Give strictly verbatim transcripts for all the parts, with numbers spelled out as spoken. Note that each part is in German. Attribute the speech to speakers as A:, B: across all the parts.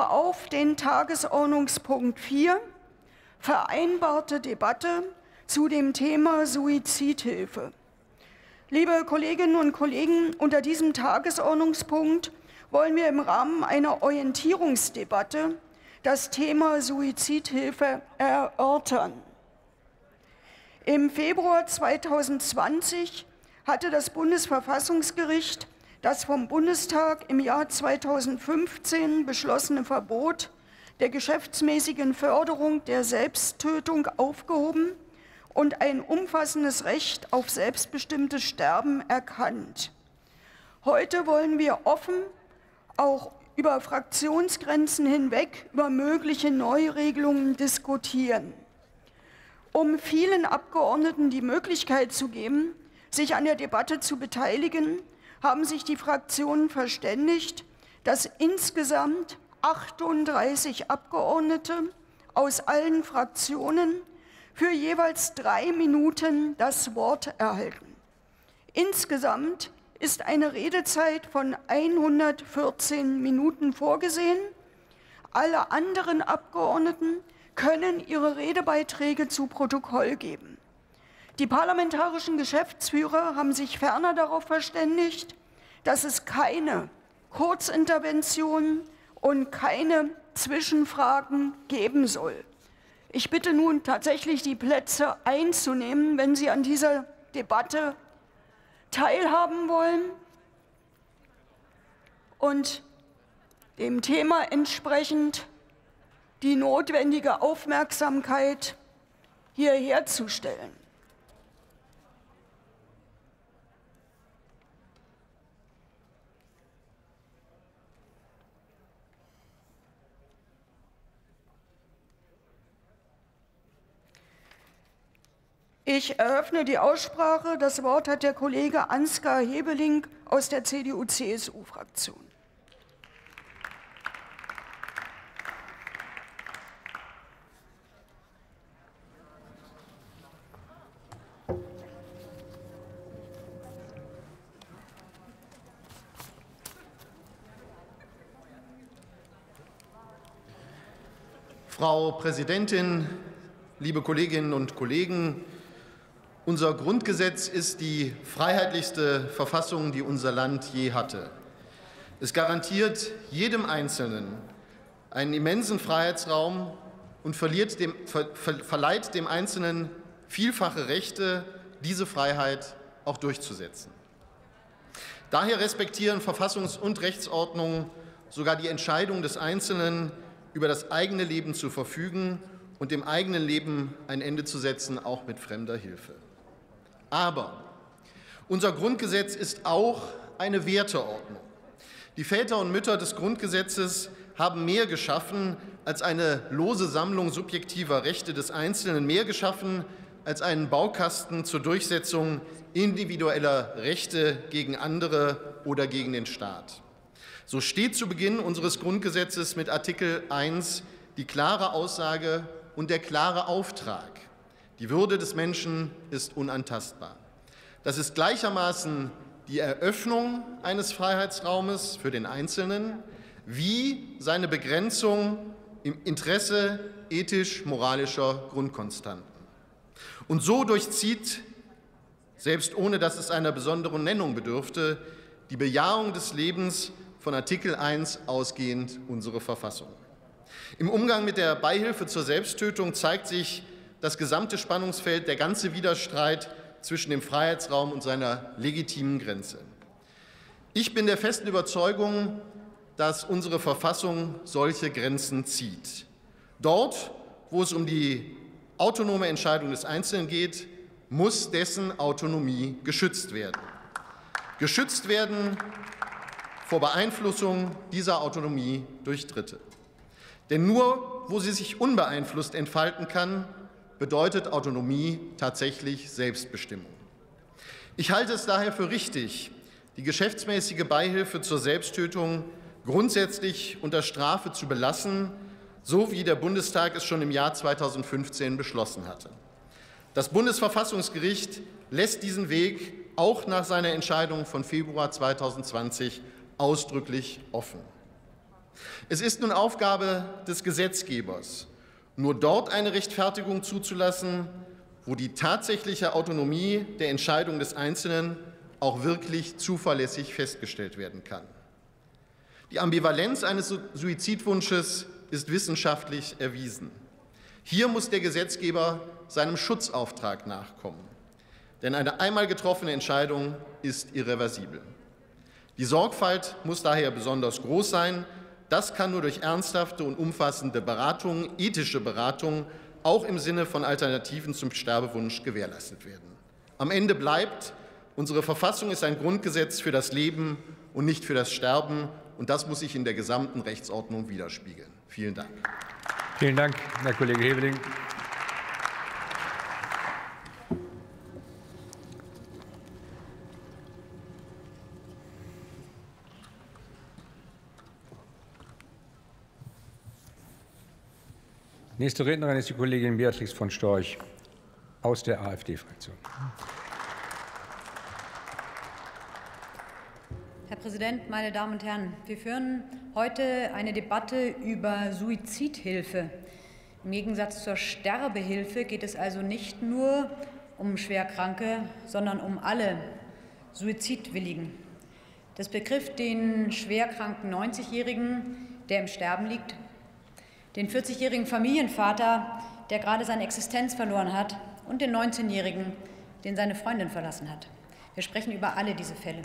A: rufe auf den Tagesordnungspunkt vier, vereinbarte Debatte zu dem Thema Suizidhilfe. Liebe Kolleginnen und Kollegen, unter diesem Tagesordnungspunkt wollen wir im Rahmen einer Orientierungsdebatte das Thema Suizidhilfe erörtern. Im Februar zweitausendzwanzig hatte das Bundesverfassungsgericht das vom Bundestag im Jahr zweitausendfünfzehn beschlossene Verbot der geschäftsmäßigen Förderung der Selbsttötung aufgehoben und ein umfassendes Recht auf selbstbestimmtes Sterben erkannt. Heute wollen wir offen, auch über Fraktionsgrenzen hinweg, über mögliche Neuregelungen diskutieren. Um vielen Abgeordneten die Möglichkeit zu geben, sich an der Debatte zu beteiligen, haben sich die Fraktionen verständigt, dass insgesamt achtunddreißig Abgeordnete aus allen Fraktionen für jeweils drei Minuten das Wort erhalten. Insgesamt ist eine Redezeit von hundertvierzehn Minuten vorgesehen. Alle anderen Abgeordneten können ihre Redebeiträge zu Protokoll geben. Die parlamentarischen Geschäftsführer haben sich ferner darauf verständigt, dass es keine Kurzinterventionen und keine Zwischenfragen geben soll. Ich bitte nun tatsächlich, die Plätze einzunehmen, wenn Sie an dieser Debatte teilhaben wollen und dem Thema entsprechend die notwendige Aufmerksamkeit hierher zu stellen. Ich eröffne die Aussprache. Das Wort hat der Kollege Ansgar Hebeling aus der C D U C S U-Fraktion.
B: Frau Präsidentin, liebe Kolleginnen und Kollegen! Unser Grundgesetz ist die freiheitlichste Verfassung, die unser Land je hatte. Es garantiert jedem Einzelnen einen immensen Freiheitsraum und verliert dem, ver, ver, verleiht dem Einzelnen vielfache Rechte, diese Freiheit auch durchzusetzen. Daher respektieren Verfassungs- und Rechtsordnung sogar die Entscheidung des Einzelnen, über das eigene Leben zu verfügen und dem eigenen Leben ein Ende zu setzen, auch mit fremder Hilfe. Aber unser Grundgesetz ist auch eine Werteordnung. Die Väter und Mütter des Grundgesetzes haben mehr geschaffen als eine lose Sammlung subjektiver Rechte des Einzelnen, mehr geschaffen als einen Baukasten zur Durchsetzung individueller Rechte gegen andere oder gegen den Staat. So steht zu Beginn unseres Grundgesetzes mit Artikel eins die klare Aussage und der klare Auftrag: Die Würde des Menschen ist unantastbar. Das ist gleichermaßen die Eröffnung eines Freiheitsraumes für den Einzelnen wie seine Begrenzung im Interesse ethisch-moralischer Grundkonstanten. Und so durchzieht, selbst ohne dass es einer besonderen Nennung bedürfte, die Bejahung des Lebens von Artikel eins ausgehend unsere Verfassung. Im Umgang mit der Beihilfe zur Selbsttötung zeigt sich das gesamte Spannungsfeld, der ganze Widerstreit zwischen dem Freiheitsraum und seiner legitimen Grenze. Ich bin der festen Überzeugung, dass unsere Verfassung solche Grenzen zieht. Dort, wo es um die autonome Entscheidung des Einzelnen geht, muss dessen Autonomie geschützt werden. Geschützt werden vor Beeinflussung dieser Autonomie durch Dritte. Denn nur, wo sie sich unbeeinflusst entfalten kann, bedeutet Autonomie tatsächlich Selbstbestimmung. Ich halte es daher für richtig, die geschäftsmäßige Beihilfe zur Selbsttötung grundsätzlich unter Strafe zu belassen, so wie der Bundestag es schon im Jahr zweitausendfünfzehn beschlossen hatte. Das Bundesverfassungsgericht lässt diesen Weg auch nach seiner Entscheidung von Februar zweitausendzwanzig ausdrücklich offen. Es ist nun Aufgabe des Gesetzgebers, nur dort eine Rechtfertigung zuzulassen, wo die tatsächliche Autonomie der Entscheidung des Einzelnen auch wirklich zuverlässig festgestellt werden kann. Die Ambivalenz eines Suizidwunsches ist wissenschaftlich erwiesen. Hier muss der Gesetzgeber seinem Schutzauftrag nachkommen. Denn eine einmal getroffene Entscheidung ist irreversibel. Die Sorgfalt muss daher besonders groß sein. Das kann nur durch ernsthafte und umfassende Beratung, ethische Beratung, auch im Sinne von Alternativen zum Sterbewunsch gewährleistet werden. Am Ende bleibt, unsere Verfassung ist ein Grundgesetz für das Leben und nicht für das Sterben. Und das muss sich in der gesamten Rechtsordnung widerspiegeln. Vielen Dank.
C: Vielen Dank, Herr Kollege Hebeling. Nächste Rednerin ist die Kollegin Beatrix von Storch aus der AfD-Fraktion.
D: Herr Präsident, meine Damen und Herren! Wir führen heute eine Debatte über Suizidhilfe. Im Gegensatz zur Sterbehilfe geht es also nicht nur um Schwerkranke, sondern um alle Suizidwilligen. Das betrifft den schwerkranken neunzigjährigen, der im Sterben liegt, den vierzigjährigen Familienvater, der gerade seine Existenz verloren hat, und den neunzehnjährigen, den seine Freundin verlassen hat. Wir sprechen über alle diese Fälle.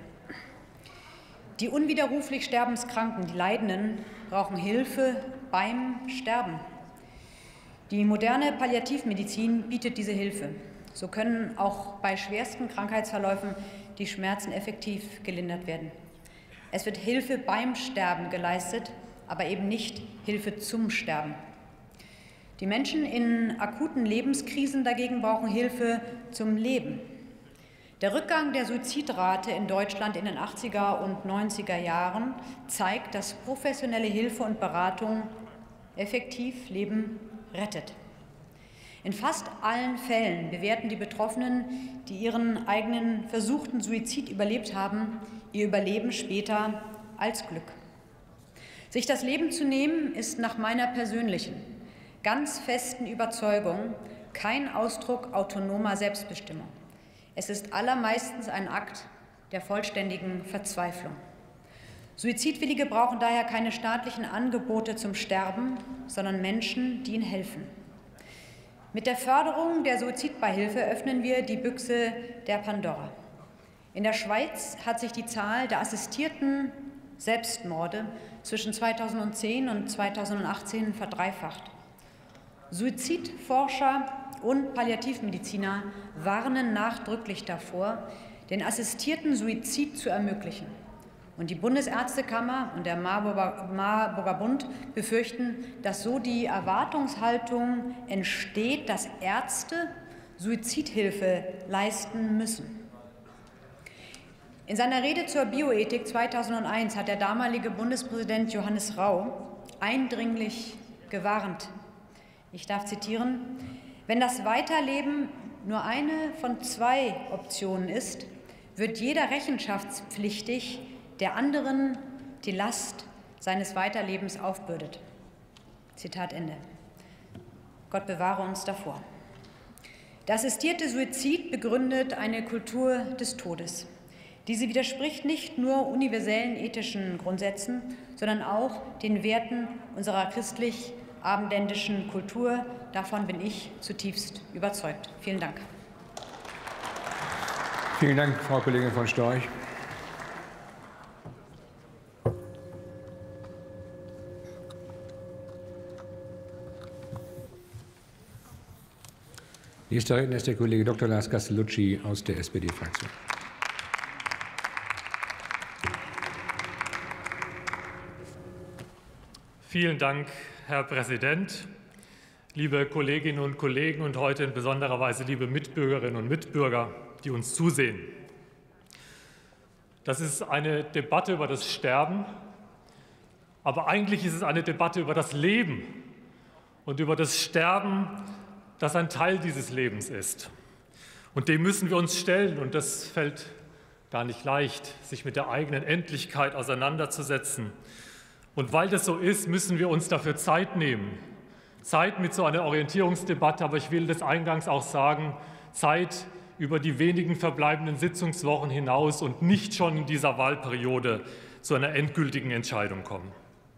D: Die unwiderruflich Sterbenskranken, die Leidenden, brauchen Hilfe beim Sterben. Die moderne Palliativmedizin bietet diese Hilfe. So können auch bei schwersten Krankheitsverläufen die Schmerzen effektiv gelindert werden. Es wird Hilfe beim Sterben geleistet, aber eben nicht Hilfe zum Sterben. Die Menschen in akuten Lebenskrisen dagegen brauchen Hilfe zum Leben. Der Rückgang der Suizidrate in Deutschland in den achtziger und neunziger Jahren zeigt, dass professionelle Hilfe und Beratung effektiv Leben rettet. In fast allen Fällen bewerten die Betroffenen, die ihren eigenen versuchten Suizid überlebt haben, ihr Überleben später als Glück. Sich das Leben zu nehmen, ist nach meiner persönlichen, ganz festen Überzeugung kein Ausdruck autonomer Selbstbestimmung. Es ist allermeistens ein Akt der vollständigen Verzweiflung. Suizidwillige brauchen daher keine staatlichen Angebote zum Sterben, sondern Menschen, die ihnen helfen. Mit der Förderung der Suizidbeihilfe öffnen wir die Büchse der Pandora. In der Schweiz hat sich die Zahl der assistierten Selbstmorde zwischen zweitausendzehn und zweitausendachtzehn verdreifacht. Suizidforscher und Palliativmediziner warnen nachdrücklich davor, den assistierten Suizid zu ermöglichen. Und die Bundesärztekammer und der Marburger, Marburger Bund befürchten, dass so die Erwartungshaltung entsteht, dass Ärzte Suizidhilfe leisten müssen. In seiner Rede zur Bioethik zweitausendeins hat der damalige Bundespräsident Johannes Rau eindringlich gewarnt. Ich darf zitieren: Wenn das Weiterleben nur eine von zwei Optionen ist, wird jeder rechenschaftspflichtig, der anderen die Last seines Weiterlebens aufbürdet. Zitat Ende. Gott bewahre uns davor. Der assistierte Suizid begründet eine Kultur des Todes. Diese widerspricht nicht nur universellen ethischen Grundsätzen, sondern auch den Werten unserer christlich-abendländischen Kultur. Davon bin ich zutiefst überzeugt. Vielen Dank.
C: Vielen Dank, Frau Kollegin von Storch. Nächster Redner ist der Kollege Doktor Lars Castellucci aus der S P D-Fraktion.
E: Vielen Dank, Herr Präsident, liebe Kolleginnen und Kollegen und heute in besonderer Weise liebe Mitbürgerinnen und Mitbürger, die uns zusehen. Das ist eine Debatte über das Sterben, aber eigentlich ist es eine Debatte über das Leben und über das Sterben, das ein Teil dieses Lebens ist. Und dem müssen wir uns stellen, und das fällt gar nicht leicht, sich mit der eigenen Endlichkeit auseinanderzusetzen Und weil das so ist, müssen wir uns dafür Zeit nehmen. Zeit mit so einer Orientierungsdebatte, aber ich will das eingangs auch sagen, Zeit über die wenigen verbleibenden Sitzungswochen hinaus und nicht schon in dieser Wahlperiode zu einer endgültigen Entscheidung kommen.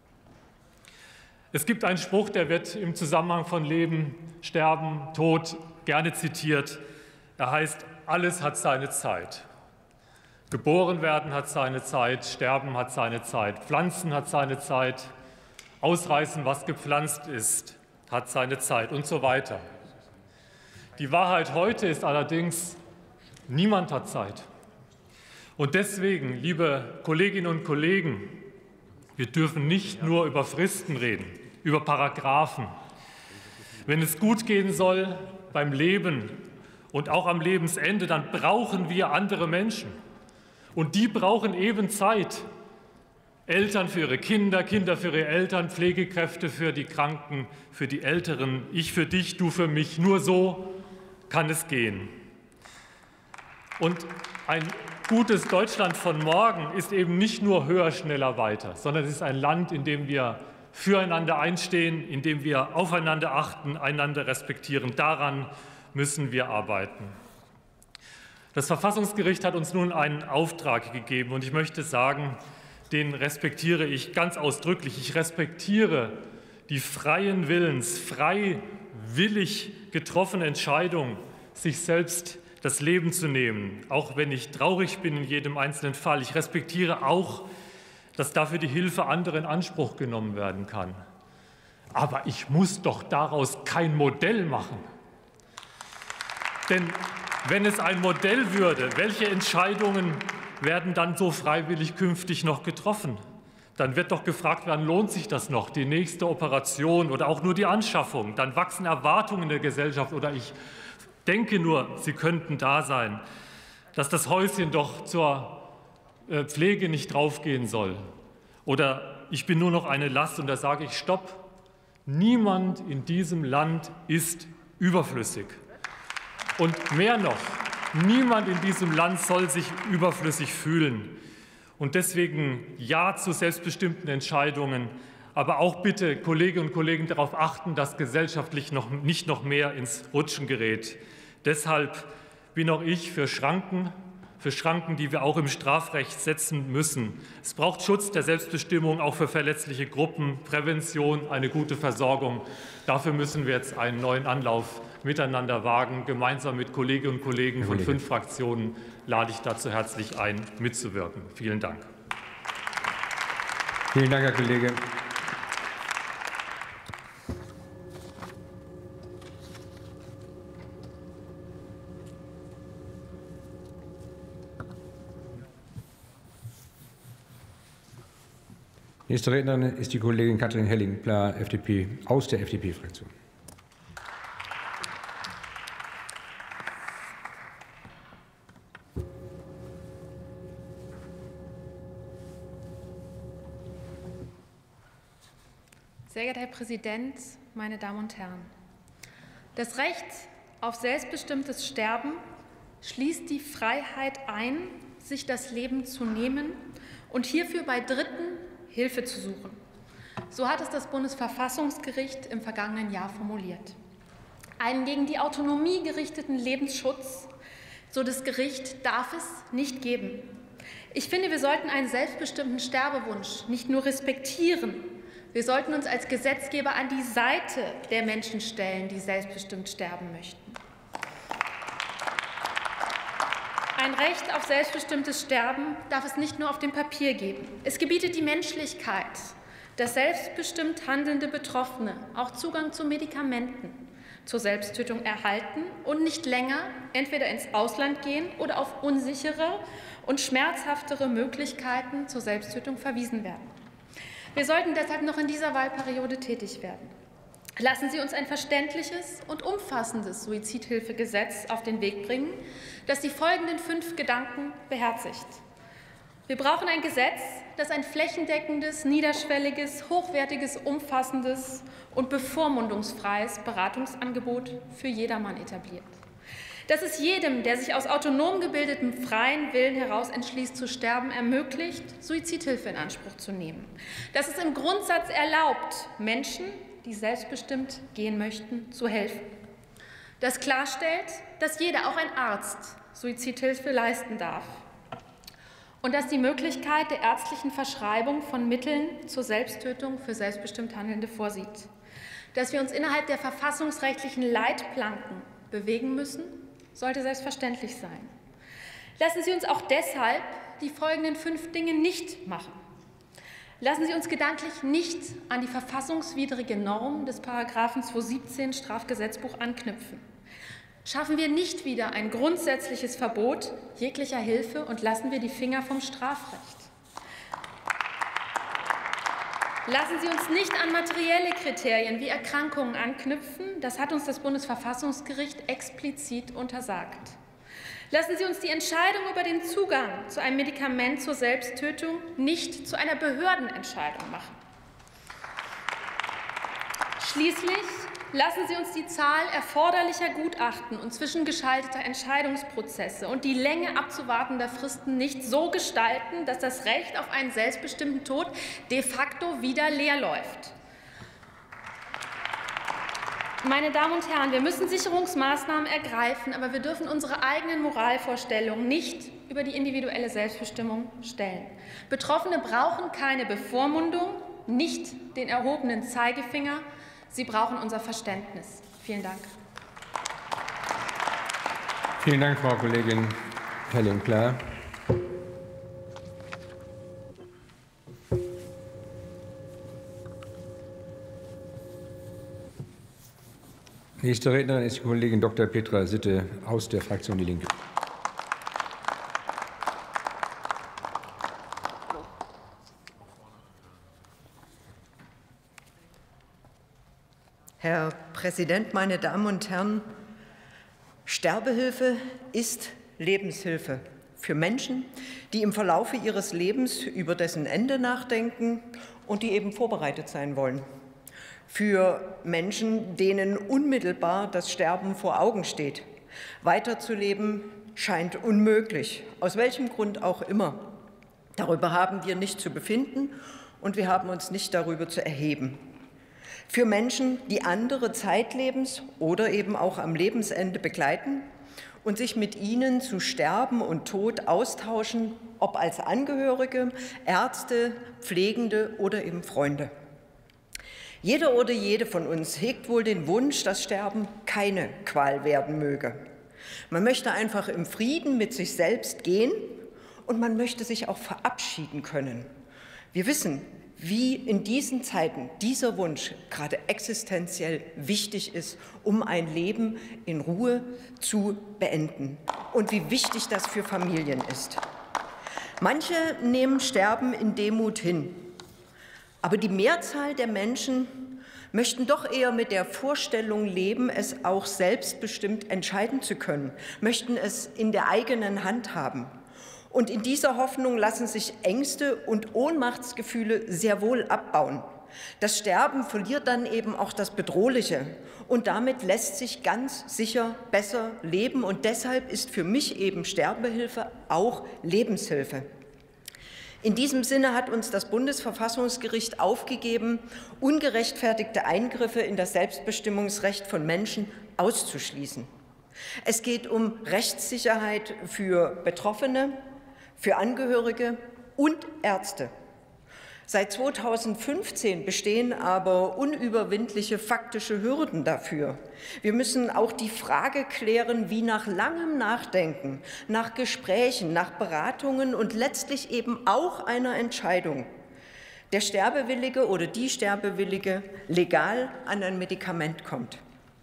E: Es gibt einen Spruch, der wird im Zusammenhang von Leben, Sterben, Tod gerne zitiert. Er heißt, alles hat seine Zeit. Geboren werden hat seine Zeit, Sterben hat seine Zeit, Pflanzen hat seine Zeit, Ausreißen, was gepflanzt ist, hat seine Zeit und so weiter. Die Wahrheit heute ist allerdings, niemand hat Zeit. Und deswegen, liebe Kolleginnen und Kollegen, wir dürfen nicht nur über Fristen reden, über Paragraphen. Wenn es gut gehen soll beim Leben und auch am Lebensende, dann brauchen wir andere Menschen. Und die brauchen eben Zeit. Eltern für ihre Kinder, Kinder für ihre Eltern, Pflegekräfte für die Kranken, für die Älteren, ich für dich, du für mich. Nur so kann es gehen. Und ein gutes Deutschland von morgen ist eben nicht nur höher, schneller, weiter, sondern es ist ein Land, in dem wir füreinander einstehen, in dem wir aufeinander achten, einander respektieren. Daran müssen wir arbeiten. Das Verfassungsgericht hat uns nun einen Auftrag gegeben, und ich möchte sagen, den respektiere ich ganz ausdrücklich. Ich respektiere die freien Willens, freiwillig getroffene Entscheidung, sich selbst das Leben zu nehmen, auch wenn ich traurig bin in jedem einzelnen Fall. Ich respektiere auch, dass dafür die Hilfe anderer in Anspruch genommen werden kann. Aber ich muss doch daraus kein Modell machen. Denn wenn es ein Modell würde, welche Entscheidungen werden dann so freiwillig künftig noch getroffen? Dann wird doch gefragt werden, lohnt sich das noch, die nächste Operation oder auch nur die Anschaffung? Dann wachsen Erwartungen in der Gesellschaft, oder ich denke nur, sie könnten da sein, dass das Häuschen doch zur Pflege nicht draufgehen soll. Oder ich bin nur noch eine Last, und da sage ich, stopp, niemand in diesem Land ist überflüssig. Und mehr noch, niemand in diesem Land soll sich überflüssig fühlen. Und deswegen ja zu selbstbestimmten Entscheidungen, aber auch bitte, Kolleginnen und Kollegen, darauf achten, dass gesellschaftlich noch nicht noch mehr ins Rutschen gerät. Deshalb bin auch ich für Schranken, für Schranken, die wir auch im Strafrecht setzen müssen. Es braucht Schutz der Selbstbestimmung, auch für verletzliche Gruppen, Prävention, eine gute Versorgung. Dafür müssen wir jetzt einen neuen Anlauf miteinander wagen. Gemeinsam mit Kolleginnen und Kollegen von fünf Fraktionen lade ich dazu herzlich ein, mitzuwirken. Vielen Dank.
C: Vielen Dank, Herr Kollege. Nächste Rednerin ist die Kollegin Katrin Helling-Pla, F D P, aus der F D P-Fraktion.
F: Sehr geehrter Herr Präsident, meine Damen und Herren! Das Recht auf selbstbestimmtes Sterben schließt die Freiheit ein, sich das Leben zu nehmen und hierfür bei Dritten Hilfe zu suchen. So hat es das Bundesverfassungsgericht im vergangenen Jahr formuliert. Einen gegen die Autonomie gerichteten Lebensschutz, so das Gericht, darf es nicht geben. Ich finde, wir sollten einen selbstbestimmten Sterbewunsch nicht nur respektieren, wir sollten uns als Gesetzgeber an die Seite der Menschen stellen, die selbstbestimmt sterben möchten. Ein Recht auf selbstbestimmtes Sterben darf es nicht nur auf dem Papier geben. Es gebietet die Menschlichkeit, dass selbstbestimmt handelnde Betroffene auch Zugang zu Medikamenten zur Selbsttötung erhalten und nicht länger entweder ins Ausland gehen oder auf unsichere und schmerzhaftere Möglichkeiten zur Selbsttötung verwiesen werden. Wir sollten deshalb noch in dieser Wahlperiode tätig werden. Lassen Sie uns ein verständliches und umfassendes Suizidhilfegesetz auf den Weg bringen, das die folgenden fünf Gedanken beherzigt. Wir brauchen ein Gesetz, das ein flächendeckendes, niederschwelliges, hochwertiges, umfassendes und bevormundungsfreies Beratungsangebot für jedermann etabliert. Dass es jedem, der sich aus autonom gebildetem freien Willen heraus entschließt zu sterben, ermöglicht, Suizidhilfe in Anspruch zu nehmen. Dass es im Grundsatz erlaubt, Menschen, die selbstbestimmt gehen möchten, zu helfen. Das klarstellt, dass jeder, auch ein Arzt, Suizidhilfe leisten darf. Und dass die Möglichkeit der ärztlichen Verschreibung von Mitteln zur Selbsttötung für selbstbestimmt Handelnde vorsieht. Dass wir uns innerhalb der verfassungsrechtlichen Leitplanken bewegen müssen, sollte selbstverständlich sein. Lassen Sie uns auch deshalb die folgenden fünf Dinge nicht machen. Lassen Sie uns gedanklich nicht an die verfassungswidrige Norm des Paragraphen zweihundertsiebzehn Strafgesetzbuch anknüpfen. Schaffen wir nicht wieder ein grundsätzliches Verbot jeglicher Hilfe und lassen wir die Finger vom Strafrecht. Lassen Sie uns nicht an materielle Kriterien wie Erkrankungen anknüpfen. Das hat uns das Bundesverfassungsgericht explizit untersagt. Lassen Sie uns die Entscheidung über den Zugang zu einem Medikament zur Selbsttötung nicht zu einer Behördenentscheidung machen. Schließlich lassen Sie uns die Zahl erforderlicher Gutachten und zwischengeschalteter Entscheidungsprozesse und die Länge abzuwartender Fristen nicht so gestalten, dass das Recht auf einen selbstbestimmten Tod de facto wieder leer läuft. Meine Damen und Herren, wir müssen Sicherungsmaßnahmen ergreifen, aber wir dürfen unsere eigenen Moralvorstellungen nicht über die individuelle Selbstbestimmung stellen. Betroffene brauchen keine Bevormundung, nicht den erhobenen Zeigefinger. Sie brauchen unser Verständnis. Vielen Dank.
C: Vielen Dank, Frau Kollegin Helling-Klar. Nächste Rednerin ist die Kollegin Doktor Petra Sitte aus der Fraktion Die Linke.
G: Herr Präsident, meine Damen und Herren! Sterbehilfe ist Lebenshilfe für Menschen, die im Verlaufe ihres Lebens über dessen Ende nachdenken und die eben vorbereitet sein wollen. Für Menschen, denen unmittelbar das Sterben vor Augen steht. Weiterzuleben scheint unmöglich, aus welchem Grund auch immer. Darüber haben wir nicht zu befinden und wir haben uns nicht darüber zu erheben. Für Menschen, die andere zeitlebens oder eben auch am Lebensende begleiten und sich mit ihnen zu Sterben und Tod austauschen, ob als Angehörige, Ärzte, Pflegende oder eben Freunde. Jeder oder jede von uns hegt wohl den Wunsch, dass Sterben keine Qual werden möge. Man möchte einfach im Frieden mit sich selbst gehen und man möchte sich auch verabschieden können. Wir wissen, wie in diesen Zeiten dieser Wunsch gerade existenziell wichtig ist, um ein Leben in Ruhe zu beenden und wie wichtig das für Familien ist. Manche nehmen Sterben in Demut hin, aber die Mehrzahl der Menschen möchten doch eher mit der Vorstellung leben, es auch selbstbestimmt entscheiden zu können, möchten es in der eigenen Hand haben. Und in dieser Hoffnung lassen sich Ängste und Ohnmachtsgefühle sehr wohl abbauen. Das Sterben verliert dann eben auch das Bedrohliche. Und damit lässt sich ganz sicher besser leben. Und deshalb ist für mich eben Sterbehilfe auch Lebenshilfe. In diesem Sinne hat uns das Bundesverfassungsgericht aufgegeben, ungerechtfertigte Eingriffe in das Selbstbestimmungsrecht von Menschen auszuschließen. Es geht um Rechtssicherheit für Betroffene, für Angehörige und Ärzte. Seit zweitausendfünfzehn bestehen aber unüberwindliche faktische Hürden dafür. Wir müssen auch die Frage klären, wie nach langem Nachdenken, nach Gesprächen, nach Beratungen und letztlich eben auch einer Entscheidung der Sterbewillige oder die Sterbewillige legal an ein Medikament kommt.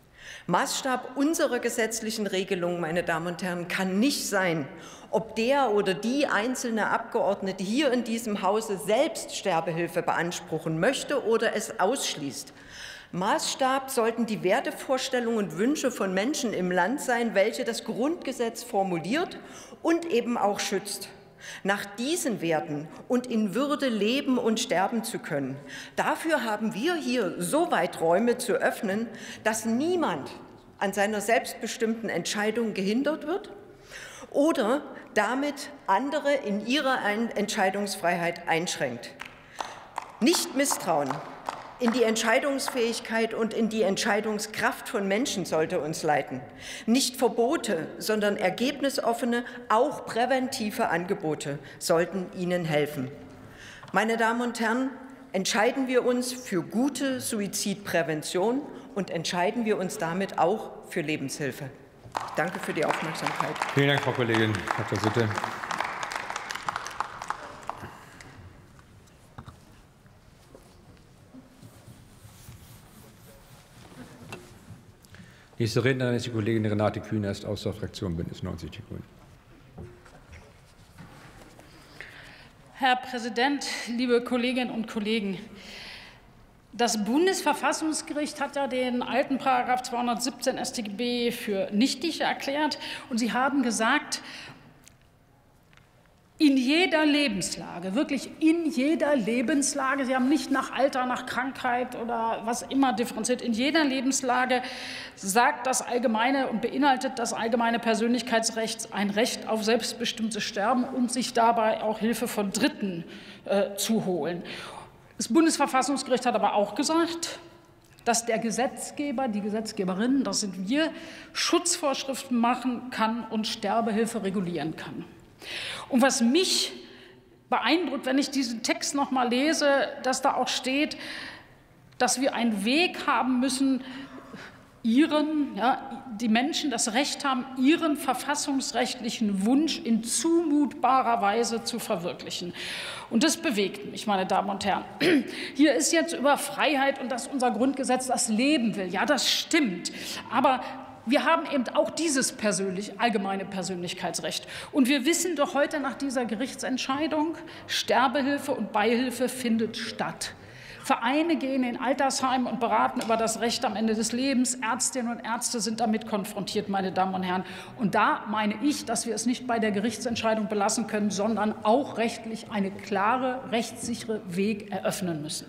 G: Maßstab unserer gesetzlichen Regelung, meine Damen und Herren, kann nicht sein, ob der oder die einzelne Abgeordnete hier in diesem Hause selbst Sterbehilfe beanspruchen möchte oder es ausschließt. Maßstab sollten die Wertevorstellungen und Wünsche von Menschen im Land sein, welche das Grundgesetz formuliert und eben auch schützt. Nach diesen Werten und in Würde leben und sterben zu können. Dafür haben wir hier so weit Räume zu öffnen, dass niemand an seiner selbstbestimmten Entscheidung gehindert wird oder damit andere in ihrer Entscheidungsfreiheit einschränkt. Nicht Misstrauen in die Entscheidungsfähigkeit und in die Entscheidungskraft von Menschen sollte uns leiten. Nicht Verbote, sondern ergebnisoffene, auch präventive Angebote sollten ihnen helfen. Meine Damen und Herren, entscheiden wir uns für gute Suizidprävention und entscheiden wir uns damit auch für Lebenshilfe. Ich danke für die Aufmerksamkeit.
C: Vielen Dank, Frau Kollegin Doktor Sitte. Nächste Rednerin ist die Kollegin Renate Künast aus der Fraktion Bündnis neunzig Die Grünen.
H: Herr Präsident, liebe Kolleginnen und Kollegen! Das Bundesverfassungsgericht hat ja den alten Paragraph zweihundertsiebzehn S t G B für nichtig erklärt. Und Sie haben gesagt, in jeder Lebenslage, wirklich in jeder Lebenslage, Sie haben nicht nach Alter, nach Krankheit oder was immer differenziert, in jeder Lebenslage sagt das allgemeine und beinhaltet das allgemeine Persönlichkeitsrecht ein Recht auf selbstbestimmtes Sterben und sich dabei auch Hilfe von Dritten äh, zu holen. Das Bundesverfassungsgericht hat aber auch gesagt, dass der Gesetzgeber, die Gesetzgeberin, das sind wir, Schutzvorschriften machen kann und Sterbehilfe regulieren kann. Und was mich beeindruckt, wenn ich diesen Text noch mal lese, dass da auch steht, dass wir einen Weg haben müssen, ihren, ja, die Menschen das Recht haben, ihren verfassungsrechtlichen Wunsch in zumutbarer Weise zu verwirklichen. Und das bewegt mich, meine Damen und Herren. Hier ist jetzt über Freiheit und dass unser Grundgesetz das Leben will. Ja, das stimmt. Aber wir haben eben auch dieses persönlich, allgemeine Persönlichkeitsrecht. Und wir wissen doch heute nach dieser Gerichtsentscheidung, Sterbehilfe und Beihilfe findet statt. Vereine gehen in Altersheime und beraten über das Recht am Ende des Lebens. Ärztinnen und Ärzte sind damit konfrontiert, meine Damen und Herren. Und da meine ich, dass wir es nicht bei der Gerichtsentscheidung belassen können, sondern auch rechtlich einen klaren, rechtssicheren Weg eröffnen müssen.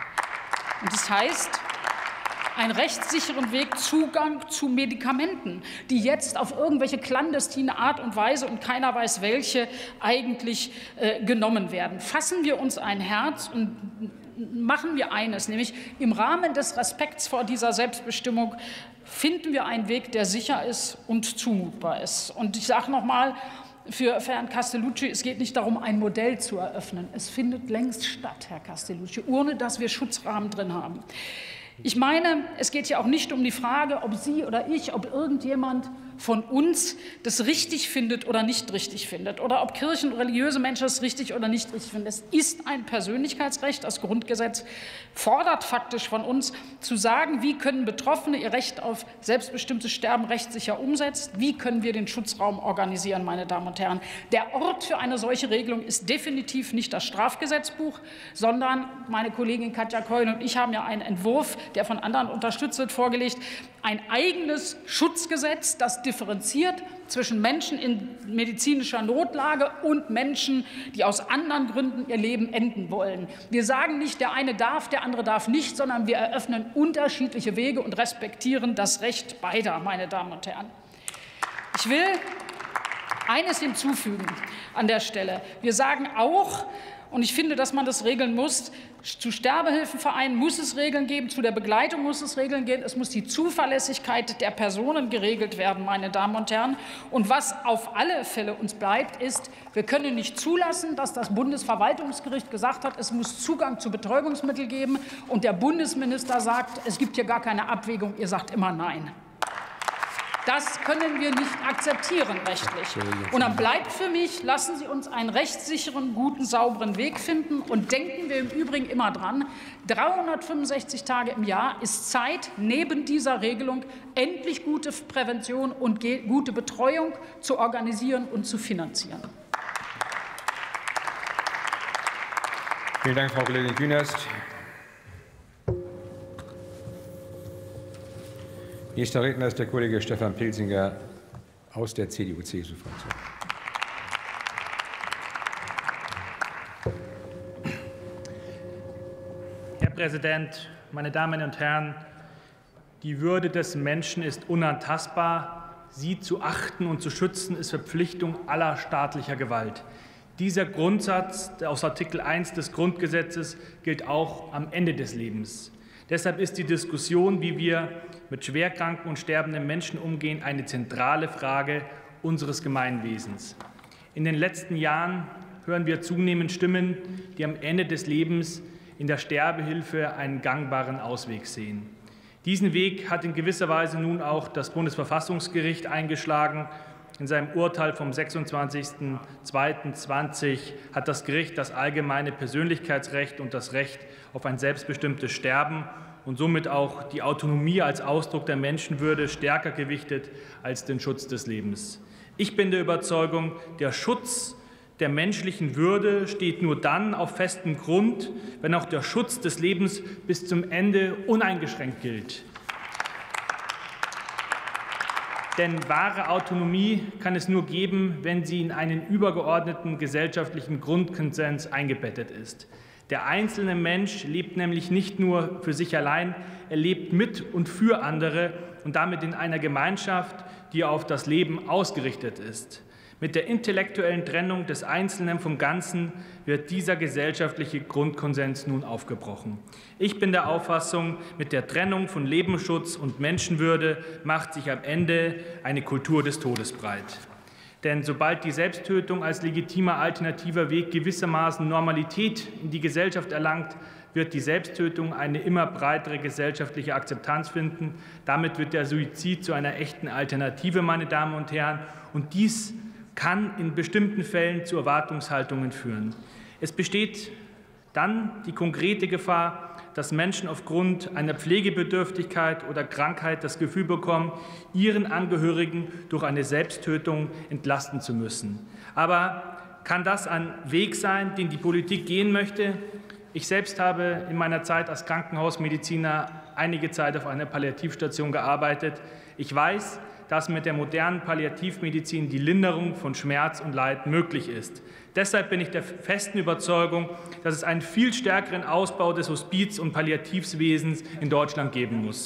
H: Und das heißt, einen rechtssicheren Weg Zugang zu Medikamenten, die jetzt auf irgendwelche clandestine Art und Weise und keiner weiß welche eigentlich äh, genommen werden. Fassen wir uns ein Herz und machen wir eines, nämlich im Rahmen des Respekts vor dieser Selbstbestimmung finden wir einen Weg, der sicher ist und zumutbar ist. Und ich sage noch mal, für Herrn Castellucci, es geht nicht darum, ein Modell zu eröffnen. Es findet längst statt, Herr Castellucci, ohne dass wir Schutzrahmen drin haben. Ich meine, es geht ja auch nicht um die Frage, ob Sie oder ich, ob irgendjemand von uns das richtig findet oder nicht richtig findet oder ob Kirchen und religiöse Menschen das richtig oder nicht richtig finden. Es ist ein Persönlichkeitsrecht. Das Grundgesetz fordert faktisch von uns zu sagen, wie können Betroffene ihr Recht auf selbstbestimmtes Sterben rechtssicher umsetzen, wie können wir den Schutzraum organisieren, meine Damen und Herren. Der Ort für eine solche Regelung ist definitiv nicht das Strafgesetzbuch, sondern meine Kollegin Katja Keul und ich haben ja einen Entwurf, der von anderen unterstützt wird, vorgelegt, ein eigenes Schutzgesetz, das differenziert zwischen Menschen in medizinischer Notlage und Menschen, die aus anderen Gründen ihr Leben enden wollen. Wir sagen nicht, der eine darf, der andere darf nicht, sondern wir eröffnen unterschiedliche Wege und respektieren das Recht beider, meine Damen und Herren. Ich will eines hinzufügen an der Stelle. Wir sagen auch, und ich finde, dass man das regeln muss, zu Sterbehilfevereinen muss es Regeln geben, zu der Begleitung muss es Regeln geben, es muss die Zuverlässigkeit der Personen geregelt werden, meine Damen und Herren. Und was auf alle Fälle uns bleibt, ist, wir können nicht zulassen, dass das Bundesverwaltungsgericht gesagt hat, es muss Zugang zu Betäubungsmitteln geben und der Bundesminister sagt, es gibt hier gar keine Abwägung, ihr sagt immer Nein. Das können wir nicht akzeptieren rechtlich. Und dann bleibt für mich, lassen Sie uns einen rechtssicheren, guten, sauberen Weg finden. Und denken wir im Übrigen immer dran, dreihundertfünfundsechzig Tage im Jahr ist Zeit, neben dieser Regelung endlich gute Prävention und gute Betreuung zu organisieren und zu finanzieren.
C: Vielen Dank, Frau Kollegin Künast. Nächster Redner ist der Kollege Stefan Pilsinger aus der C D U C S U-Fraktion.
I: Herr Präsident, meine Damen und Herren! Die Würde des Menschen ist unantastbar. Sie zu achten und zu schützen ist Verpflichtung aller staatlicher Gewalt. Dieser Grundsatz aus Artikel eins des Grundgesetzes gilt auch am Ende des Lebens. Deshalb ist die Diskussion, wie wir mit schwerkranken und sterbenden Menschen umgehen, eine zentrale Frage unseres Gemeinwesens. In den letzten Jahren hören wir zunehmend Stimmen, die am Ende des Lebens in der Sterbehilfe einen gangbaren Ausweg sehen. Diesen Weg hat in gewisser Weise nun auch das Bundesverfassungsgericht eingeschlagen. In seinem Urteil vom sechsundzwanzigsten zweiten zwanzig hat das Gericht das allgemeine Persönlichkeitsrecht und das Recht auf ein selbstbestimmtes Sterben und somit auch die Autonomie als Ausdruck der Menschenwürde stärker gewichtet als den Schutz des Lebens. Ich bin der Überzeugung, der Schutz der menschlichen Würde steht nur dann auf festem Grund, wenn auch der Schutz des Lebens bis zum Ende uneingeschränkt gilt. Denn wahre Autonomie kann es nur geben, wenn sie in einen übergeordneten gesellschaftlichen Grundkonsens eingebettet ist. Der einzelne Mensch lebt nämlich nicht nur für sich allein, er lebt mit und für andere und damit in einer Gemeinschaft, die auf das Leben ausgerichtet ist. Mit der intellektuellen Trennung des Einzelnen vom Ganzen wird dieser gesellschaftliche Grundkonsens nun aufgebrochen. Ich bin der Auffassung, mit der Trennung von Lebensschutz und Menschenwürde macht sich am Ende eine Kultur des Todes breit. Denn sobald die Selbsttötung als legitimer alternativer Weg gewissermaßen Normalität in die Gesellschaft erlangt, wird die Selbsttötung eine immer breitere gesellschaftliche Akzeptanz finden. Damit wird der Suizid zu einer echten Alternative, meine Damen und Herren. Und dies kann in bestimmten Fällen zu Erwartungshaltungen führen. Es besteht dann die konkrete Gefahr, dass Menschen aufgrund einer Pflegebedürftigkeit oder Krankheit das Gefühl bekommen, ihren Angehörigen durch eine Selbsttötung entlasten zu müssen. Aber kann das ein Weg sein, den die Politik gehen möchte? Ich selbst habe in meiner Zeit als Krankenhausmediziner einige Zeit auf einer Palliativstation gearbeitet. Ich weiß, dass mit der modernen Palliativmedizin die Linderung von Schmerz und Leid möglich ist. Deshalb bin ich der festen Überzeugung, dass es einen viel stärkeren Ausbau des Hospiz- und Palliativwesens in Deutschland geben muss.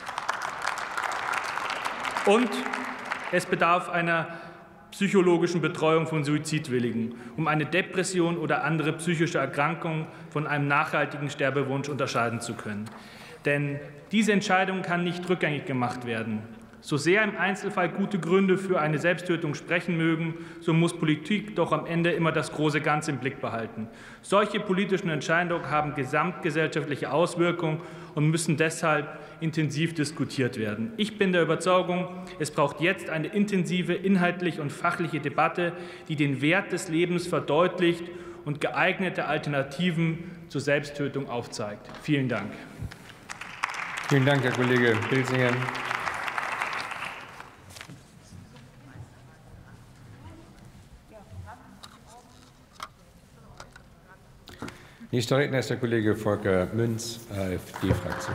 I: Und es bedarf einer psychologischen Betreuung von Suizidwilligen, um eine Depression oder andere psychische Erkrankung von einem nachhaltigen Sterbewunsch unterscheiden zu können. Denn diese Entscheidung kann nicht rückgängig gemacht werden. So sehr im Einzelfall gute Gründe für eine Selbsttötung sprechen mögen, so muss Politik doch am Ende immer das große Ganze im Blick behalten. Solche politischen Entscheidungen haben gesamtgesellschaftliche Auswirkungen und müssen deshalb intensiv diskutiert werden. Ich bin der Überzeugung, es braucht jetzt eine intensive inhaltliche und fachliche Debatte, die den Wert des Lebens verdeutlicht und geeignete Alternativen zur Selbsttötung aufzeigt. Vielen Dank.
C: Vielen Dank, Herr Kollege Pilsinger. Nächster Redner ist der Kollege Volker Münz, AfD-Fraktion.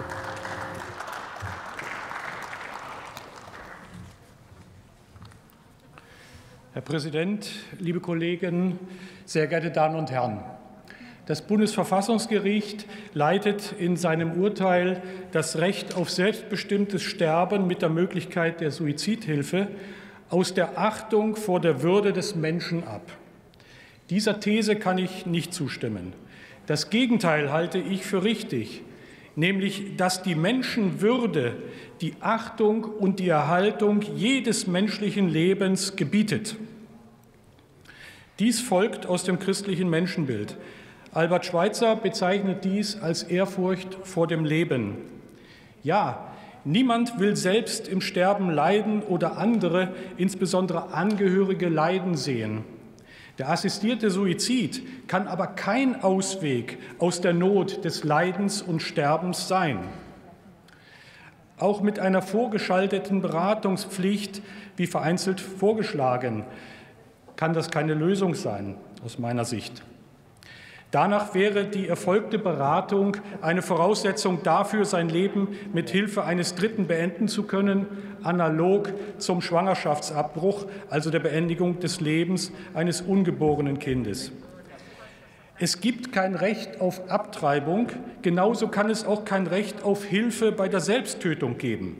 J: Herr Präsident, liebe Kollegen, sehr geehrte Damen und Herren! Das Bundesverfassungsgericht leitet in seinem Urteil das Recht auf selbstbestimmtes Sterben mit der Möglichkeit der Suizidhilfe aus der Achtung vor der Würde des Menschen ab. Dieser These kann ich nicht zustimmen. Das Gegenteil halte ich für richtig, nämlich dass die Menschenwürde die Achtung und die Erhaltung jedes menschlichen Lebens gebietet. Dies folgt aus dem christlichen Menschenbild. Albert Schweitzer bezeichnet dies als Ehrfurcht vor dem Leben. Ja, niemand will selbst im Sterben leiden oder andere, insbesondere Angehörige, leiden sehen. Der assistierte Suizid kann aber kein Ausweg aus der Not des Leidens und Sterbens sein. Auch mit einer vorgeschalteten Beratungspflicht, wie vereinzelt vorgeschlagen, kann das keine Lösung sein, aus meiner Sicht. Danach wäre die erfolgte Beratung eine Voraussetzung dafür, sein Leben mit Hilfe eines Dritten beenden zu können, analog zum Schwangerschaftsabbruch, also der Beendigung des Lebens eines ungeborenen Kindes. Es gibt kein Recht auf Abtreibung, genauso kann es auch kein Recht auf Hilfe bei der Selbsttötung geben.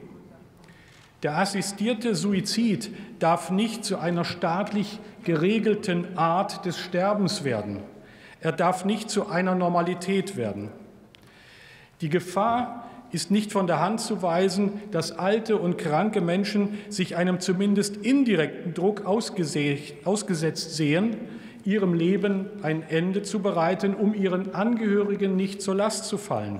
J: Der assistierte Suizid darf nicht zu einer staatlich geregelten Art des Sterbens werden. Er darf nicht zu einer Normalität werden. Die Gefahr ist nicht von der Hand zu weisen, dass alte und kranke Menschen sich einem zumindest indirekten Druck ausgesetzt sehen, ihrem Leben ein Ende zu bereiten, um ihren Angehörigen nicht zur Last zu fallen.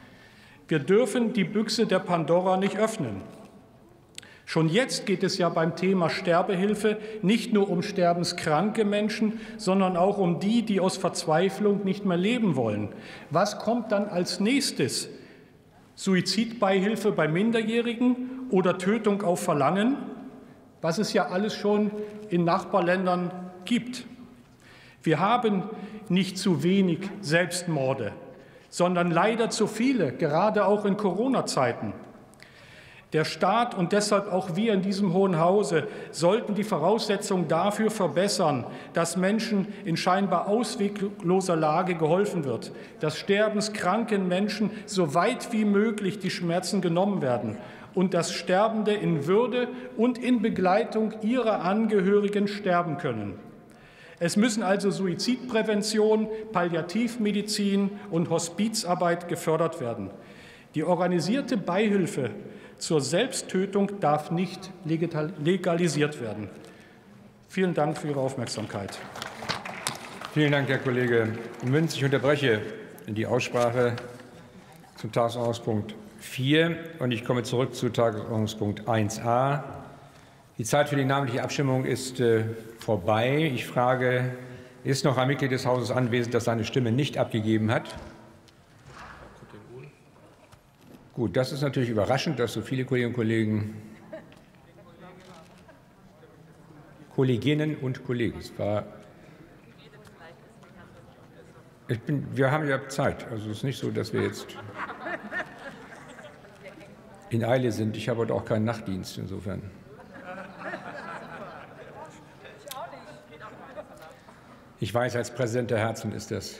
J: Wir dürfen die Büchse der Pandora nicht öffnen. Schon jetzt geht es ja beim Thema Sterbehilfe nicht nur um sterbenskranke Menschen, sondern auch um die, die aus Verzweiflung nicht mehr leben wollen. Was kommt dann als nächstes? Suizidbeihilfe bei Minderjährigen oder Tötung auf Verlangen, was es ja alles schon in Nachbarländern gibt. Wir haben nicht zu wenig Selbstmorde, sondern leider zu viele, gerade auch in Corona-Zeiten. Der Staat und deshalb auch wir in diesem Hohen Hause sollten die Voraussetzungen dafür verbessern, dass Menschen in scheinbar auswegloser Lage geholfen wird, dass sterbenskranken Menschen so weit wie möglich die Schmerzen genommen werden und dass Sterbende in Würde und in Begleitung ihrer Angehörigen sterben können. Es müssen also Suizidprävention, Palliativmedizin und Hospizarbeit gefördert werden. Die organisierte Beihilfe zur Selbsttötung darf nicht legalisiert werden. Vielen Dank für Ihre Aufmerksamkeit.
C: Vielen Dank, Herr Kollege Münz. Ich unterbreche die Aussprache zum Tagesordnungspunkt vier und ich komme zurück zu Tagesordnungspunkt eins a. Die Zeit für die namentliche Abstimmung ist äh, vorbei. Ich frage, ist noch ein Mitglied des Hauses anwesend, das seine Stimme nicht abgegeben hat? Gut, das ist natürlich überraschend, dass so viele Kolleginnen und Kollegen, Kolleginnen und Kollegen, es war, ich bin, wir haben ja Zeit, also es ist nicht so, dass wir jetzt in Eile sind. Ich habe heute auch keinen Nachtdienst, insofern. Ich weiß, als Präsident der Herzen ist das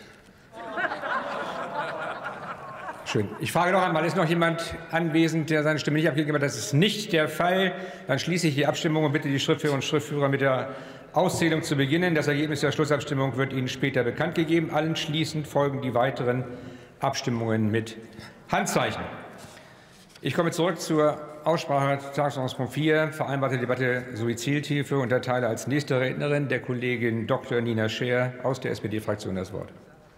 C: schön. Ich frage noch einmal, ist noch jemand anwesend, der seine Stimme nicht abgegeben hat? Das ist nicht der Fall. Dann schließe ich die Abstimmung und bitte die Schriftführer und Schriftführer mit der Auszählung zu beginnen. Das Ergebnis der Schlussabstimmung wird Ihnen später bekannt gegeben. Anschließend folgen die weiteren Abstimmungen mit Handzeichen. Ich komme zurück zur Aussprache Tagesordnungspunkt vier, vereinbarte Debatte Suizidhilfe, und erteile als nächste Rednerin der Kollegin Doktor Nina Scheer aus der S P D-Fraktion das Wort.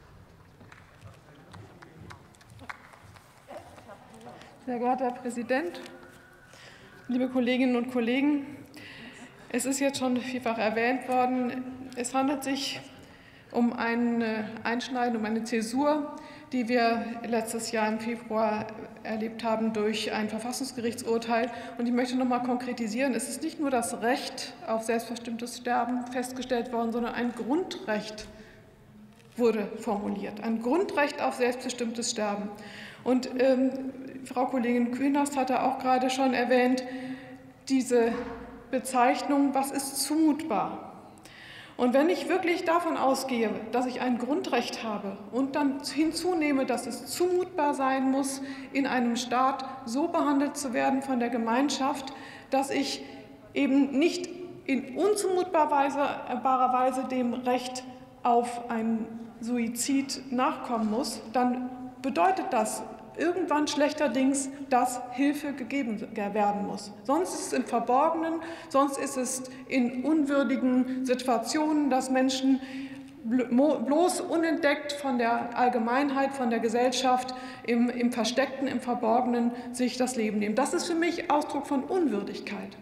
K: Sehr geehrter Herr Präsident, liebe Kolleginnen und Kollegen! Es ist jetzt schon vielfach erwähnt worden, es handelt sich um ein Einschneiden, um eine Zäsur, die wir letztes Jahr im Februar erlebt haben durch ein Verfassungsgerichtsurteil. Und ich möchte noch mal konkretisieren, es ist nicht nur das Recht auf selbstbestimmtes Sterben festgestellt worden, sondern ein Grundrecht wurde formuliert, ein Grundrecht auf selbstbestimmtes Sterben. Und ähm, Frau Kollegin Künast hatte auch gerade schon erwähnt, diese Bezeichnung, was ist zumutbar? Und wenn ich wirklich davon ausgehe, dass ich ein Grundrecht habe und dann hinzunehme, dass es zumutbar sein muss, in einem Staat so behandelt zu werden von der Gemeinschaft, dass ich eben nicht in unzumutbarer Weise dem Recht auf einen Suizid nachkommen muss, dann bedeutet das irgendwann schlechterdings, dass Hilfe gegeben werden muss. Sonst ist es im Verborgenen, sonst ist es in unwürdigen Situationen, dass Menschen bloß unentdeckt von der Allgemeinheit, von der Gesellschaft im, im Versteckten, im Verborgenen sich das Leben nehmen. Das ist für mich Ausdruck von Unwürdigkeit.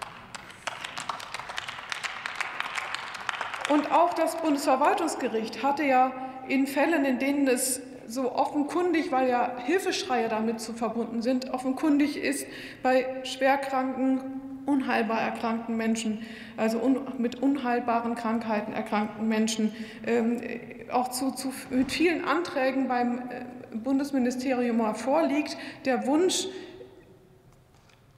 K: Und auch das Bundesverwaltungsgericht hatte ja in Fällen, in denen es so offenkundig, weil ja Hilfeschreie damit zu verbunden sind, offenkundig ist bei schwerkranken, unheilbar erkrankten Menschen, also un, mit unheilbaren Krankheiten erkrankten Menschen, ähm, auch zu, zu, mit vielen Anträgen beim Bundesministerium vorliegt, der Wunsch,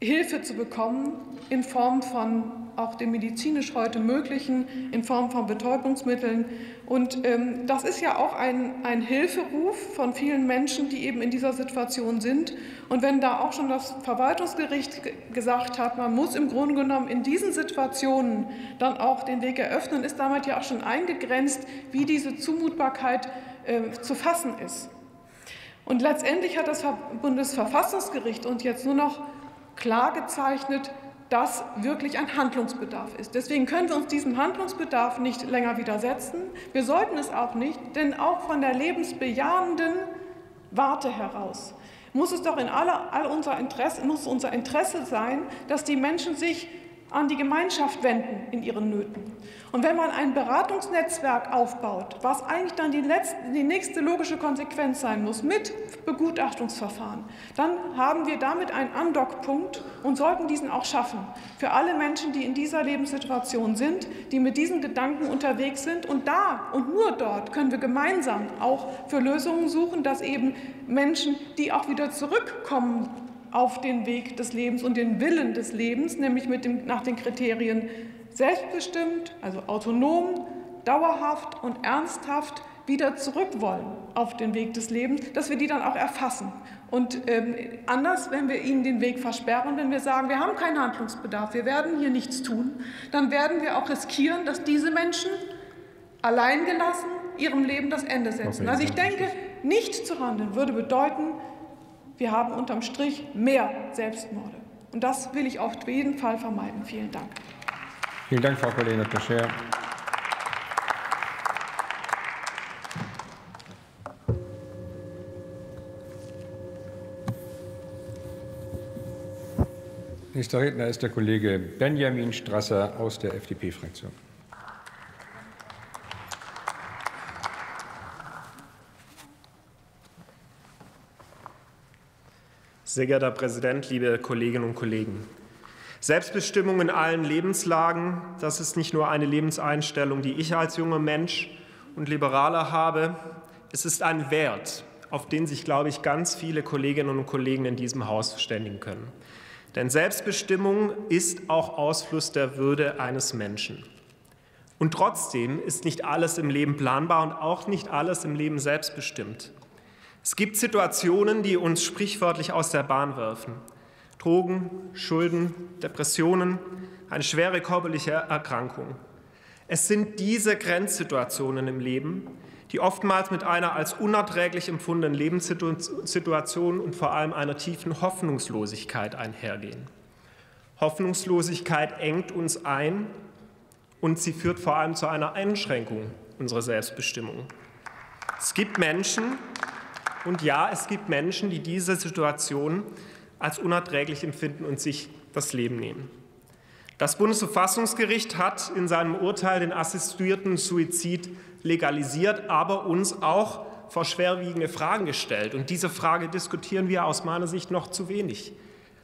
K: Hilfe zu bekommen in Form von auch dem medizinisch heute Möglichen, in Form von Betäubungsmitteln. Und ähm, das ist ja auch ein, ein Hilferuf von vielen Menschen, die eben in dieser Situation sind. Und wenn da auch schon das Verwaltungsgericht gesagt hat, man muss im Grunde genommen in diesen Situationen dann auch den Weg eröffnen, ist damit ja auch schon eingegrenzt, wie diese Zumutbarkeit äh, zu fassen ist. Und letztendlich hat das Bundesverfassungsgericht uns jetzt nur noch klar gezeichnet, dass wirklich ein Handlungsbedarf ist. Deswegen können wir uns diesem Handlungsbedarf nicht länger widersetzen. Wir sollten es auch nicht, denn auch von der lebensbejahenden Warte heraus muss es doch in aller, all unser Interesse, muss unser Interesse sein, dass die Menschen sich an die Gemeinschaft wenden in ihren Nöten. Und wenn man ein Beratungsnetzwerk aufbaut, was eigentlich dann die, letzte, die nächste logische Konsequenz sein muss, mit Begutachtungsverfahren, dann haben wir damit einen Andockpunkt und sollten diesen auch schaffen. Für alle Menschen, die in dieser Lebenssituation sind, die mit diesen Gedanken unterwegs sind. Und da und nur dort können wir gemeinsam auch für Lösungen suchen, dass eben Menschen, die auch wieder zurückkommen auf den Weg des Lebens und den Willen des Lebens, nämlich mit dem, nach den Kriterien selbstbestimmt, also autonom, dauerhaft und ernsthaft wieder zurück wollen auf den Weg des Lebens, dass wir die dann auch erfassen. Und ähm, anders, wenn wir ihnen den Weg versperren, wenn wir sagen, wir haben keinen Handlungsbedarf, wir werden hier nichts tun, dann werden wir auch riskieren, dass diese Menschen alleingelassen ihrem Leben das Ende setzen. Also ich denke, nicht zu handeln würde bedeuten, wir haben unterm Strich mehr Selbstmorde. Und das will ich auf jeden Fall vermeiden. Vielen Dank.
C: Vielen Dank, Frau Kollegin Doktor Scher. Nächster Redner ist der Kollege Benjamin Strasser aus der F D P-Fraktion.
L: Sehr geehrter Herr Präsident, liebe Kolleginnen und Kollegen! Selbstbestimmung in allen Lebenslagen, das ist nicht nur eine Lebenseinstellung, die ich als junger Mensch und Liberaler habe. Es ist ein Wert, auf den sich, glaube ich, ganz viele Kolleginnen und Kollegen in diesem Haus verständigen können. Denn Selbstbestimmung ist auch Ausfluss der Würde eines Menschen. Und trotzdem ist nicht alles im Leben planbar und auch nicht alles im Leben selbstbestimmt. Es gibt Situationen, die uns sprichwörtlich aus der Bahn werfen. Drogen, Schulden, Depressionen, eine schwere körperliche Erkrankung. Es sind diese Grenzsituationen im Leben, die oftmals mit einer als unerträglich empfundenen Lebenssituation und vor allem einer tiefen Hoffnungslosigkeit einhergehen. Hoffnungslosigkeit engt uns ein und sie führt vor allem zu einer Einschränkung unserer Selbstbestimmung. Es gibt Menschen, und ja, es gibt Menschen, die diese Situation als unerträglich empfinden und sich das Leben nehmen. Das Bundesverfassungsgericht hat in seinem Urteil den assistierten Suizid legalisiert, aber uns auch vor schwerwiegende Fragen gestellt. Und diese Frage diskutieren wir aus meiner Sicht noch zu wenig.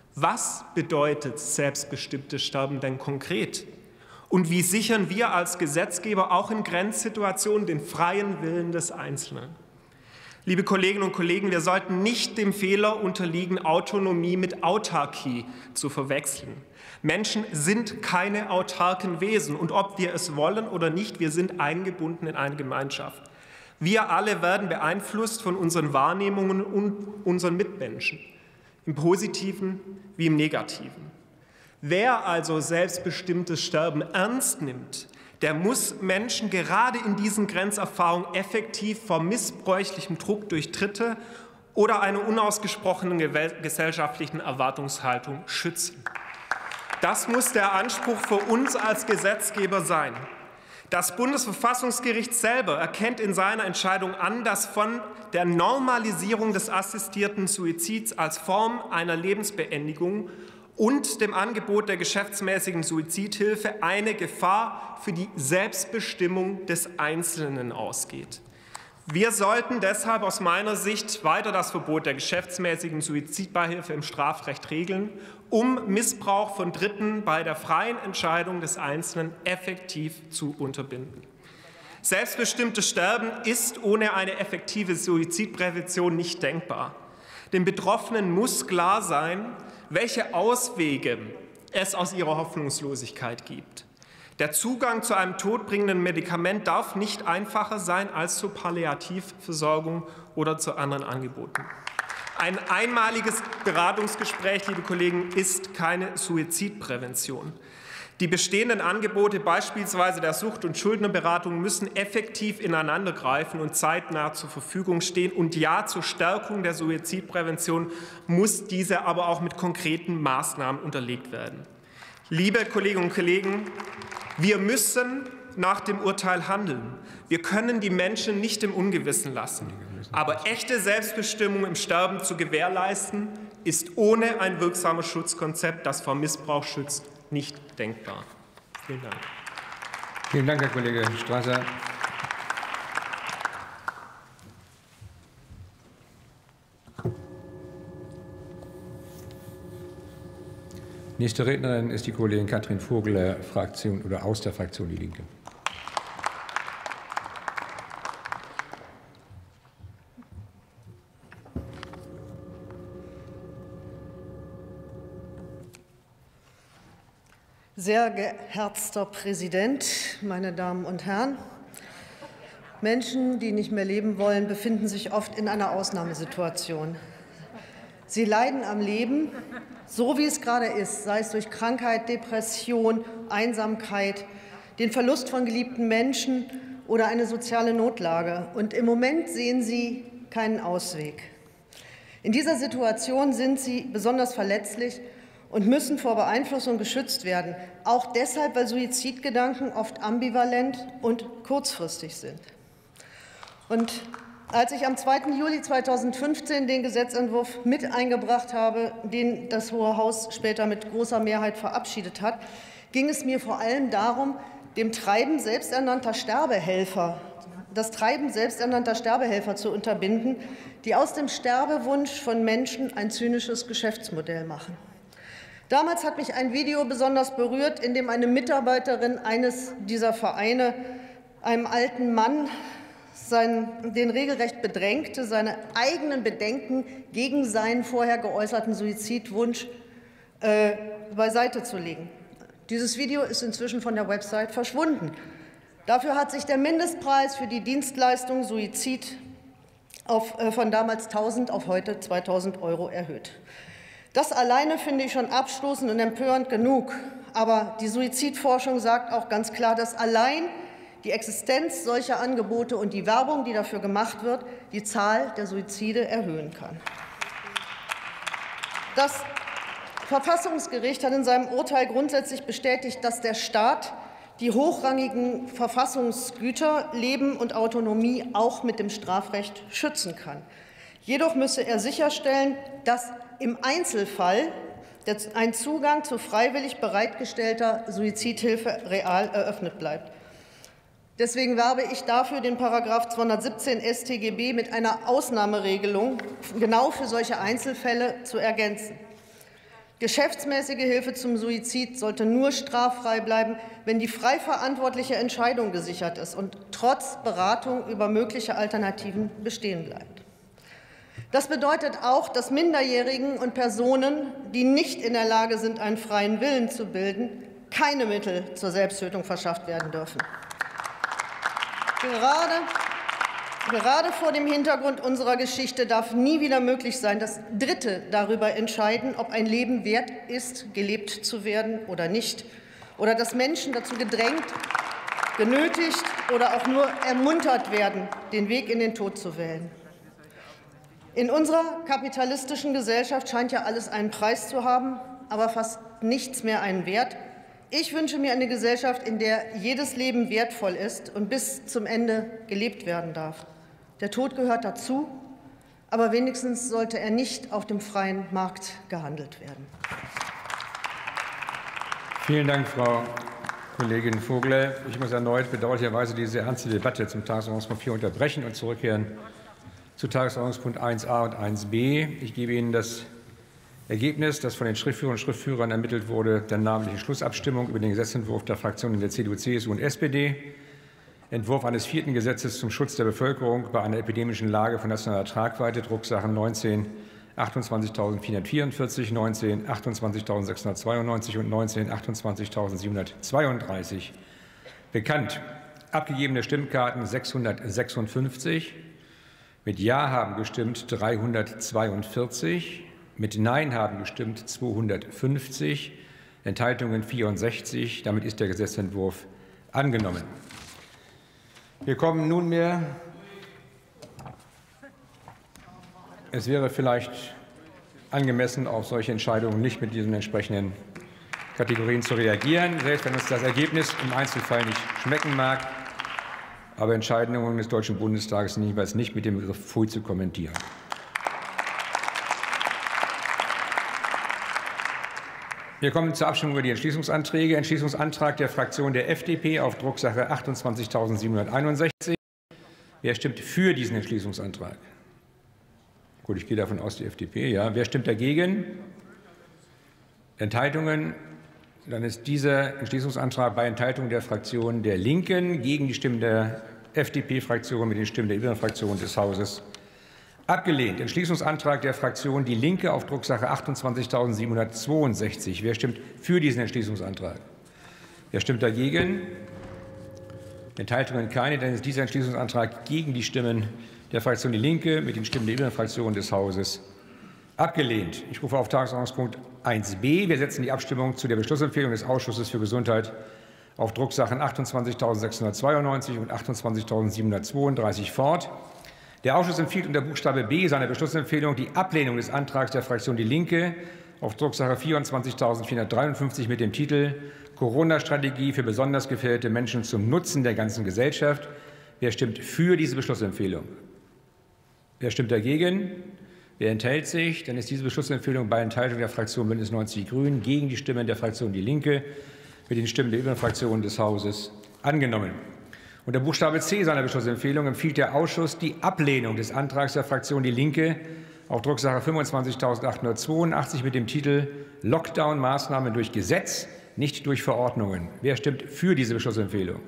L: Was bedeutet selbstbestimmtes Sterben denn konkret? Und wie sichern wir als Gesetzgeber auch in Grenzsituationen den freien Willen des Einzelnen? Liebe Kolleginnen und Kollegen, wir sollten nicht dem Fehler unterliegen, Autonomie mit Autarkie zu verwechseln. Menschen sind keine autarken Wesen und ob wir es wollen oder nicht, wir sind eingebunden in eine Gemeinschaft. Wir alle werden beeinflusst von unseren Wahrnehmungen und unseren Mitmenschen, im Positiven wie im Negativen. Wer also selbstbestimmtes Sterben ernst nimmt, der muss Menschen gerade in diesen Grenzerfahrungen effektiv vor missbräuchlichem Druck durch Dritte oder einer unausgesprochenen gesellschaftlichen Erwartungshaltung schützen. Das muss der Anspruch für uns als Gesetzgeber sein. Das Bundesverfassungsgericht selber erkennt in seiner Entscheidung an, dass von der Normalisierung des assistierten Suizids als Form einer Lebensbeendigung und dem Angebot der geschäftsmäßigen Suizidhilfe eine Gefahr für die Selbstbestimmung des Einzelnen ausgeht. Wir sollten deshalb aus meiner Sicht weiter das Verbot der geschäftsmäßigen Suizidbeihilfe im Strafrecht regeln, um Missbrauch von Dritten bei der freien Entscheidung des Einzelnen effektiv zu unterbinden. Selbstbestimmtes Sterben ist ohne eine effektive Suizidprävention nicht denkbar. Den Betroffenen muss klar sein, welche Auswege es aus ihrer Hoffnungslosigkeit gibt. Der Zugang zu einem todbringenden Medikament darf nicht einfacher sein als zur Palliativversorgung oder zu anderen Angeboten. Ein einmaliges Beratungsgespräch, liebe Kollegen, ist keine Suizidprävention. Die bestehenden Angebote, beispielsweise der Sucht- und Schuldnerberatung, müssen effektiv ineinandergreifen und zeitnah zur Verfügung stehen. Und ja, zur Stärkung der Suizidprävention muss diese aber auch mit konkreten Maßnahmen unterlegt werden. Liebe Kolleginnen und Kollegen, wir müssen nach dem Urteil handeln. Wir können die Menschen nicht im Ungewissen lassen. Aber echte Selbstbestimmung im Sterben zu gewährleisten, ist ohne ein wirksames Schutzkonzept, das vor Missbrauch schützt, nicht denkbar. Vielen Dank.
C: Vielen Dank, Herr Kollege Strasser. Nächste Rednerin ist die Kollegin Katrin Vogel, der Fraktion oder aus der Fraktion Die Linke.
M: Sehr geehrter Präsident, meine Damen und Herren! Menschen, die nicht mehr leben wollen, befinden sich oft in einer Ausnahmesituation. Sie leiden am Leben, so wie es gerade ist, sei es durch Krankheit, Depression, Einsamkeit, den Verlust von geliebten Menschen oder eine soziale Notlage. Und im Moment sehen sie keinen Ausweg. In dieser Situation sind sie besonders verletzlich und müssen vor Beeinflussung geschützt werden, auch deshalb, weil Suizidgedanken oft ambivalent und kurzfristig sind. Und als ich am zweiten Juli zweitausendfünfzehn den Gesetzentwurf mit eingebracht habe, den das Hohe Haus später mit großer Mehrheit verabschiedet hat, ging es mir vor allem darum, dem Treiben selbsternannter Sterbehelfer, das Treiben selbsternannter Sterbehelfer zu unterbinden, die aus dem Sterbewunsch von Menschen ein zynisches Geschäftsmodell machen. Damals hat mich ein Video besonders berührt, in dem eine Mitarbeiterin eines dieser Vereine einem alten Mann sein, den regelrecht bedrängte, seine eigenen Bedenken gegen seinen vorher geäußerten Suizidwunsch äh, beiseite zu legen. Dieses Video ist inzwischen von der Website verschwunden. Dafür hat sich der Mindestpreis für die Dienstleistung Suizid auf, äh, von damals tausend auf heute zweitausend Euro erhöht. Das alleine finde ich schon abstoßend und empörend genug. Aber die Suizidforschung sagt auch ganz klar, dass allein die Existenz solcher Angebote und die Werbung, die dafür gemacht wird, die Zahl der Suizide erhöhen kann. Das Verfassungsgericht hat in seinem Urteil grundsätzlich bestätigt, dass der Staat die hochrangigen Verfassungsgüter Leben und Autonomie auch mit dem Strafrecht schützen kann. Jedoch müsse er sicherstellen, dass im Einzelfall ein Zugang zu freiwillig bereitgestellter Suizidhilfe real eröffnet bleibt. Deswegen werbe ich dafür, den Paragraph zweihundertsiebzehn S t G B mit einer Ausnahmeregelung genau für solche Einzelfälle zu ergänzen. Geschäftsmäßige Hilfe zum Suizid sollte nur straffrei bleiben, wenn die frei verantwortliche Entscheidung gesichert ist und trotz Beratung über mögliche Alternativen bestehen bleibt. Das bedeutet auch, dass Minderjährigen und Personen, die nicht in der Lage sind, einen freien Willen zu bilden, keine Mittel zur Selbsttötung verschafft werden dürfen. Gerade, gerade vor dem Hintergrund unserer Geschichte darf nie wieder möglich sein, dass Dritte darüber entscheiden, ob ein Leben wert ist, gelebt zu werden oder nicht, oder dass Menschen dazu gedrängt, genötigt oder auch nur ermuntert werden, den Weg in den Tod zu wählen. In unserer kapitalistischen Gesellschaft scheint ja alles einen Preis zu haben, aber fast nichts mehr einen Wert. Ich wünsche mir eine Gesellschaft, in der jedes Leben wertvoll ist und bis zum Ende gelebt werden darf. Der Tod gehört dazu, aber wenigstens sollte er nicht auf dem freien Markt gehandelt werden.
C: Vielen Dank, Frau Kollegin Vogel. Ich muss erneut bedauerlicherweise diese ernste Debatte zum Tagesordnungspunkt vier unterbrechen und zurückkehren zu Tagesordnungspunkt eins a und eins b. Ich gebe Ihnen das Ergebnis, das von den Schriftführerinnen und Schriftführern ermittelt wurde, der namentlichen Schlussabstimmung über den Gesetzentwurf der Fraktionen der C D U, C S U und S P D, Entwurf eines vierten Gesetzes zum Schutz der Bevölkerung bei einer epidemischen Lage von nationaler Tragweite, Drucksachen neunzehn achtundzwanzigtausendvierhundertvierundvierzig, neunzehn achtundzwanzigtausendsechshundertzweiundneunzig und neunzehn achtundzwanzigtausendsiebenhundertzweiunddreißig bekannt. Abgegebene Stimmkarten sechshundertsechsundfünfzig. Mit Ja haben gestimmt dreihundertzweiundvierzig. Mit Nein haben gestimmt zweihundertfünfzig. Enthaltungen vierundsechzig. Damit ist der Gesetzentwurf angenommen. Wir kommen nunmehr. Es wäre vielleicht angemessen, auf solche Entscheidungen nicht mit diesen entsprechenden Kategorien zu reagieren, selbst wenn uns das Ergebnis im Einzelfall nicht schmecken mag. Aber Entscheidungen des Deutschen Bundestages sind jeweils nicht mit dem Begriff Pfui zu kommentieren. Wir kommen zur Abstimmung über die Entschließungsanträge. Entschließungsantrag der Fraktion der F D P auf Drucksache achtundzwanzigtausendsiebenhunderteinundsechzig. Wer stimmt für diesen Entschließungsantrag? Gut, ich gehe davon aus, die F D P. Ja. Wer stimmt dagegen? Enthaltungen? Dann ist dieser Entschließungsantrag bei Enthaltung der Fraktion der Linken gegen die Stimmen der F D P-Fraktion mit den Stimmen der übrigen Fraktionen des Hauses abgelehnt. Entschließungsantrag der Fraktion Die Linke auf Drucksache achtundzwanzigtausendsiebenhundertzweiundsechzig. Wer stimmt für diesen Entschließungsantrag? Wer stimmt dagegen? Enthaltungen keine. Dann ist dieser Entschließungsantrag gegen die Stimmen der Fraktion Die Linke mit den Stimmen der übrigen Fraktionen des Hauses abgelehnt. Ich rufe auf Tagesordnungspunkt eins b. Wir setzen die Abstimmung zu der Beschlussempfehlung des Ausschusses für Gesundheit auf Drucksachen achtundzwanzigtausendsechshundertzweiundneunzig und achtundzwanzigtausendsiebenhundertzweiunddreißig fort. Der Ausschuss empfiehlt unter Buchstabe B seiner Beschlussempfehlung die Ablehnung des Antrags der Fraktion Die Linke auf Drucksache vierundzwanzigtausendvierhundertdreiundfünfzig mit dem Titel Corona-Strategie für besonders gefährdete Menschen zum Nutzen der ganzen Gesellschaft. Wer stimmt für diese Beschlussempfehlung? Wer stimmt dagegen? Wer enthält sich? Dann ist diese Beschlussempfehlung bei Enthaltung der Fraktion Bündnis neunzig Die Grünen gegen die Stimmen der Fraktion Die Linke mit den Stimmen der übrigen Fraktionen des Hauses angenommen. Unter Buchstabe C seiner Beschlussempfehlung empfiehlt der Ausschuss die Ablehnung des Antrags der Fraktion Die Linke auf Drucksache fünfundzwanzigtausendachthundertzweiundachtzig mit dem Titel Lockdown-Maßnahmen durch Gesetz, nicht durch Verordnungen. Wer stimmt für diese Beschlussempfehlung?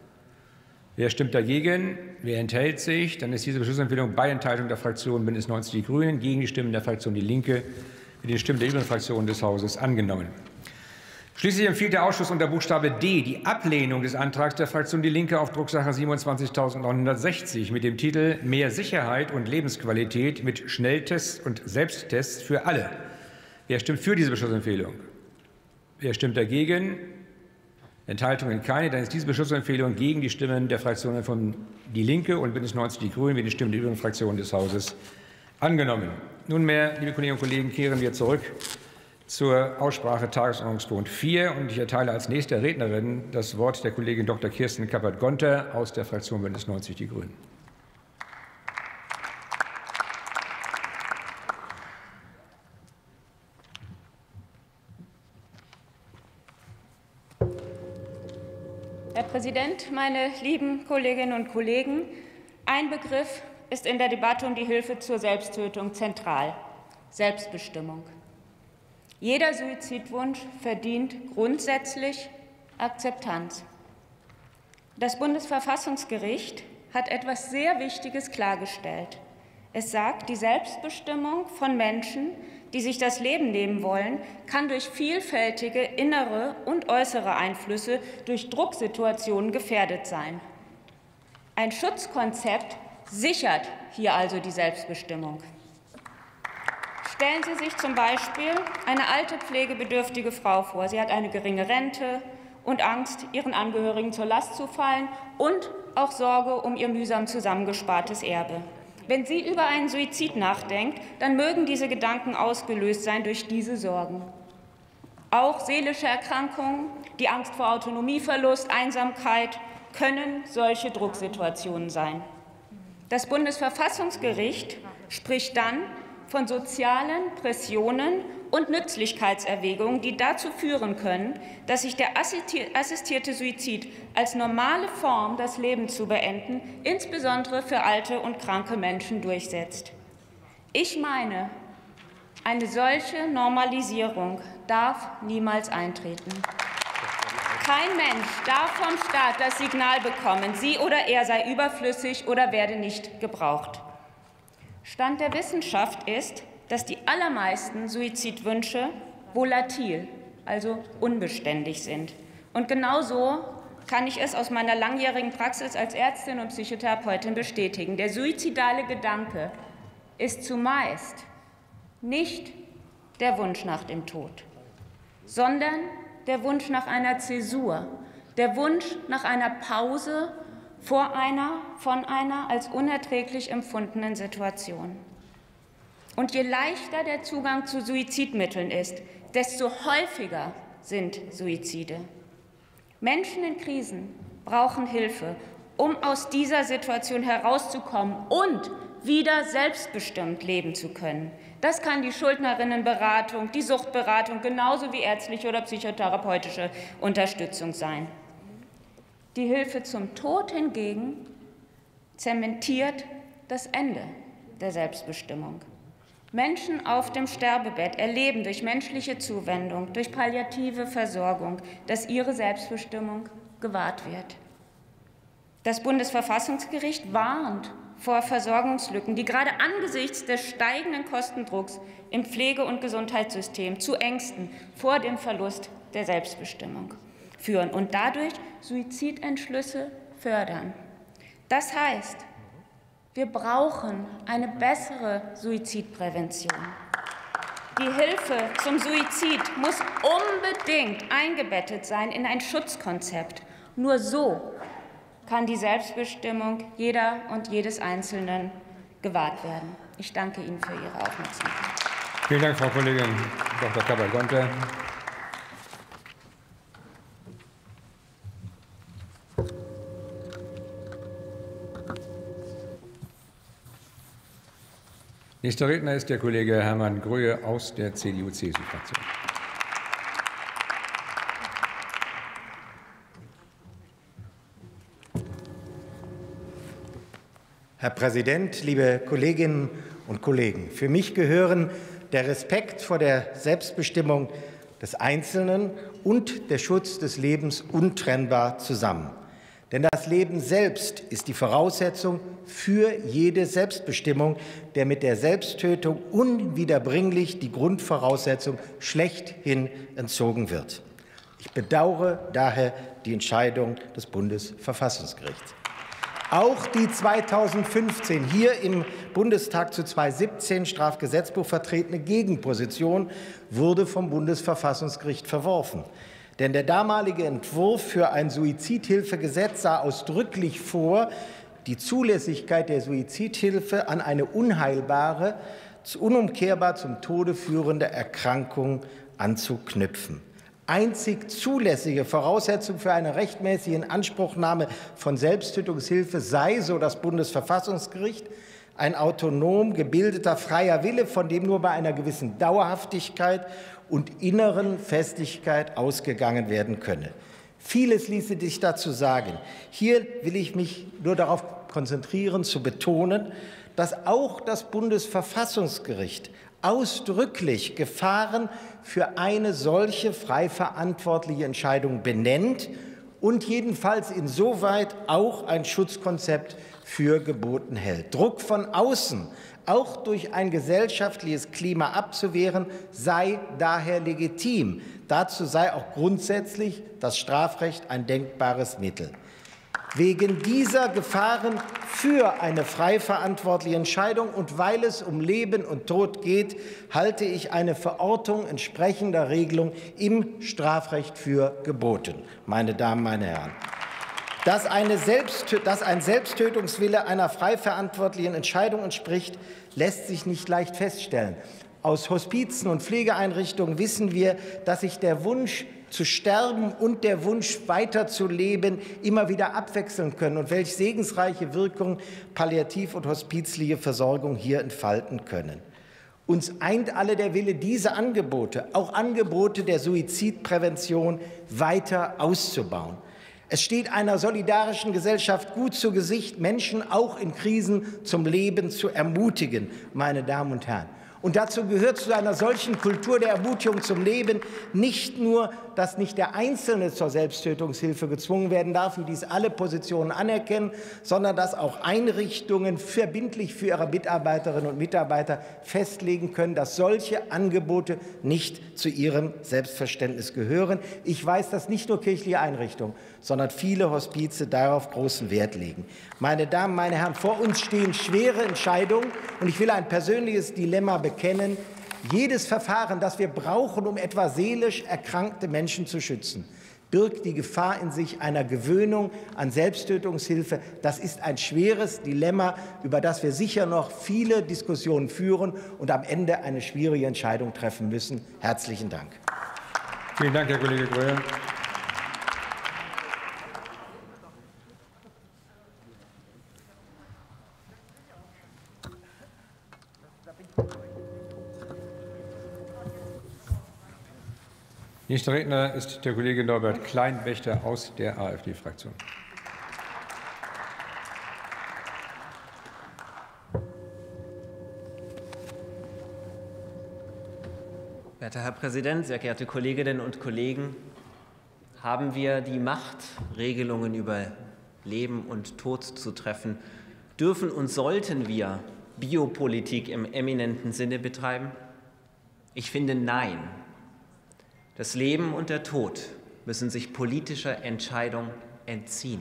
C: Wer stimmt dagegen? Wer enthält sich? Dann ist diese Beschlussempfehlung bei Enthaltung der Fraktion Bündnis neunzig Die Grünen gegen die Stimmen der Fraktion Die Linke mit den Stimmen der übrigen Fraktionen des Hauses angenommen. Schließlich empfiehlt der Ausschuss unter Buchstabe D die Ablehnung des Antrags der Fraktion Die Linke auf Drucksache siebenundzwanzigtausendneunhundertsechzig mit dem Titel Mehr Sicherheit und Lebensqualität mit Schnelltests und Selbsttests für alle. Wer stimmt für diese Beschlussempfehlung? Wer stimmt dagegen? Enthaltungen keine. Dann ist diese Beschlussempfehlung gegen die Stimmen der Fraktionen von Die Linke und Bündnis neunzig Die Grünen mit den Stimmen der übrigen Fraktionen des Hauses angenommen. Nunmehr, liebe Kolleginnen und Kollegen, kehren wir zurück zur Aussprache Tagesordnungspunkt vier. Und ich erteile als nächste Rednerin das Wort der Kollegin Doktor Kirsten Kappert-Gonter aus der Fraktion Bündnis neunzig Die Grünen.
N: Herr Präsident, meine lieben Kolleginnen und Kollegen! Ein Begriff ist in der Debatte um die Hilfe zur Selbsttötung zentral: Selbstbestimmung. Jeder Suizidwunsch verdient grundsätzlich Akzeptanz. Das Bundesverfassungsgericht hat etwas sehr Wichtiges klargestellt. Es sagt, die Selbstbestimmung von Menschen, die sich das Leben nehmen wollen, kann durch vielfältige innere und äußere Einflüsse, durch Drucksituationen gefährdet sein. Ein Schutzkonzept sichert hier also die Selbstbestimmung. Stellen Sie sich zum Beispiel eine alte pflegebedürftige Frau vor. Sie hat eine geringe Rente und Angst, ihren Angehörigen zur Last zu fallen und auch Sorge um ihr mühsam zusammengespartes Erbe. Wenn sie über einen Suizid nachdenkt, dann mögen diese Gedanken ausgelöst sein durch diese Sorgen. Auch seelische Erkrankungen, die Angst vor Autonomieverlust, Einsamkeit können solche Drucksituationen sein. Das Bundesverfassungsgericht spricht dann von sozialen Pressionen und Nützlichkeitserwägungen, die dazu führen können, dass sich der assistierte Suizid als normale Form, das Leben zu beenden, insbesondere für alte und kranke Menschen durchsetzt. Ich meine, eine solche Normalisierung darf niemals eintreten. Kein Mensch darf vom Staat das Signal bekommen, sie oder er sei überflüssig oder werde nicht gebraucht. Stand der Wissenschaft ist, dass die allermeisten Suizidwünsche volatil, also unbeständig sind. Und genauso kann ich es aus meiner langjährigen Praxis als Ärztin und Psychotherapeutin bestätigen. Der suizidale Gedanke ist zumeist nicht der Wunsch nach dem Tod, sondern der Wunsch nach einer Zäsur, der Wunsch nach einer Pause vor einer, von einer als unerträglich empfundenen Situation. Und je leichter der Zugang zu Suizidmitteln ist, desto häufiger sind Suizide. Menschen in Krisen brauchen Hilfe, um aus dieser Situation herauszukommen und wieder selbstbestimmt leben zu können. Das kann die Schuldnerinnenberatung, die Suchtberatung genauso wie ärztliche oder psychotherapeutische Unterstützung sein. Die Hilfe zum Tod hingegen zementiert das Ende der Selbstbestimmung. Menschen auf dem Sterbebett erleben durch menschliche Zuwendung, durch palliative Versorgung, dass ihre Selbstbestimmung gewahrt wird. Das Bundesverfassungsgericht warnt vor Versorgungslücken, die gerade angesichts des steigenden Kostendrucks im Pflege- und Gesundheitssystem zu Ängsten vor dem Verlust der Selbstbestimmung führen und dadurch Suizidentschlüsse fördern. Das heißt, wir brauchen eine bessere Suizidprävention. Die Hilfe zum Suizid muss unbedingt eingebettet sein in ein Schutzkonzept. Nur so kann die Selbstbestimmung jeder und jedes Einzelnen gewahrt werden. Ich danke Ihnen für Ihre Aufmerksamkeit.
C: Vielen Dank, Frau Kollegin Doktor Kappel-Gonter. Nächster Redner ist der Kollege Hermann Gröhe aus der C D U-C S U-Fraktion.
O: Herr Präsident, liebe Kolleginnen und Kollegen! Für mich gehören der Respekt vor der Selbstbestimmung des Einzelnen und der Schutz des Lebens untrennbar zusammen. Denn das Leben selbst ist die Voraussetzung für jede Selbstbestimmung, der mit der Selbsttötung unwiederbringlich die Grundvoraussetzung schlechthin entzogen wird. Ich bedauere daher die Entscheidung des Bundesverfassungsgerichts. Auch die zweitausendfünfzehn hier im Bundestag zu zweihundertsiebzehn Strafgesetzbuch vertretene Gegenposition wurde vom Bundesverfassungsgericht verworfen. Denn der damalige Entwurf für ein Suizidhilfegesetz sah ausdrücklich vor, die Zulässigkeit der Suizidhilfe an eine unheilbare, unumkehrbar zum Tode führende Erkrankung anzuknüpfen. Einzig zulässige Voraussetzung für eine rechtmäßige Inanspruchnahme von Selbsttötungshilfe sei, so das Bundesverfassungsgericht, ein autonom gebildeter freier Wille, von dem nur bei einer gewissen Dauerhaftigkeit und inneren Festigkeit ausgegangen werden könne. Vieles ließe sich dazu sagen. Hier will ich mich nur darauf konzentrieren, zu betonen, dass auch das Bundesverfassungsgericht ausdrücklich Gefahren für eine solche frei verantwortliche Entscheidung benennt und jedenfalls insoweit auch ein Schutzkonzept für geboten hält. Druck von außen, auch durch ein gesellschaftliches Klima abzuwehren, sei daher legitim. Dazu sei auch grundsätzlich das Strafrecht ein denkbares Mittel. Wegen dieser Gefahren für eine frei verantwortliche Entscheidung und weil es um Leben und Tod geht, halte ich eine Verortung entsprechender Regelung im Strafrecht für geboten. Meine Damen, meine Herren. Dass, eine Selbsttö- dass ein Selbsttötungswille einer frei verantwortlichen Entscheidung entspricht, lässt sich nicht leicht feststellen. Aus Hospizen und Pflegeeinrichtungen wissen wir, dass sich der Wunsch zu sterben und der Wunsch weiterzuleben immer wieder abwechseln können und welch segensreiche Wirkung palliativ- und hospizliche Versorgung hier entfalten können. Uns eint alle der Wille, diese Angebote, auch Angebote der Suizidprävention, weiter auszubauen. Es steht einer solidarischen Gesellschaft gut zu Gesicht, Menschen auch in Krisen zum Leben zu ermutigen, meine Damen und Herren. Und dazu gehört zu einer solchen Kultur der Ermutigung zum Leben nicht nur, dass nicht der Einzelne zur Selbsttötungshilfe gezwungen werden darf, wie dies alle Positionen anerkennen, sondern dass auch Einrichtungen verbindlich für ihre Mitarbeiterinnen und Mitarbeiter festlegen können, dass solche Angebote nicht zu ihrem Selbstverständnis gehören. Ich weiß, dass nicht nur kirchliche Einrichtungen, sondern viele Hospize darauf großen Wert legen. Meine Damen, meine Herren, vor uns stehen schwere Entscheidungen, und ich will ein persönliches Dilemma bekennen. Jedes Verfahren, das wir brauchen, um etwa seelisch erkrankte Menschen zu schützen, birgt die Gefahr in sich einer Gewöhnung an Selbsttötungshilfe. Das ist ein schweres Dilemma, über das wir sicher noch viele Diskussionen führen und am Ende eine schwierige Entscheidung treffen müssen. Herzlichen Dank.
C: Vielen Dank, Herr Kollege Greuer. Nächster Redner ist der Kollege Norbert Kleinwächter aus der AfD-Fraktion.
P: Werter Herr Präsident, sehr geehrte Kolleginnen und Kollegen! Haben wir die Macht, Regelungen über Leben und Tod zu treffen, dürfen und sollten wir Biopolitik im eminenten Sinne betreiben? Ich finde, nein. Das Leben und der Tod müssen sich politischer Entscheidung entziehen.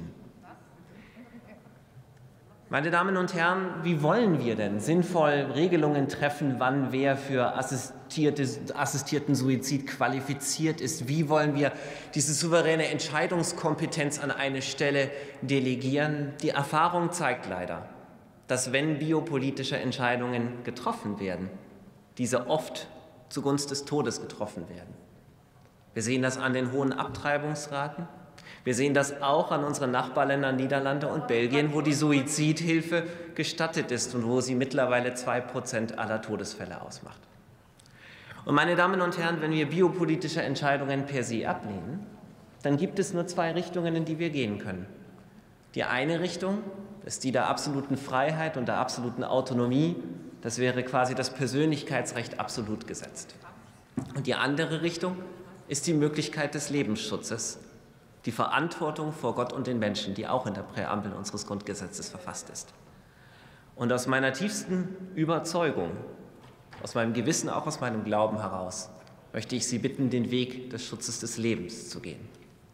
P: Meine Damen und Herren, wie wollen wir denn sinnvoll Regelungen treffen, wann wer für assistierten Suizid qualifiziert ist? Wie wollen wir diese souveräne Entscheidungskompetenz an eine Stelle delegieren? Die Erfahrung zeigt leider, dass wenn biopolitische Entscheidungen getroffen werden, diese oft zugunsten des Todes getroffen werden. Wir sehen das an den hohen Abtreibungsraten. Wir sehen das auch an unseren Nachbarländern Niederlande und Belgien, wo die Suizidhilfe gestattet ist und wo sie mittlerweile zwei Prozent aller Todesfälle ausmacht. Und meine Damen und Herren, wenn wir biopolitische Entscheidungen per se ablehnen, dann gibt es nur zwei Richtungen, in die wir gehen können. Die eine Richtung ist die der absoluten Freiheit und der absoluten Autonomie. Das wäre quasi das Persönlichkeitsrecht absolut gesetzt. Und die andere Richtung ist die Möglichkeit des Lebensschutzes, die Verantwortung vor Gott und den Menschen, die auch in der Präambel unseres Grundgesetzes verfasst ist. Und aus meiner tiefsten Überzeugung, aus meinem Gewissen, auch aus meinem Glauben heraus, möchte ich Sie bitten, den Weg des Schutzes des Lebens zu gehen.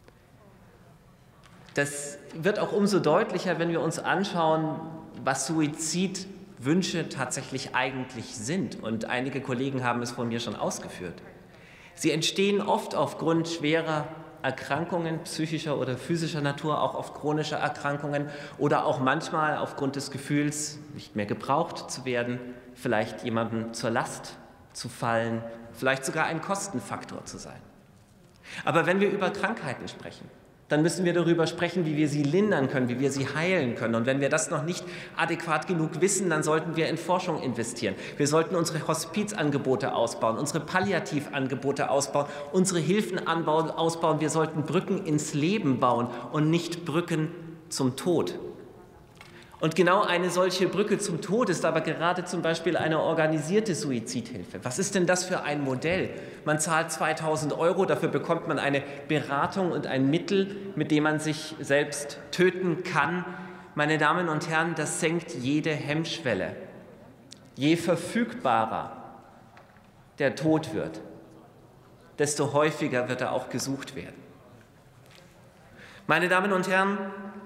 P: Das wird auch umso deutlicher, wenn wir uns anschauen, was Suizidwünsche tatsächlich eigentlich sind. Und einige Kollegen haben es von mir schon ausgeführt. Sie entstehen oft aufgrund schwerer Erkrankungen psychischer oder physischer Natur, auch auf chronische Erkrankungen oder auch manchmal aufgrund des Gefühls, nicht mehr gebraucht zu werden, vielleicht jemandem zur Last zu fallen, vielleicht sogar ein Kostenfaktor zu sein. Aber wenn wir über Krankheiten sprechen, dann müssen wir darüber sprechen, wie wir sie lindern können, wie wir sie heilen können. Und wenn wir das noch nicht adäquat genug wissen, dann sollten wir in Forschung investieren. Wir sollten unsere Hospizangebote ausbauen, unsere Palliativangebote ausbauen, unsere Hilfen anbauen, ausbauen. Wir sollten Brücken ins Leben bauen und nicht Brücken zum Tod. Und genau eine solche Brücke zum Tod ist aber gerade zum Beispiel eine organisierte Suizidhilfe. Was ist denn das für ein Modell? Man zahlt zweitausend Euro, dafür bekommt man eine Beratung und ein Mittel, mit dem man sich selbst töten kann. Meine Damen und Herren, das senkt jede Hemmschwelle. Je verfügbarer der Tod wird, desto häufiger wird er auch gesucht werden. Meine Damen und Herren,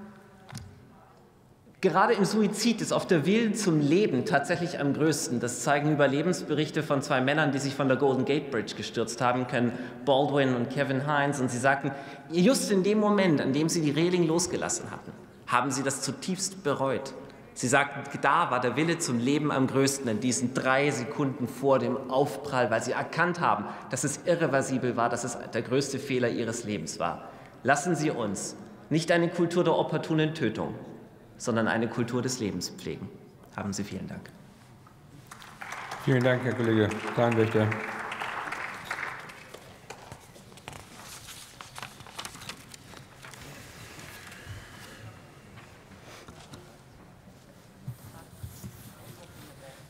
P: gerade im Suizid ist oft der Wille zum Leben tatsächlich am größten. Das zeigen Überlebensberichte von zwei Männern, die sich von der Golden Gate Bridge gestürzt haben, Ken Baldwin und Kevin Hines. Und sie sagten, just in dem Moment, an dem sie die Reling losgelassen hatten, haben sie das zutiefst bereut. Sie sagten, da war der Wille zum Leben am größten, in diesen drei Sekunden vor dem Aufprall, weil sie erkannt haben, dass es irreversibel war, dass es der größte Fehler ihres Lebens war. Lassen Sie uns nicht eine Kultur der opportunen Tötung, sondern eine Kultur des Lebens pflegen. Haben Sie vielen Dank.
C: Vielen Dank, Herr Kollege Kleinwächter.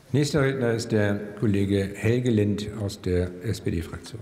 C: Nächster Redner ist der Kollege Helge Lind aus der S P D-Fraktion.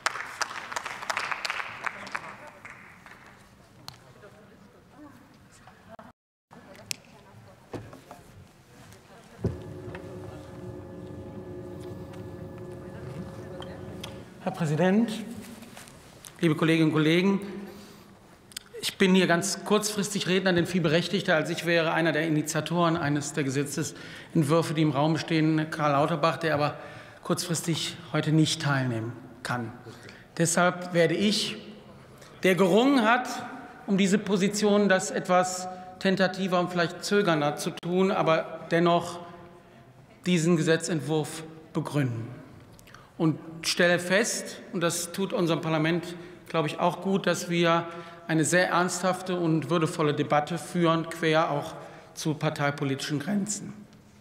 Q: Herr Präsident, liebe Kolleginnen und Kollegen! Ich bin hier ganz kurzfristig Redner, denn viel berechtigter als ich wäre einer der Initiatoren eines der Gesetzesentwürfe, die im Raum stehen, Karl Lauterbach, der aber kurzfristig heute nicht teilnehmen kann. Deshalb werde ich, der gerungen hat, um diese Position das etwas tentativer und vielleicht zögernder zu tun, aber dennoch diesen Gesetzentwurf begründen. Und stelle fest, und das tut unserem Parlament, glaube ich, auch gut, dass wir eine sehr ernsthafte und würdevolle Debatte führen, quer auch zu parteipolitischen Grenzen.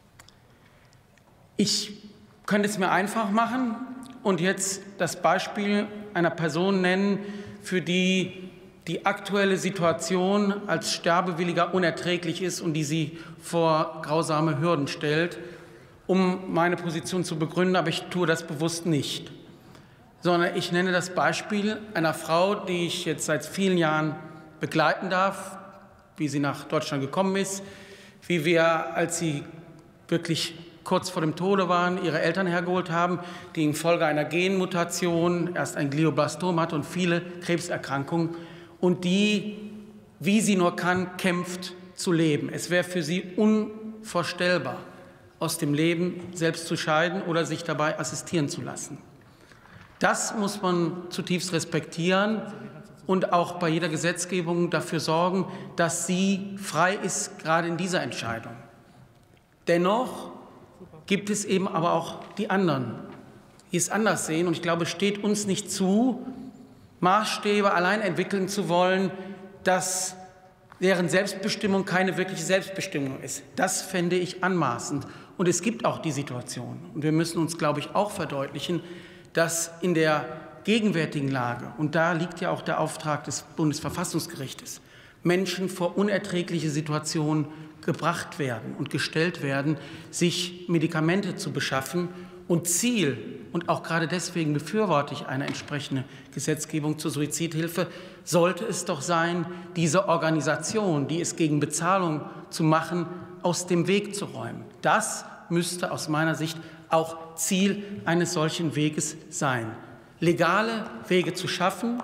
Q: Ich könnte es mir einfach machen und jetzt das Beispiel einer Person nennen, für die die aktuelle Situation als Sterbewilliger unerträglich ist und die sie vor grausame Hürden stellt, um meine Position zu begründen, aber ich tue das bewusst nicht. Sondern ich nenne das Beispiel einer Frau, die ich jetzt seit vielen Jahren begleiten darf, wie sie nach Deutschland gekommen ist, wie wir, als sie wirklich kurz vor dem Tode waren, ihre Eltern hergeholt haben, die infolge einer Genmutation erst ein Glioblastom hatte und viele Krebserkrankungen und die, wie sie nur kann, kämpft zu leben. Es wäre für sie unvorstellbar, aus dem Leben selbst zu scheiden oder sich dabei assistieren zu lassen. Das muss man zutiefst respektieren und auch bei jeder Gesetzgebung dafür sorgen, dass sie frei ist, gerade in dieser Entscheidung. Dennoch gibt es eben aber auch die anderen, die es anders sehen. Und ich glaube, es steht uns nicht zu, Maßstäbe allein entwickeln zu wollen, dass deren Selbstbestimmung keine wirkliche Selbstbestimmung ist. Das fände ich anmaßend. Und es gibt auch die Situation, und wir müssen uns, glaube ich, auch verdeutlichen, dass in der gegenwärtigen Lage, und da liegt ja auch der Auftrag des Bundesverfassungsgerichtes, Menschen vor unerträgliche Situationen gebracht werden und gestellt werden, sich Medikamente zu beschaffen. Und Ziel, und auch gerade deswegen befürworte ich eine entsprechende Gesetzgebung zur Suizidhilfe, sollte es doch sein, diese Organisation, die es gegen Bezahlung zu machen, aus dem Weg zu räumen. Das müsste aus meiner Sicht auch Ziel eines solchen Weges sein. Legale Wege zu schaffen,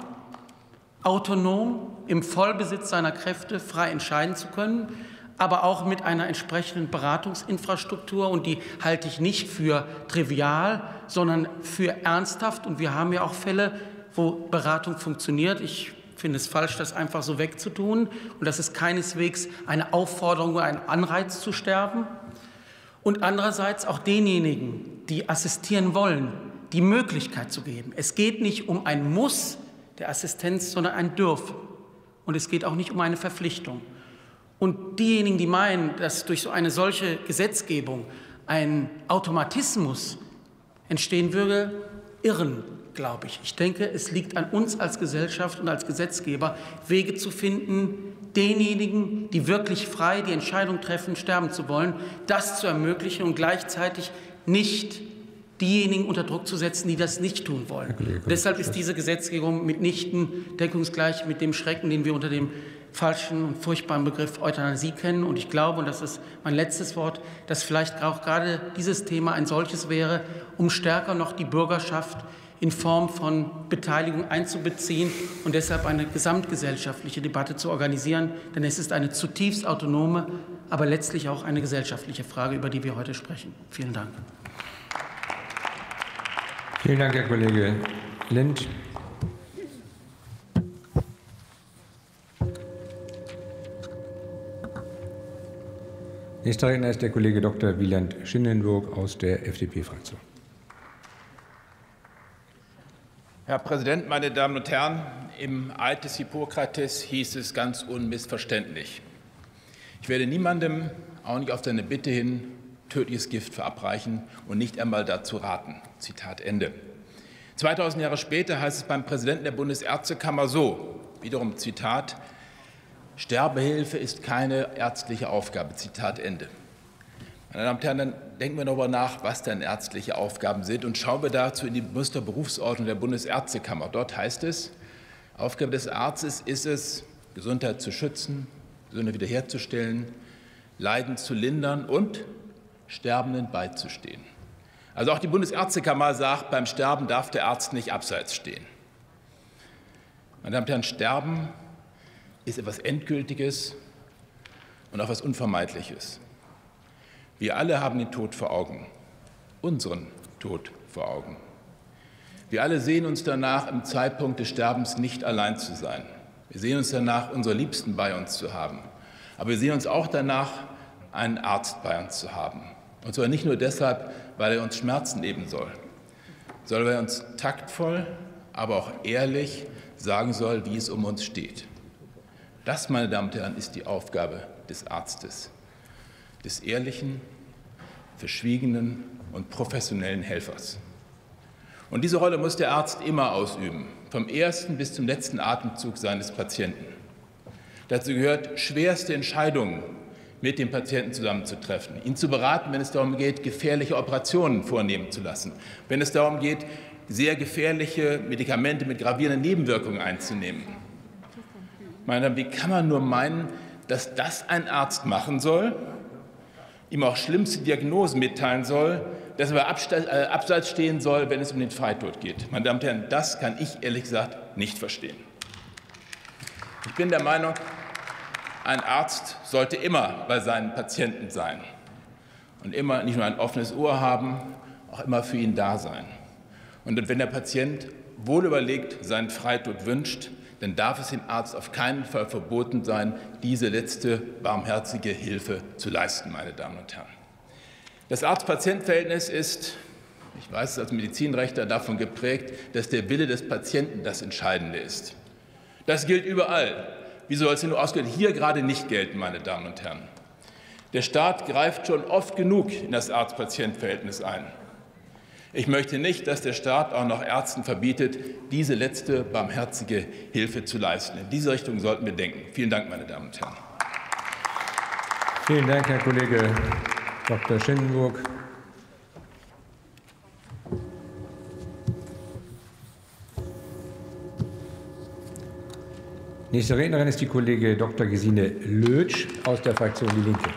Q: autonom im Vollbesitz seiner Kräfte frei entscheiden zu können, aber auch mit einer entsprechenden Beratungsinfrastruktur. Und die halte ich nicht für trivial, sondern für ernsthaft. Und wir haben ja auch Fälle, wo Beratung funktioniert. Ich finde es falsch, das einfach so wegzutun. Und das ist keineswegs eine Aufforderung oder ein Anreiz zu sterben. Und andererseits auch denjenigen, die assistieren wollen, die Möglichkeit zu geben. Es geht nicht um ein Muss der Assistenz, sondern ein Dürfen. Und es geht auch nicht um eine Verpflichtung. Und diejenigen, die meinen, dass durch so eine solche Gesetzgebung ein Automatismus entstehen würde, irren, glaube ich. Ich denke, es liegt an uns als Gesellschaft und als Gesetzgeber, Wege zu finden, denjenigen, die wirklich frei die Entscheidung treffen, sterben zu wollen, das zu ermöglichen und gleichzeitig nicht diejenigen unter Druck zu setzen, die das nicht tun wollen. Und deshalb ist diese Gesetzgebung mitnichten deckungsgleich mit dem Schrecken, den wir unter dem falschen und furchtbaren Begriff Euthanasie kennen. Und ich glaube, und das ist mein letztes Wort, dass vielleicht auch gerade dieses Thema ein solches wäre, um stärker noch die Bürgerschaft in Form von Beteiligung einzubeziehen und deshalb eine gesamtgesellschaftliche Debatte zu organisieren. Denn es ist eine zutiefst autonome, aber letztlich auch eine gesellschaftliche Frage, über die wir heute sprechen. Vielen Dank.
C: Vielen Dank, Herr Kollege Lind. Nächster Redner ist der Kollege Doktor Wieland Schindenburg aus der F D P-Fraktion.
R: Herr Präsident, meine Damen und Herren! Im Eid des Hippokrates hieß es ganz unmissverständlich: Ich werde niemandem, auch nicht auf seine Bitte hin, tödliches Gift verabreichen und nicht einmal dazu raten. Zitat Ende. zweitausend Jahre später heißt es beim Präsidenten der Bundesärztekammer so, wiederum Zitat: Sterbehilfe ist keine ärztliche Aufgabe. Zitat Ende. Meine Damen und Herren, dann denken wir darüber nach, was denn ärztliche Aufgaben sind, und schauen wir dazu in die Musterberufsordnung der Bundesärztekammer. Dort heißt es, Aufgabe des Arztes ist es, Gesundheit zu schützen, Gesundheit wiederherzustellen, Leiden zu lindern und Sterbenden beizustehen. Also auch die Bundesärztekammer sagt, beim Sterben darf der Arzt nicht abseits stehen. Meine Damen und Herren, Sterben ist etwas Endgültiges und auch etwas Unvermeidliches. Wir alle haben den Tod vor Augen, unseren Tod vor Augen. Wir alle sehen uns danach, im Zeitpunkt des Sterbens nicht allein zu sein. Wir sehen uns danach, unsere Liebsten bei uns zu haben. Aber wir sehen uns auch danach, einen Arzt bei uns zu haben. Und zwar nicht nur deshalb, weil er uns Schmerzen nehmen soll, sondern weil er uns taktvoll, aber auch ehrlich sagen soll, wie es um uns steht. Das, meine Damen und Herren, ist die Aufgabe des Arztes, des ehrlichen, verschwiegenen und professionellen Helfers. Und diese Rolle muss der Arzt immer ausüben, vom ersten bis zum letzten Atemzug seines Patienten. Dazu gehört, schwerste Entscheidungen mit dem Patienten zusammenzutreffen, ihn zu beraten, wenn es darum geht, gefährliche Operationen vornehmen zu lassen, wenn es darum geht, sehr gefährliche Medikamente mit gravierenden Nebenwirkungen einzunehmen. Meine Damen, wie kann man nur meinen, dass das ein Arzt machen soll, ihm auch schlimmste Diagnosen mitteilen soll, dass er aber abseits stehen soll, wenn es um den Freitod geht? Meine Damen und Herren, das kann ich ehrlich gesagt nicht verstehen. Ich bin der Meinung, ein Arzt sollte immer bei seinen Patienten sein und immer nicht nur ein offenes Ohr haben, auch immer für ihn da sein. Und wenn der Patient wohlüberlegt seinen Freitod wünscht, dann darf es dem Arzt auf keinen Fall verboten sein, diese letzte barmherzige Hilfe zu leisten, meine Damen und Herren. Das Arzt-Patient-Verhältnis ist, ich weiß es als Medizinrechtler, davon geprägt, dass der Wille des Patienten das Entscheidende ist. Das gilt überall. Wie soll es denn nur ausgerechnet hier gerade nicht gelten, meine Damen und Herren? Der Staat greift schon oft genug in das Arzt-Patient-Verhältnis ein. Ich möchte nicht, dass der Staat auch noch Ärzten verbietet, diese letzte barmherzige Hilfe zu leisten. In diese Richtung sollten wir denken. Vielen Dank, meine Damen und Herren.
C: Vielen Dank, Herr Kollege Doktor Schindenburg. Nächste Rednerin ist die Kollegin Doktor Gesine Lötsch aus der Fraktion Die Linke.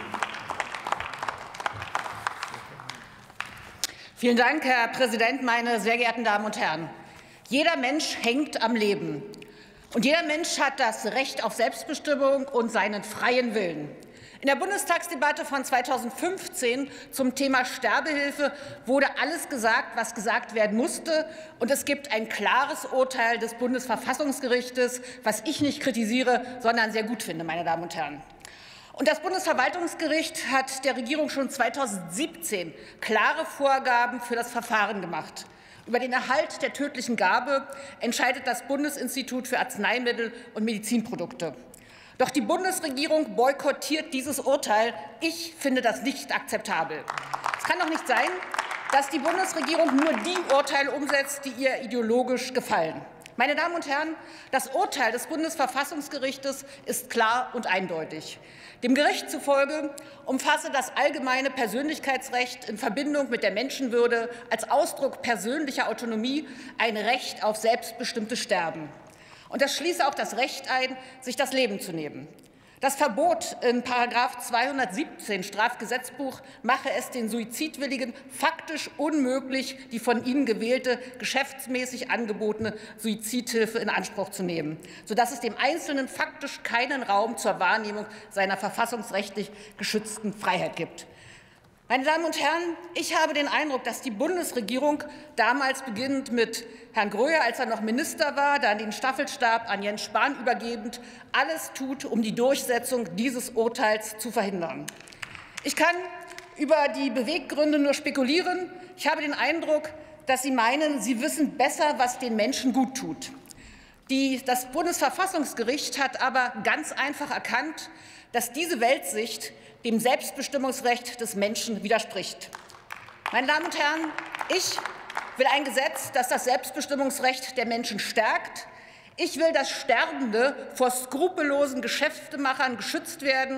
S: Vielen Dank, Herr Präsident, meine sehr geehrten Damen und Herren. Jeder Mensch hängt am Leben. Und jeder Mensch hat das Recht auf Selbstbestimmung und seinen freien Willen. In der Bundestagsdebatte von zweitausendfünfzehn zum Thema Sterbehilfe wurde alles gesagt, was gesagt werden musste. Und es gibt ein klares Urteil des Bundesverfassungsgerichtes, was ich nicht kritisiere, sondern sehr gut finde, meine Damen und Herren. Und das Bundesverwaltungsgericht hat der Regierung schon zweitausendsiebzehn klare Vorgaben für das Verfahren gemacht. Über den Erhalt der tödlichen Gabe entscheidet das Bundesinstitut für Arzneimittel und Medizinprodukte. Doch die Bundesregierung boykottiert dieses Urteil. Ich finde das nicht akzeptabel. Es kann doch nicht sein, dass die Bundesregierung nur die Urteile umsetzt, die ihr ideologisch gefallen. Meine Damen und Herren, das Urteil des Bundesverfassungsgerichtes ist klar und eindeutig. Dem Gericht zufolge umfasse das allgemeine Persönlichkeitsrecht in Verbindung mit der Menschenwürde als Ausdruck persönlicher Autonomie ein Recht auf selbstbestimmtes Sterben. Und das schließe auch das Recht ein, sich das Leben zu nehmen. Das Verbot in Paragraph zweihundertsiebzehn Strafgesetzbuch mache es den Suizidwilligen faktisch unmöglich, die von ihnen gewählte, geschäftsmäßig angebotene Suizidhilfe in Anspruch zu nehmen, sodass es dem Einzelnen faktisch keinen Raum zur Wahrnehmung seiner verfassungsrechtlich geschützten Freiheit gibt. Meine Damen und Herren, ich habe den Eindruck, dass die Bundesregierung damals beginnend mit Herrn Gröhe, als er noch Minister war, dann den Staffelstab an Jens Spahn übergebend, alles tut, um die Durchsetzung dieses Urteils zu verhindern. Ich kann über die Beweggründe nur spekulieren. Ich habe den Eindruck, dass Sie meinen, Sie wissen besser, was den Menschen gut tut. Die, das Bundesverfassungsgericht hat aber ganz einfach erkannt, dass diese Weltsicht dem Selbstbestimmungsrecht des Menschen widerspricht. Meine Damen und Herren, ich will ein Gesetz, das das Selbstbestimmungsrecht der Menschen stärkt. Ich will, dass Sterbende vor skrupellosen Geschäftemachern geschützt werden.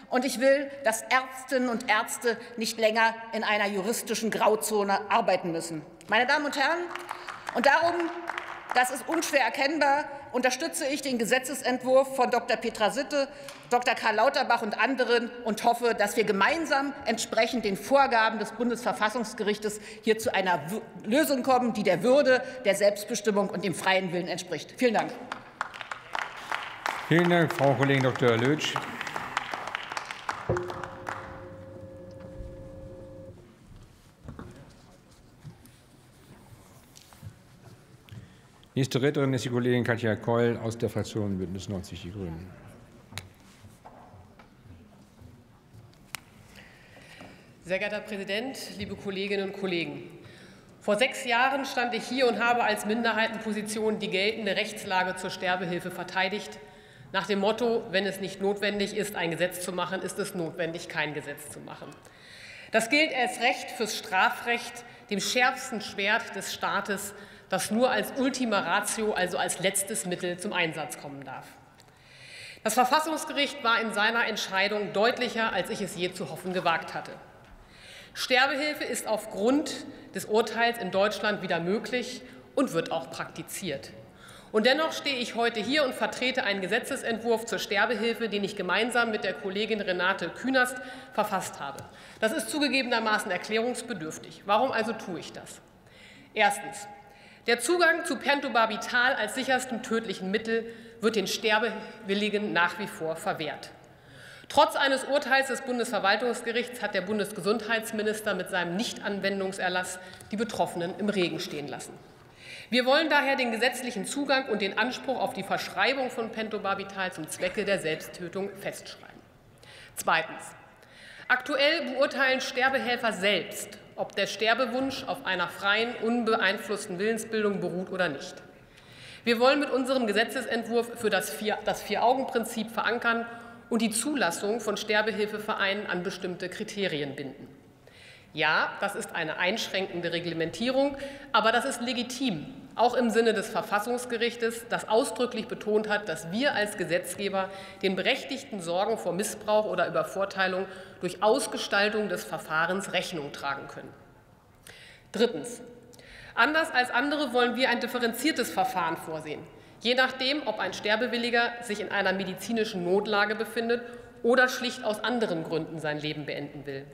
S: Und ich will, dass Ärztinnen und Ärzte nicht länger in einer juristischen Grauzone arbeiten müssen. Meine Damen und Herren, und darum, das ist unschwer erkennbar, unterstütze ich den Gesetzesentwurf von Doktor Petra Sitte, Doktor Karl Lauterbach und anderen und hoffe, dass wir gemeinsam entsprechend den Vorgaben des Bundesverfassungsgerichtes hier zu einer Lösung kommen, die der Würde, der Selbstbestimmung und dem freien Willen entspricht. Vielen Dank.
C: Vielen Dank, Frau Kollegin Doktor Lötsch. Nächste Rednerin ist die Kollegin Katja Keul aus der Fraktion Bündnis neunzig Die Grünen.
T: Sehr geehrter Herr Präsident, liebe Kolleginnen und Kollegen! Vor sechs Jahren stand ich hier und habe als Minderheitenposition die geltende Rechtslage zur Sterbehilfe verteidigt, nach dem Motto, wenn es nicht notwendig ist, ein Gesetz zu machen, ist es notwendig, kein Gesetz zu machen. Das gilt erst recht fürs Strafrecht, dem schärfsten Schwert des Staates, das nur als Ultima Ratio, also als letztes Mittel, zum Einsatz kommen darf. Das Verfassungsgericht war in seiner Entscheidung deutlicher, als ich es je zu hoffen gewagt hatte. Sterbehilfe ist aufgrund des Urteils in Deutschland wieder möglich und wird auch praktiziert. Und dennoch stehe ich heute hier und vertrete einen Gesetzesentwurf zur Sterbehilfe, den ich gemeinsam mit der Kollegin Renate Künast verfasst habe. Das ist zugegebenermaßen erklärungsbedürftig. Warum also tue ich das? Erstens. Der Zugang zu Pentobarbital als sicherstem tödlichen Mittel wird den Sterbewilligen nach wie vor verwehrt. Trotz eines Urteils des Bundesverwaltungsgerichts hat der Bundesgesundheitsminister mit seinem Nichtanwendungserlass die Betroffenen im Regen stehen lassen. Wir wollen daher den gesetzlichen Zugang und den Anspruch auf die Verschreibung von Pentobarbital zum Zwecke der Selbsttötung festschreiben. Zweitens. Aktuell beurteilen Sterbehelfer selbst, ob der Sterbewunsch auf einer freien, unbeeinflussten Willensbildung beruht oder nicht. Wir wollen mit unserem Gesetzesentwurf für das Vier-Augen-Prinzip verankern und die Zulassung von Sterbehilfevereinen an bestimmte Kriterien binden. Ja, das ist eine einschränkende Reglementierung, aber das ist legitim, auch im Sinne des Verfassungsgerichtes, das ausdrücklich betont hat, dass wir als Gesetzgeber den berechtigten Sorgen vor Missbrauch oder Übervorteilung durch Ausgestaltung des Verfahrens Rechnung tragen können. Drittens. Anders als andere wollen wir ein differenziertes Verfahren vorsehen, je nachdem, ob ein Sterbewilliger sich in einer medizinischen Notlage befindet oder schlicht aus anderen Gründen sein Leben beenden will.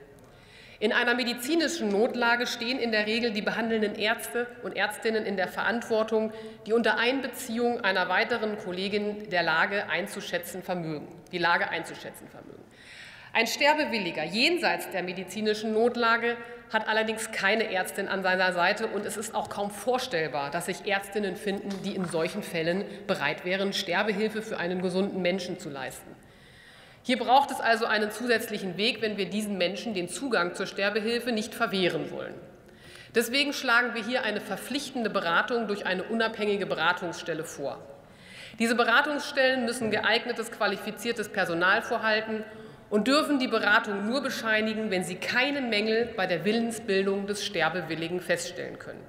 T: In einer medizinischen Notlage stehen in der Regel die behandelnden Ärzte und Ärztinnen in der Verantwortung, die unter Einbeziehung einer weiteren Kollegin der Lage einzuschätzen vermögen, die Lage einzuschätzen vermögen. Ein Sterbewilliger jenseits der medizinischen Notlage hat allerdings keine Ärztin an seiner Seite, und es ist auch kaum vorstellbar, dass sich Ärztinnen finden, die in solchen Fällen bereit wären, Sterbehilfe für einen gesunden Menschen zu leisten. Hier braucht es also einen zusätzlichen Weg, wenn wir diesen Menschen den Zugang zur Sterbehilfe nicht verwehren wollen. Deswegen schlagen wir hier eine verpflichtende Beratung durch eine unabhängige Beratungsstelle vor. Diese Beratungsstellen müssen geeignetes, qualifiziertes Personal vorhalten und dürfen die Beratung nur bescheinigen, wenn sie keine Mängel bei der Willensbildung des Sterbewilligen feststellen können.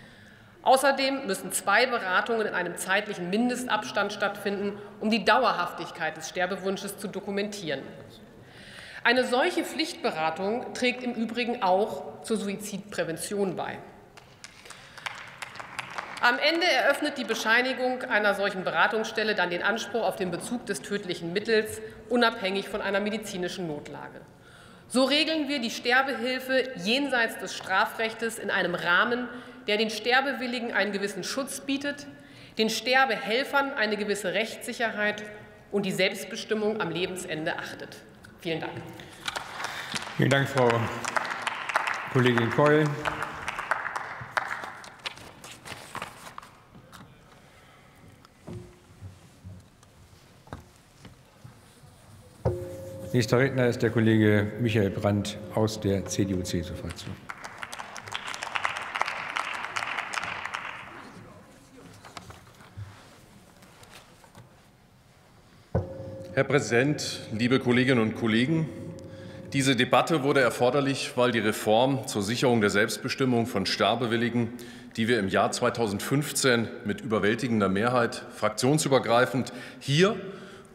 T: Außerdem müssen zwei Beratungen in einem zeitlichen Mindestabstand stattfinden, um die Dauerhaftigkeit des Sterbewunsches zu dokumentieren. Eine solche Pflichtberatung trägt im Übrigen auch zur Suizidprävention bei. Am Ende eröffnet die Bescheinigung einer solchen Beratungsstelle dann den Anspruch auf den Bezug des tödlichen Mittels, unabhängig von einer medizinischen Notlage. So regeln wir die Sterbehilfe jenseits des Strafrechtes in einem Rahmen, der den Sterbewilligen einen gewissen Schutz bietet, den Sterbehelfern eine gewisse Rechtssicherheit und die Selbstbestimmung am Lebensende achtet. Vielen Dank.
C: Vielen Dank, Frau Kollegin Keul. Nächster Redner ist der Kollege Michael Brandt aus der C D U-C S U-Fraktion.
U: Herr Präsident, liebe Kolleginnen und Kollegen! Diese Debatte wurde erforderlich, weil die Reform zur Sicherung der Selbstbestimmung von Sterbewilligen, die wir im Jahr zweitausendfünfzehn mit überwältigender Mehrheit fraktionsübergreifend hier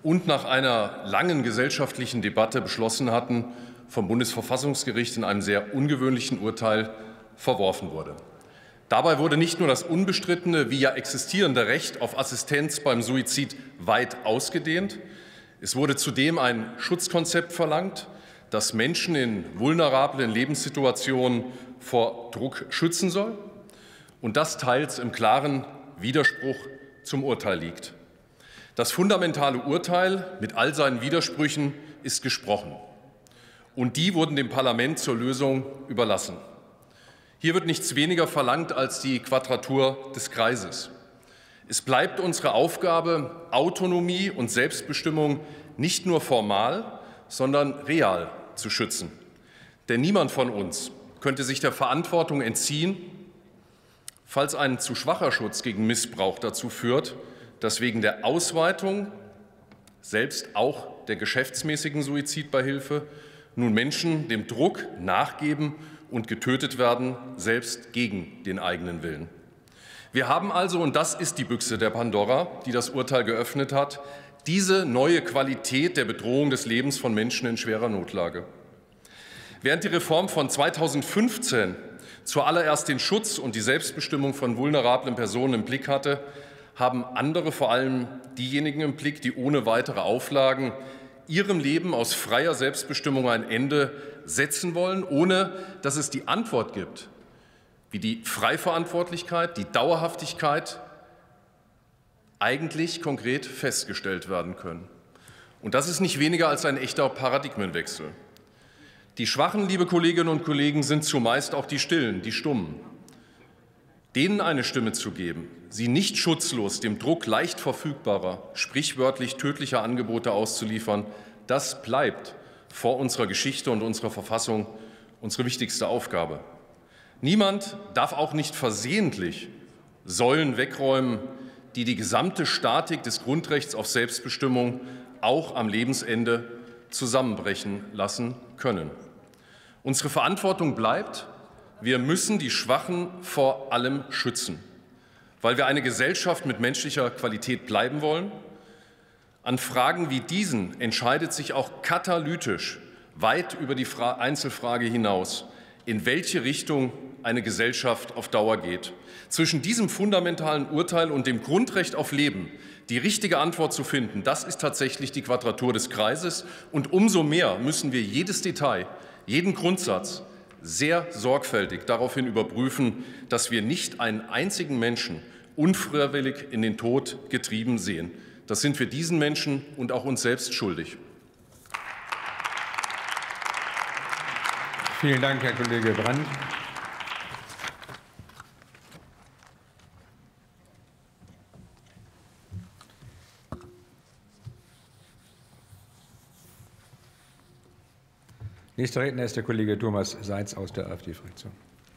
U: und nach einer langen gesellschaftlichen Debatte beschlossen hatten, vom Bundesverfassungsgericht in einem sehr ungewöhnlichen Urteil verworfen wurde. Dabei wurde nicht nur das unbestrittene, wie ja existierende Recht auf Assistenz beim Suizid weit ausgedehnt, es wurde zudem ein Schutzkonzept verlangt, das Menschen in vulnerablen Lebenssituationen vor Druck schützen soll und das teils im klaren Widerspruch zum Urteil liegt. Das fundamentale Urteil mit all seinen Widersprüchen ist gesprochen, und die wurden dem Parlament zur Lösung überlassen. Hier wird nichts weniger verlangt als die Quadratur des Kreises. Es bleibt unsere Aufgabe, Autonomie und Selbstbestimmung nicht nur formal, sondern real zu schützen. Denn niemand von uns könnte sich der Verantwortung entziehen, falls ein zu schwacher Schutz gegen Missbrauch dazu führt, dass wegen der Ausweitung, selbst auch der geschäftsmäßigen Suizidbeihilfe, nun Menschen dem Druck nachgeben und getötet werden, selbst gegen den eigenen Willen. Wir haben also, und das ist die Büchse der Pandora, die das Urteil geöffnet hat, diese neue Qualität der Bedrohung des Lebens von Menschen in schwerer Notlage. Während die Reform von zweitausendfünfzehn zuallererst den Schutz und die Selbstbestimmung von vulnerablen Personen im Blick hatte, haben andere vor allem diejenigen im Blick, die ohne weitere Auflagen ihrem Leben aus freier Selbstbestimmung ein Ende setzen wollen, ohne dass es die Antwort gibt, wie die Freiverantwortlichkeit, die Dauerhaftigkeit eigentlich konkret festgestellt werden können. Und das ist nicht weniger als ein echter Paradigmenwechsel. Die Schwachen, liebe Kolleginnen und Kollegen, sind zumeist auch die Stillen, die Stummen. Denen eine Stimme zu geben, sie nicht schutzlos dem Druck leicht verfügbarer, sprichwörtlich tödlicher Angebote auszuliefern, das bleibt vor unserer Geschichte und unserer Verfassung unsere wichtigste Aufgabe. Niemand darf auch nicht versehentlich Säulen wegräumen, die die gesamte Statik des Grundrechts auf Selbstbestimmung auch am Lebensende zusammenbrechen lassen können. Unsere Verantwortung bleibt, wir müssen die Schwachen vor allem schützen, weil wir eine Gesellschaft mit menschlicher Qualität bleiben wollen. An Fragen wie diesen entscheidet sich auch katalytisch weit über die Einzelfrage hinaus, in welche Richtung eine Gesellschaft auf Dauer geht. Zwischen diesem fundamentalen Urteil und dem Grundrecht auf Leben die richtige Antwort zu finden, das ist tatsächlich die Quadratur des Kreises. Und umso mehr müssen wir jedes Detail, jeden Grundsatz sehr sorgfältig daraufhin überprüfen, dass wir nicht einen einzigen Menschen unfreiwillig in den Tod getrieben sehen. Das sind wir diesen Menschen und auch uns selbst schuldig.
C: Vielen Dank, Herr Kollege Brandt. Nächster Redner ist der Kollege Thomas Seitz aus der AfD-Fraktion.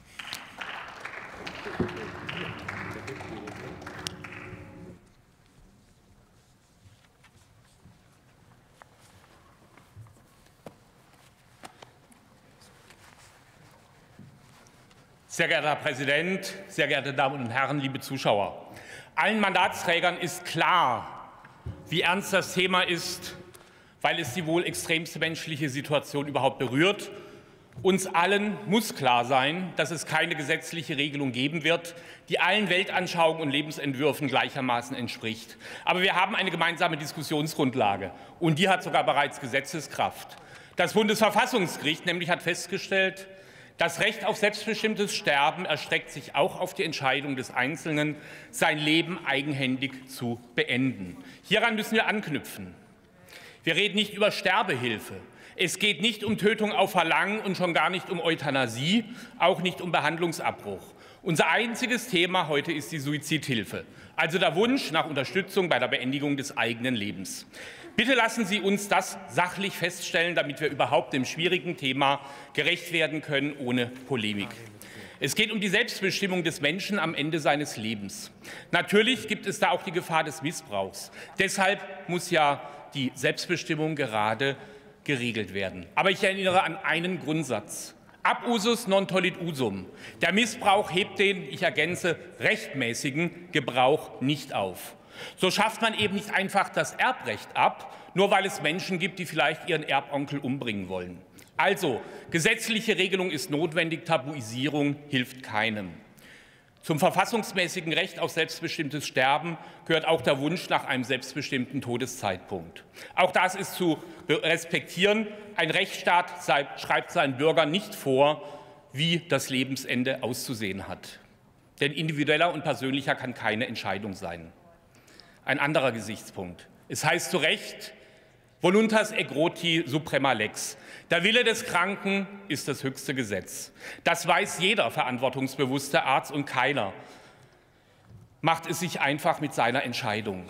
A: Sehr geehrter Herr Präsident, sehr geehrte Damen und Herren, liebe Zuschauer! Allen Mandatsträgern ist klar, wie ernst das Thema ist, weil es die wohl extremste menschliche Situation überhaupt berührt. Uns allen muss klar sein, dass es keine gesetzliche Regelung geben wird, die allen Weltanschauungen und Lebensentwürfen gleichermaßen entspricht. Aber wir haben eine gemeinsame Diskussionsgrundlage, und die hat sogar bereits Gesetzeskraft. Das Bundesverfassungsgericht nämlich hat festgestellt, das Recht auf selbstbestimmtes Sterben erstreckt sich auch auf die Entscheidung des Einzelnen, sein Leben eigenhändig zu beenden. Hieran müssen wir anknüpfen. Wir reden nicht über Sterbehilfe. Es geht nicht um Tötung auf Verlangen und schon gar nicht um Euthanasie, auch nicht um Behandlungsabbruch. Unser einziges Thema heute ist die Suizidhilfe, also der Wunsch nach Unterstützung bei der Beendigung des eigenen Lebens. Bitte lassen Sie uns das sachlich feststellen, damit wir überhaupt dem schwierigen Thema gerecht werden können, ohne Polemik. Es geht um die Selbstbestimmung des Menschen am Ende seines Lebens. Natürlich gibt es da auch die Gefahr des Missbrauchs. Deshalb muss ja die Selbstbestimmung gerade geregelt werden. Aber ich erinnere an einen Grundsatz. Ab usus non tollit usum. Der Missbrauch hebt den, ich ergänze, rechtmäßigen Gebrauch nicht auf. So schafft man eben nicht einfach das Erbrecht ab, nur weil es Menschen gibt, die vielleicht ihren Erbonkel umbringen wollen. Also, gesetzliche Regelung ist notwendig, Tabuisierung hilft keinem. Zum verfassungsmäßigen Recht auf selbstbestimmtes Sterben gehört auch der Wunsch nach einem selbstbestimmten Todeszeitpunkt. Auch das ist zu respektieren. Ein Rechtsstaat schreibt seinen Bürgern nicht vor, wie das Lebensende auszusehen hat. Denn individueller und persönlicher kann keine Entscheidung sein. Ein anderer Gesichtspunkt. Es heißt zu Recht, voluntas aegroti suprema lex. Der Wille des Kranken ist das höchste Gesetz. Das weiß jeder verantwortungsbewusste Arzt und keiner macht es sich einfach mit seiner Entscheidung.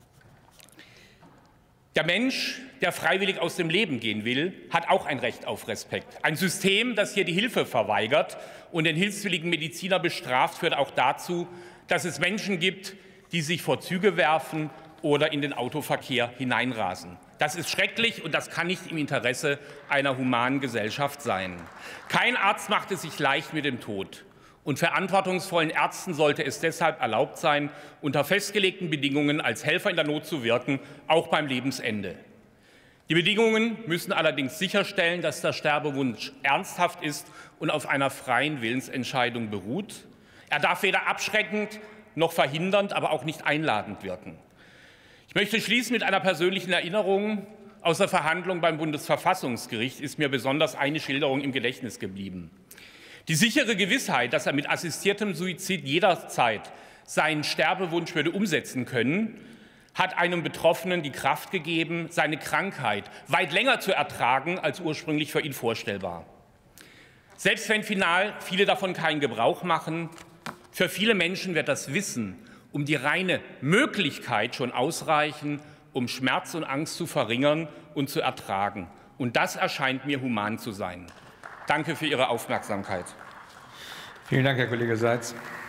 A: Der Mensch, der freiwillig aus dem Leben gehen will, hat auch ein Recht auf Respekt. Ein System, das hier die Hilfe verweigert und den hilfswilligen Mediziner bestraft, führt auch dazu, dass es Menschen gibt, die sich vor Züge werfen oder in den Autoverkehr hineinrasen. Das ist schrecklich und das kann nicht im Interesse einer humanen Gesellschaft sein. Kein Arzt macht es sich leicht mit dem Tod. Und verantwortungsvollen Ärzten sollte es deshalb erlaubt sein, unter festgelegten Bedingungen als Helfer in der Not zu wirken, auch beim Lebensende. Die Bedingungen müssen allerdings sicherstellen, dass der Sterbewunsch ernsthaft ist und auf einer freien Willensentscheidung beruht. Er darf weder abschreckend noch verhindernd, aber auch nicht einladend wirken. Ich möchte schließen mit einer persönlichen Erinnerung. Aus der Verhandlung beim Bundesverfassungsgericht ist mir besonders eine Schilderung im Gedächtnis geblieben. Die sichere Gewissheit, dass er mit assistiertem Suizid jederzeit seinen Sterbewunsch würde umsetzen können, hat einem Betroffenen die Kraft gegeben, seine Krankheit weit länger zu ertragen, als ursprünglich für ihn vorstellbar. Selbst wenn final viele davon keinen Gebrauch machen, für viele Menschen wird das Wissen um die reine Möglichkeit schon ausreichen, um Schmerz und Angst zu verringern und zu ertragen. Und das erscheint mir human zu sein. Danke für Ihre Aufmerksamkeit.
C: Vielen Dank, Herr Kollege Seitz.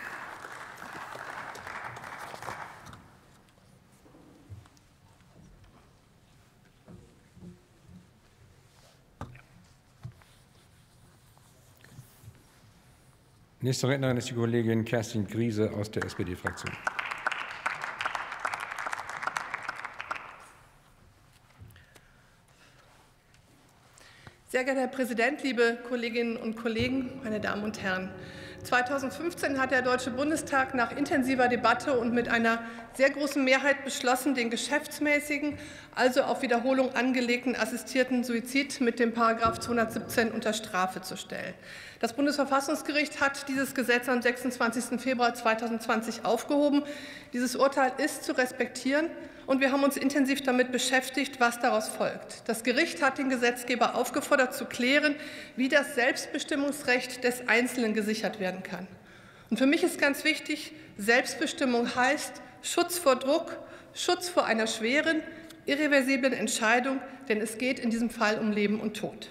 C: Nächste Rednerin ist die Kollegin Kerstin Griese aus der S P D-Fraktion.
K: Sehr geehrter Herr Präsident, liebe Kolleginnen und Kollegen, meine Damen und Herren! zweitausendfünfzehn hat der Deutsche Bundestag nach intensiver Debatte und mit einer sehr großen Mehrheit beschlossen, den geschäftsmäßigen, also auf Wiederholung angelegten assistierten Suizid mit dem Paragraph zweihundertsiebzehn unter Strafe zu stellen. Das Bundesverfassungsgericht hat dieses Gesetz am sechsundzwanzigsten Februar zweitausendzwanzig aufgehoben. Dieses Urteil ist zu respektieren, und wir haben uns intensiv damit beschäftigt, was daraus folgt. Das Gericht hat den Gesetzgeber aufgefordert, zu klären, wie das Selbstbestimmungsrecht des Einzelnen gesichert werden kann. Und für mich ist ganz wichtig, Selbstbestimmung heißt Schutz vor Druck, Schutz vor einer schweren, irreversiblen Entscheidung, denn es geht in diesem Fall um Leben und Tod.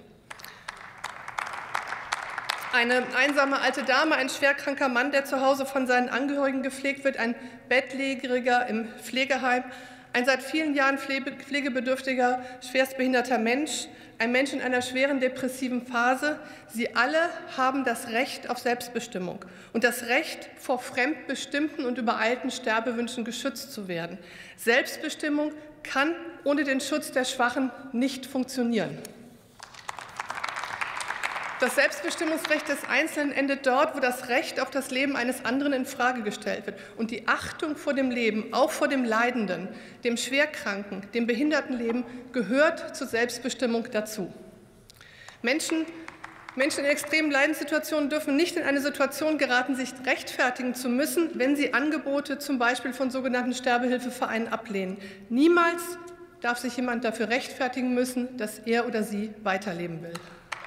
K: Eine einsame alte Dame, ein schwerkranker Mann, der zu Hause von seinen Angehörigen gepflegt wird, ein Bettlägeriger im Pflegeheim, ein seit vielen Jahren pflegebedürftiger, schwerstbehinderter Mensch, ein Mensch in einer schweren depressiven Phase. Sie alle haben das Recht auf Selbstbestimmung und das Recht, vor fremdbestimmten und übereilten Sterbewünschen geschützt zu werden. Selbstbestimmung kann ohne den Schutz der Schwachen nicht funktionieren. Das Selbstbestimmungsrecht des Einzelnen endet dort, wo das Recht auf das Leben eines anderen infrage gestellt wird. Und die Achtung vor dem Leben, auch vor dem Leidenden, dem Schwerkranken, dem Behindertenleben, gehört zur Selbstbestimmung dazu. Menschen, Menschen in extremen Leidenssituationen dürfen nicht in eine Situation geraten, sich rechtfertigen zu müssen, wenn sie Angebote zum Beispiel von sogenannten Sterbehilfevereinen ablehnen. Niemals darf sich jemand dafür rechtfertigen müssen, dass er oder sie weiterleben will.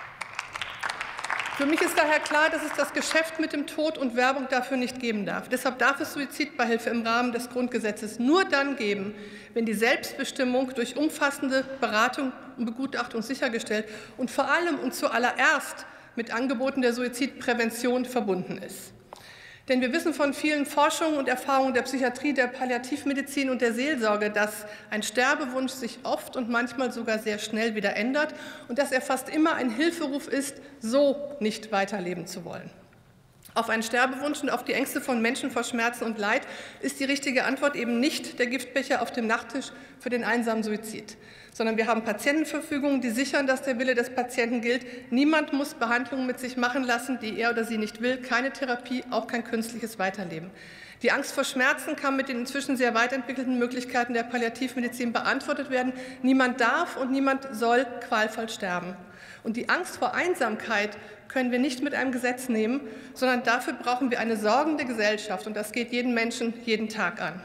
K: Für mich ist daher klar, dass es das Geschäft mit dem Tod und Werbung dafür nicht geben darf. Deshalb darf es Suizidbeihilfe im Rahmen des Grundgesetzes nur dann geben, wenn die Selbstbestimmung durch umfassende Beratung und Begutachtung sichergestellt und vor allem und zuallererst mit Angeboten der Suizidprävention verbunden ist. Denn wir wissen von vielen Forschungen und Erfahrungen der Psychiatrie, der Palliativmedizin und der Seelsorge, dass ein Sterbewunsch sich oft und manchmal sogar sehr schnell wieder ändert und dass er fast immer ein Hilferuf ist, so nicht weiterleben zu wollen. Auf einen Sterbewunsch und auf die Ängste von Menschen vor Schmerzen und Leid ist die richtige Antwort eben nicht der Giftbecher auf dem Nachttisch für den einsamen Suizid, sondern wir haben Patientenverfügungen, die sichern, dass der Wille des Patienten gilt. Niemand muss Behandlungen mit sich machen lassen, die er oder sie nicht will, keine Therapie, auch kein künstliches Weiterleben. Die Angst vor Schmerzen kann mit den inzwischen sehr weit entwickelten Möglichkeiten der Palliativmedizin beantwortet werden. Niemand darf und niemand soll qualvoll sterben. Und die Angst vor Einsamkeit können wir nicht mit einem Gesetz nehmen, sondern dafür brauchen wir eine sorgende Gesellschaft. Und das geht jeden Menschen jeden Tag an.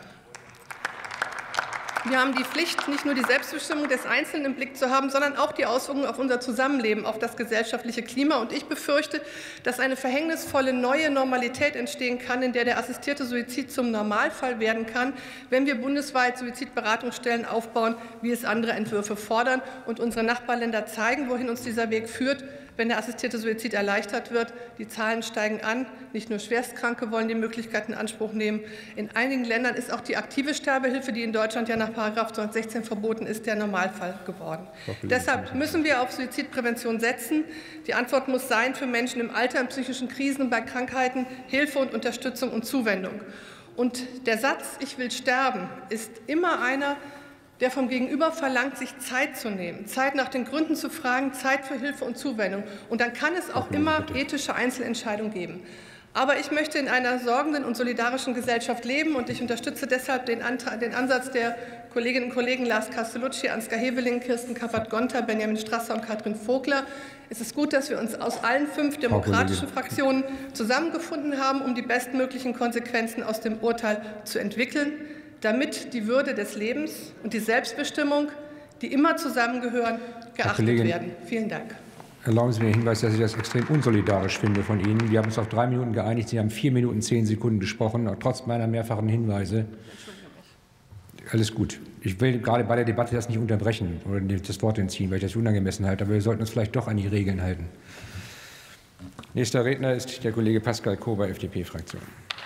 K: Wir haben die Pflicht, nicht nur die Selbstbestimmung des Einzelnen im Blick zu haben, sondern auch die Auswirkungen auf unser Zusammenleben, auf das gesellschaftliche Klima. Und ich befürchte, dass eine verhängnisvolle neue Normalität entstehen kann, in der der assistierte Suizid zum Normalfall werden kann, wenn wir bundesweit Suizidberatungsstellen aufbauen, wie es andere Entwürfe fordern. Und unsere Nachbarländer zeigen, wohin uns dieser Weg führt, wenn der assistierte Suizid erleichtert wird. Die Zahlen steigen an. Nicht nur Schwerstkranke wollen die Möglichkeit in Anspruch nehmen. In einigen Ländern ist auch die aktive Sterbehilfe, die in Deutschland ja nach Paragraph zweihundertsechzehn verboten ist, der Normalfall geworden. Deshalb müssen wir auf Suizidprävention setzen. Die Antwort muss sein, für Menschen im Alter, in psychischen Krisen und bei Krankheiten Hilfe und Unterstützung und Zuwendung. Und der Satz, ich will sterben, ist immer einer, der vom Gegenüber verlangt, sich Zeit zu nehmen, Zeit nach den Gründen zu fragen, Zeit für Hilfe und Zuwendung. Und dann kann es auch immer ethische Einzelentscheidungen geben. Aber ich möchte in einer sorgenden und solidarischen Gesellschaft leben, und ich unterstütze deshalb den, Antrag, den Ansatz der Kolleginnen und Kollegen Lars Castellucci, Ansgar Heveling, Kirsten Kappert-Gonter, Benjamin Strasser und Katrin Vogler. Es ist gut, dass wir uns aus allen fünf demokratischen Fraktionen zusammengefunden haben, um die bestmöglichen Konsequenzen aus dem Urteil zu entwickeln, damit die Würde des Lebens und die Selbstbestimmung, die immer zusammengehören, geachtet werden. Vielen Dank.
C: Erlauben Sie mir den Hinweis, dass ich das extrem unsolidarisch finde von Ihnen. Wir haben uns auf drei Minuten geeinigt. Sie haben vier Minuten zehn Sekunden gesprochen, trotz meiner mehrfachen Hinweise. Alles gut. Ich will gerade bei der Debatte das nicht unterbrechen oder das Wort entziehen, weil ich das unangemessen halte. Aber wir sollten uns vielleicht doch an die Regeln halten. Nächster Redner ist der Kollege Pascal Kober, F D P-Fraktion.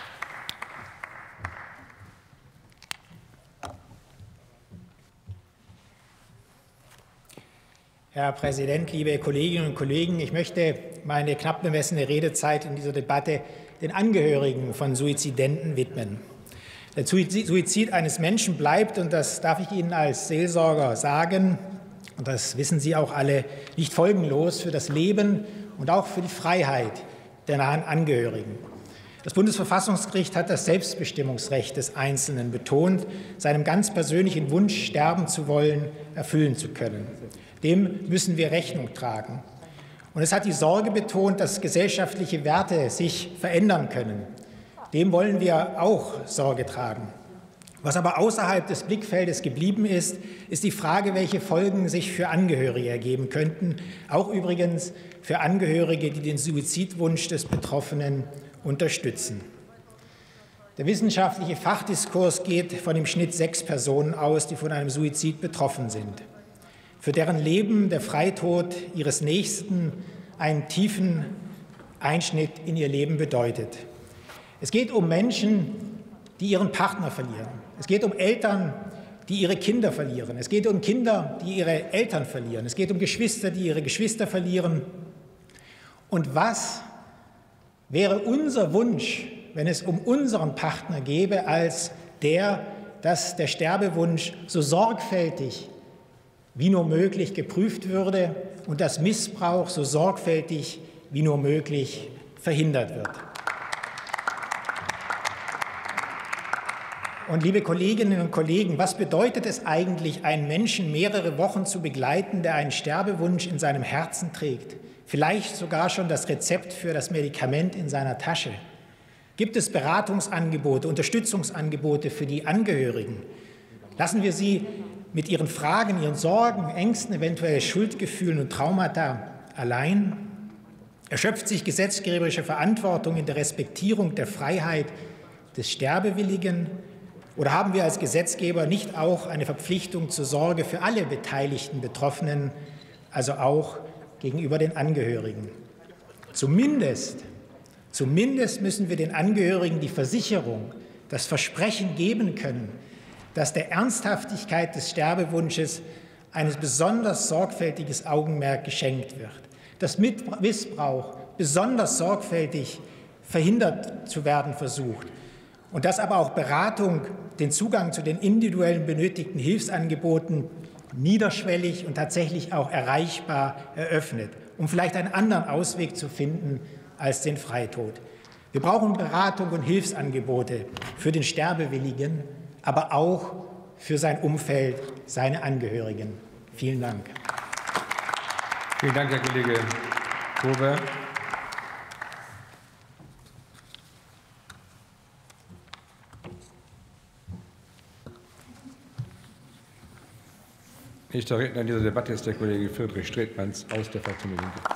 B: Herr Präsident, liebe Kolleginnen und Kollegen! Ich möchte meine knapp bemessene Redezeit in dieser Debatte den Angehörigen von Suizidenten widmen. Der Suizid eines Menschen bleibt, und das darf ich Ihnen als Seelsorger sagen, und das wissen Sie auch alle, nicht folgenlos für das Leben und auch für die Freiheit der nahen Angehörigen. Das Bundesverfassungsgericht hat das Selbstbestimmungsrecht des Einzelnen betont, seinem ganz persönlichen Wunsch, sterben zu wollen, erfüllen zu können. Dem müssen wir Rechnung tragen. Und es hat die Sorge betont, dass gesellschaftliche Werte sich verändern können. Dem wollen wir auch Sorge tragen. Was aber außerhalb des Blickfeldes geblieben ist, ist die Frage, welche Folgen sich für Angehörige ergeben könnten, auch übrigens für Angehörige, die den Suizidwunsch des Betroffenen unterstützen. Der wissenschaftliche Fachdiskurs geht von im Schnitt sechs Personen aus, die von einem Suizid betroffen sind, für deren Leben der Freitod ihres Nächsten einen tiefen Einschnitt in ihr Leben bedeutet. Es geht um Menschen, die ihren Partner verlieren. Es geht um Eltern, die ihre Kinder verlieren. Es geht um Kinder, die ihre Eltern verlieren. Es geht um Geschwister, die ihre Geschwister verlieren. Und was wäre unser Wunsch, wenn es um unseren Partner gäbe, als der, dass der Sterbewunsch so sorgfältig wie nur möglich geprüft würde und dass Missbrauch so sorgfältig wie nur möglich verhindert wird. Und liebe Kolleginnen und Kollegen, was bedeutet es eigentlich, einen Menschen mehrere Wochen zu begleiten, der einen Sterbewunsch in seinem Herzen trägt, vielleicht sogar schon das Rezept für das Medikament in seiner Tasche? Gibt es Beratungsangebote, Unterstützungsangebote für die Angehörigen? Lassen wir sie mit ihren Fragen, ihren Sorgen, Ängsten, eventuell Schuldgefühlen und Traumata allein? Erschöpft sich gesetzgeberische Verantwortung in der Respektierung der Freiheit des Sterbewilligen? Oder haben wir als Gesetzgeber nicht auch eine Verpflichtung zur Sorge für alle beteiligten Betroffenen, also auch gegenüber den Angehörigen? Zumindest, zumindest müssen wir den Angehörigen die Versicherung, das Versprechen geben können, dass der Ernsthaftigkeit des Sterbewunsches ein besonders sorgfältiges Augenmerk geschenkt wird, dass Missbrauch besonders sorgfältig verhindert zu werden versucht und dass aber auch Beratung den Zugang zu den individuellen benötigten Hilfsangeboten niederschwellig und tatsächlich auch erreichbar eröffnet, um vielleicht einen anderen Ausweg zu finden als den Freitod. Wir brauchen Beratung und Hilfsangebote für den Sterbewilligen, aber auch für sein Umfeld, seine Angehörigen. Vielen Dank.
C: Vielen Dank, Herr Kollege Grube. Nächster Redner in dieser Debatte ist der Kollege Friedrich Stretmans aus der Fraktion Die Linke.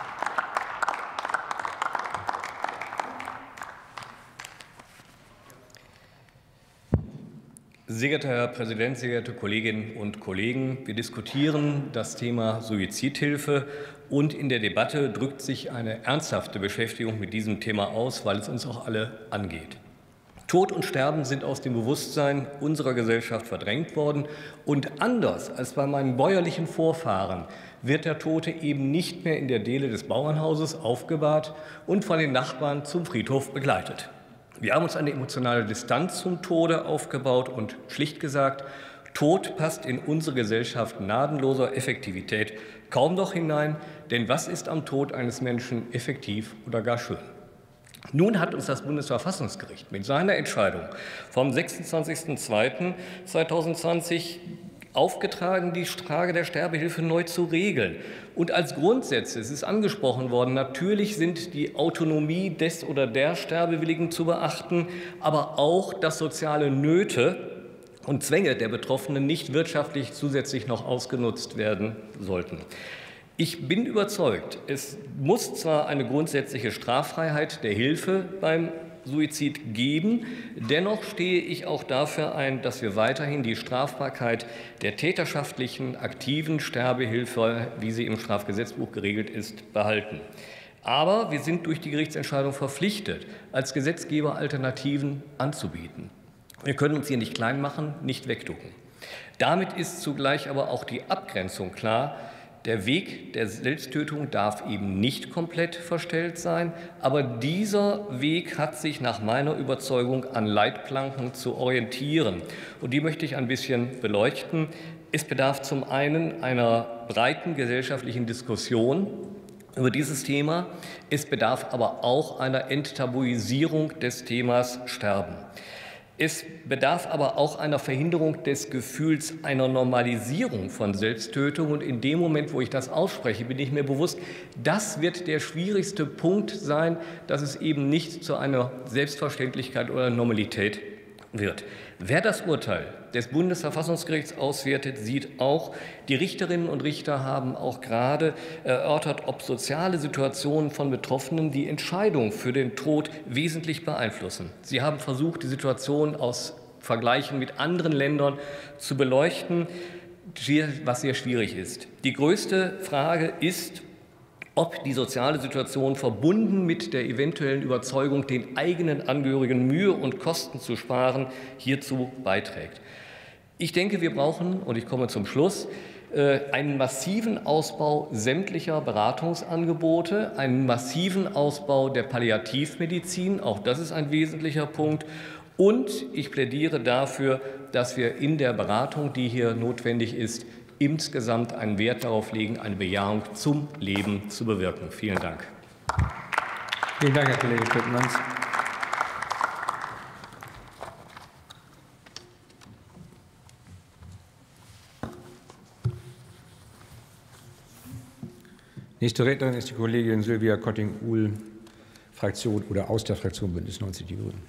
D: Sehr geehrter Herr Präsident, sehr geehrte Kolleginnen und Kollegen! Wir diskutieren das Thema Suizidhilfe, und in der Debatte drückt sich eine ernsthafte Beschäftigung mit diesem Thema aus, weil es uns auch alle angeht. Tod und Sterben sind aus dem Bewusstsein unserer Gesellschaft verdrängt worden, und anders als bei meinen bäuerlichen Vorfahren wird der Tote eben nicht mehr in der Diele des Bauernhauses aufgebahrt und von den Nachbarn zum Friedhof begleitet. Wir haben uns eine emotionale Distanz zum Tode aufgebaut und schlicht gesagt, Tod passt in unsere Gesellschaft gnadenloser Effektivität kaum noch hinein, denn was ist am Tod eines Menschen effektiv oder gar schön? Nun hat uns das Bundesverfassungsgericht mit seiner Entscheidung vom sechsundzwanzigsten zweiten zweitausendzwanzig aufgetragen, die Frage der Sterbehilfe neu zu regeln. Und als Grundsätze, es ist angesprochen worden, natürlich sind die Autonomie des oder der Sterbewilligen zu beachten, aber auch, dass soziale Nöte und Zwänge der Betroffenen nicht wirtschaftlich zusätzlich noch ausgenutzt werden sollten. Ich bin überzeugt, es muss zwar eine grundsätzliche Straffreiheit der Hilfe beim Suizid geben, dennoch stehe ich auch dafür ein, dass wir weiterhin die Strafbarkeit der täterschaftlichen, aktiven Sterbehilfe, wie sie im Strafgesetzbuch geregelt ist, behalten. Aber wir sind durch die Gerichtsentscheidung verpflichtet, als Gesetzgeber Alternativen anzubieten. Wir können uns hier nicht klein machen, nicht wegducken. Damit ist zugleich aber auch die Abgrenzung klar. Der Weg der Selbsttötung darf eben nicht komplett verstellt sein, aber dieser Weg hat sich nach meiner Überzeugung an Leitplanken zu orientieren. Und die möchte ich ein bisschen beleuchten. Es bedarf zum einen einer breiten gesellschaftlichen Diskussion über dieses Thema. Es bedarf aber auch einer Enttabuisierung des Themas Sterben. Es bedarf aber auch einer Verhinderung des Gefühls einer Normalisierung von Selbsttötung. Und in dem Moment, wo ich das ausspreche, bin ich mir bewusst, das wird der schwierigste Punkt sein, dass es eben nicht zu einer Selbstverständlichkeit oder Normalität wird. Wer das Urteil des Bundesverfassungsgerichts auswertet, sieht auch, die Richterinnen und Richter haben auch gerade erörtert, ob soziale Situationen von Betroffenen die Entscheidung für den Tod wesentlich beeinflussen. Sie haben versucht, die Situation aus Vergleichen mit anderen Ländern zu beleuchten, was sehr schwierig ist. Die größte Frage ist, ob die soziale Situation verbunden mit der eventuellen Überzeugung, den eigenen Angehörigen Mühe und Kosten zu sparen, hierzu beiträgt. Ich denke, wir brauchen, und ich komme zum Schluss, einen massiven Ausbau sämtlicher Beratungsangebote, einen massiven Ausbau der Palliativmedizin, auch das ist ein wesentlicher Punkt. Und ich plädiere dafür, dass wir in der Beratung, die hier notwendig ist, insgesamt einen Wert darauf legen, eine Bejahung zum Leben zu bewirken. Vielen Dank.
C: Vielen Dank, Herr Kollege Stretmans. Nächste Rednerin ist die Kollegin Sylvia Kotting-Uhl, Fraktion oder aus der Fraktion Bündnis neunzig Die Grünen.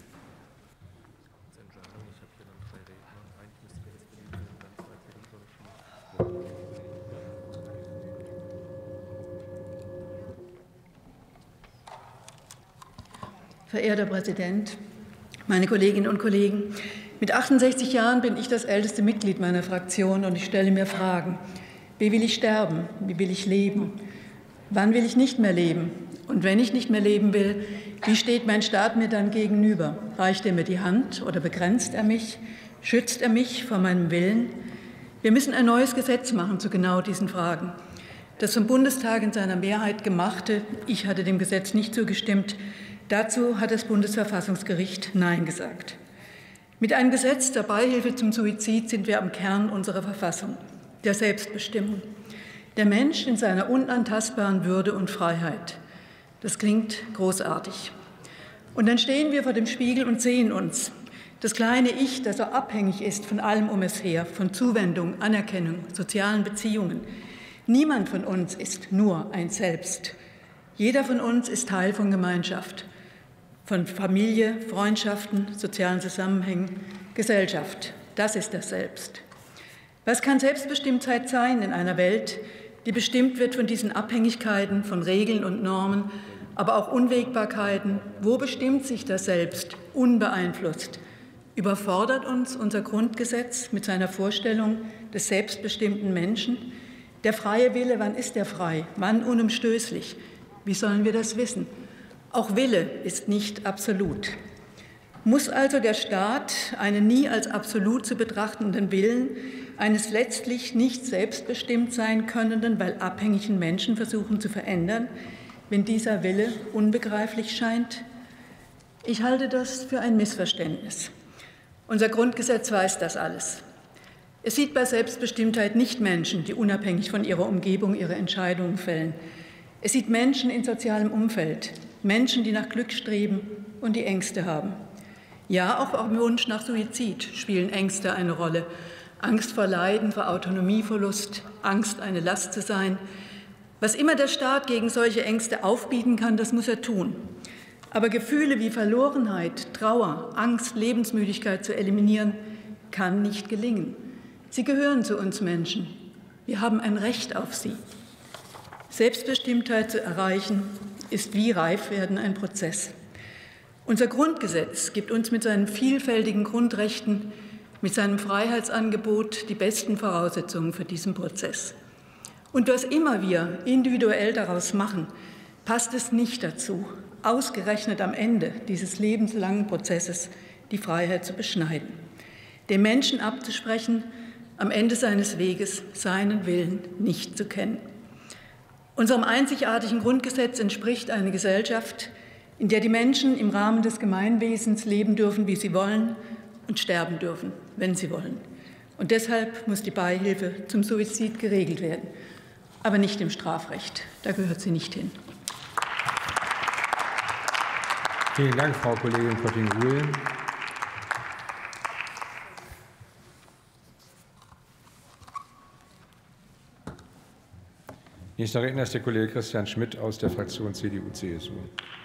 V: Verehrter Präsident, meine Kolleginnen und Kollegen! Mit achtundsechzig Jahren bin ich das älteste Mitglied meiner Fraktion, und ich stelle mir Fragen. Wie will ich sterben? Wie will ich leben? Wann will ich nicht mehr leben? Und wenn ich nicht mehr leben will, wie steht mein Staat mir dann gegenüber? Reicht er mir die Hand oder begrenzt er mich? Schützt er mich vor meinem Willen? Wir müssen ein neues Gesetz machen zu genau diesen Fragen. Das vom Bundestag in seiner Mehrheit gemachte, ich hatte dem Gesetz nicht zugestimmt, Dazu hat das Bundesverfassungsgericht Nein gesagt. Mit einem Gesetz der Beihilfe zum Suizid sind wir am Kern unserer Verfassung, der Selbstbestimmung. Der Mensch in seiner unantastbaren Würde und Freiheit. Das klingt großartig. Und dann stehen wir vor dem Spiegel und sehen uns. Das kleine Ich, das so abhängig ist von allem um es her, von Zuwendung, Anerkennung, sozialen Beziehungen. Niemand von uns ist nur ein Selbst. Jeder von uns ist Teil von Gemeinschaft, von Familie, Freundschaften, sozialen Zusammenhängen, Gesellschaft. Das ist das Selbst. Was kann Selbstbestimmtheit sein in einer Welt, die bestimmt wird von diesen Abhängigkeiten, von Regeln und Normen, aber auch Unwägbarkeiten? Wo bestimmt sich das Selbst unbeeinflusst? Überfordert uns unser Grundgesetz mit seiner Vorstellung des selbstbestimmten Menschen? Der freie Wille, wann ist er frei? Wann unumstößlich? Wie sollen wir das wissen? Auch Wille ist nicht absolut. Muss also der Staat einen nie als absolut zu betrachtenden Willen eines letztlich nicht selbstbestimmt sein könnenden, weil abhängigen Menschen versuchen zu verändern, wenn dieser Wille unbegreiflich scheint? Ich halte das für ein Missverständnis. Unser Grundgesetz weiß das alles. Es sieht bei Selbstbestimmtheit nicht Menschen, die unabhängig von ihrer Umgebung ihre Entscheidungen fällen. Es sieht Menschen in sozialem Umfeld, Menschen, die nach Glück streben und die Ängste haben. Ja, auch am Wunsch nach Suizid spielen Ängste eine Rolle. Angst vor Leiden, vor Autonomieverlust, Angst, eine Last zu sein. Was immer der Staat gegen solche Ängste aufbieten kann, das muss er tun. Aber Gefühle wie Verlorenheit, Trauer, Angst, Lebensmüdigkeit zu eliminieren, kann nicht gelingen. Sie gehören zu uns Menschen. Wir haben ein Recht auf sie. Selbstbestimmtheit zu erreichen, ist wie Reifwerden ein Prozess. Unser Grundgesetz gibt uns mit seinen vielfältigen Grundrechten, mit seinem Freiheitsangebot die besten Voraussetzungen für diesen Prozess. Und was immer wir individuell daraus machen, passt es nicht dazu, ausgerechnet am Ende dieses lebenslangen Prozesses die Freiheit zu beschneiden, dem Menschen abzusprechen, am Ende seines Weges seinen Willen nicht zu kennen. Unserem einzigartigen Grundgesetz entspricht eine Gesellschaft, in der die Menschen im Rahmen des Gemeinwesens leben dürfen, wie sie wollen, und sterben dürfen, wenn sie wollen. Und deshalb muss die Beihilfe zum Suizid geregelt werden, aber nicht im Strafrecht. Da gehört sie nicht hin.
C: Vielen Dank, Frau Kollegin Potting-Ruhl. Nächster Redner ist der Kollege Christian Schmidt aus der Fraktion C D U C S U.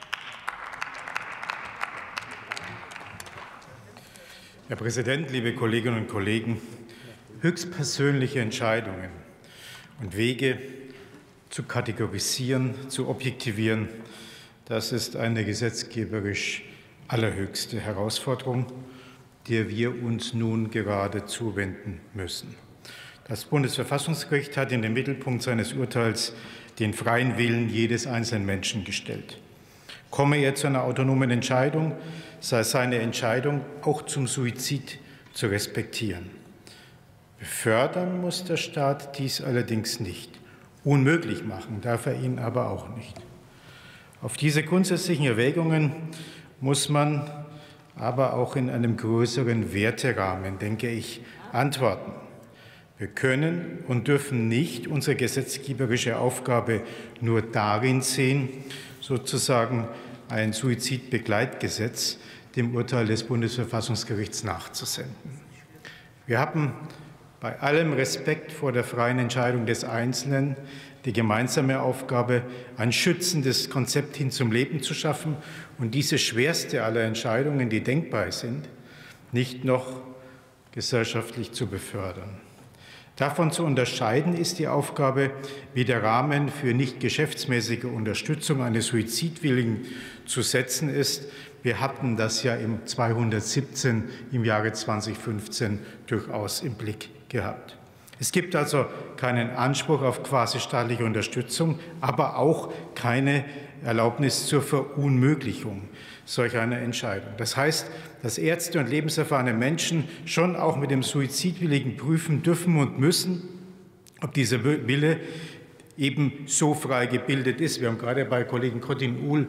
O: Herr Präsident, liebe Kolleginnen und Kollegen! Höchstpersönliche Entscheidungen und Wege zu kategorisieren, zu objektivieren, das ist eine gesetzgeberisch allerhöchste Herausforderung, der wir uns nun gerade zuwenden müssen. Das Bundesverfassungsgericht hat in den Mittelpunkt seines Urteils den freien Willen jedes einzelnen Menschen gestellt. Komme er zu einer autonomen Entscheidung, sei seine Entscheidung auch zum Suizid zu respektieren. Befördern muss der Staat dies allerdings nicht. Unmöglich machen darf er ihn aber auch nicht. Auf diese grundsätzlichen Erwägungen muss man aber auch in einem größeren Werterahmen, denke ich, antworten. Wir können und dürfen nicht unsere gesetzgeberische Aufgabe nur darin sehen, sozusagen ein Suizidbegleitgesetz dem Urteil des Bundesverfassungsgerichts nachzusenden. Wir haben bei allem Respekt vor der freien Entscheidung des Einzelnen die gemeinsame Aufgabe, ein schützendes Konzept hin zum Leben zu schaffen und diese schwerste aller Entscheidungen, die denkbar sind, nicht noch gesellschaftlich zu befördern. Davon zu unterscheiden ist die Aufgabe, wie der Rahmen für nicht geschäftsmäßige Unterstützung eines Suizidwilligen zu setzen ist. Wir hatten das ja im zweihundertsiebzehn im Jahre zweitausendfünfzehn durchaus im Blick gehabt. Es gibt also keinen Anspruch auf quasi-staatliche Unterstützung, aber auch keine Erlaubnis zur Verunmöglichung solch einer Entscheidung. Das heißt, dass Ärzte und lebenserfahrene Menschen schon auch mit dem Suizidwilligen prüfen dürfen und müssen, ob dieser Wille eben so frei gebildet ist. Wir haben gerade bei Kollegen Potting-Ruhl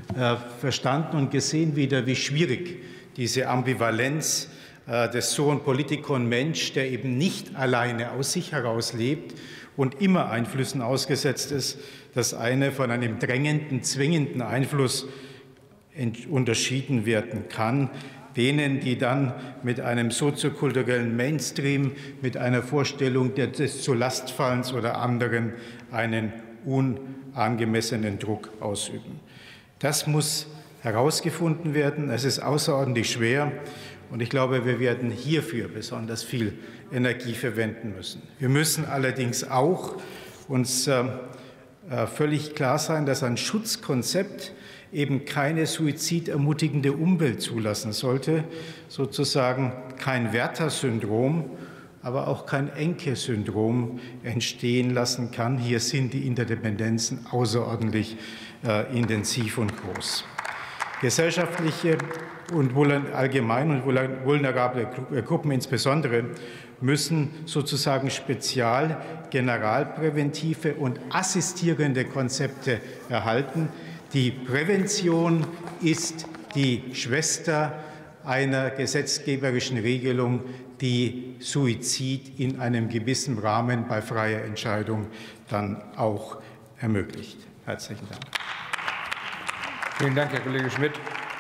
O: verstanden und gesehen wieder, wie schwierig diese Ambivalenz des Zoon Politikon Mensch, der eben nicht alleine aus sich heraus lebt und immer Einflüssen ausgesetzt ist, das eine von einem drängenden, zwingenden Einfluss unterschieden werden kann, denen, die dann mit einem soziokulturellen Mainstream, mit einer Vorstellung des Zulastfallens oder anderen einen unangemessenen Druck ausüben. Das muss herausgefunden werden. Es ist außerordentlich schwer. Und ich glaube, wir werden hierfür besonders viel Energie verwenden müssen. Wir müssen allerdings auch uns äh, völlig klar sein, dass ein Schutzkonzept eben keine suizidermutigende Umwelt zulassen sollte, sozusagen kein Werther-Syndrom, aber auch kein Enke-Syndrom entstehen lassen kann. Hier sind die Interdependenzen außerordentlich äh, intensiv und groß. Gesellschaftliche und allgemein und vulnerable Gruppen insbesondere müssen sozusagen spezial generalpräventive und assistierende Konzepte erhalten. Die Prävention ist die Schwester einer gesetzgeberischen Regelung, die Suizid in einem gewissen Rahmen bei freier Entscheidung dann auch ermöglicht. Herzlichen Dank.
C: Vielen Dank, Herr Kollege Schmidt.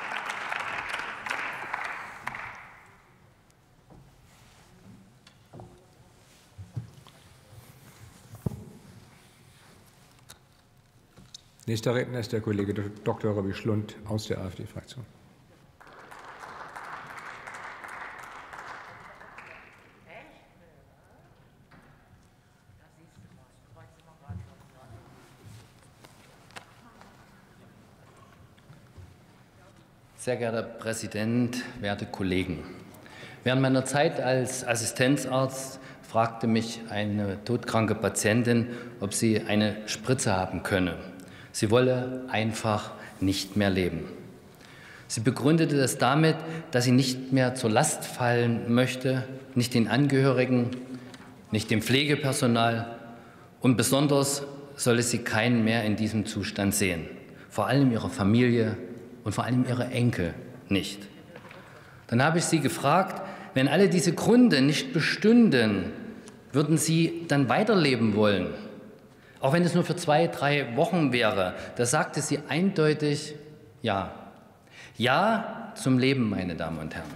C: Nächster Redner ist der Kollege Doktor Robby Schlund aus der AfD-Fraktion.
E: Sehr geehrter Herr Präsident, werte Kollegen! Während meiner Zeit als Assistenzarzt fragte mich eine todkranke Patientin, ob sie eine Spritze haben könne. Sie wolle einfach nicht mehr leben. Sie begründete das damit, dass sie nicht mehr zur Last fallen möchte, nicht den Angehörigen, nicht dem Pflegepersonal, und besonders solle sie keinen mehr in diesem Zustand sehen, vor allem ihre Familie und vor allem ihre Enkel nicht. Dann habe ich sie gefragt, wenn alle diese Gründe nicht bestünden, würden Sie dann weiterleben wollen? Auch wenn es nur für zwei, drei Wochen wäre. Da sagte sie eindeutig ja. Ja zum Leben, meine Damen und Herren.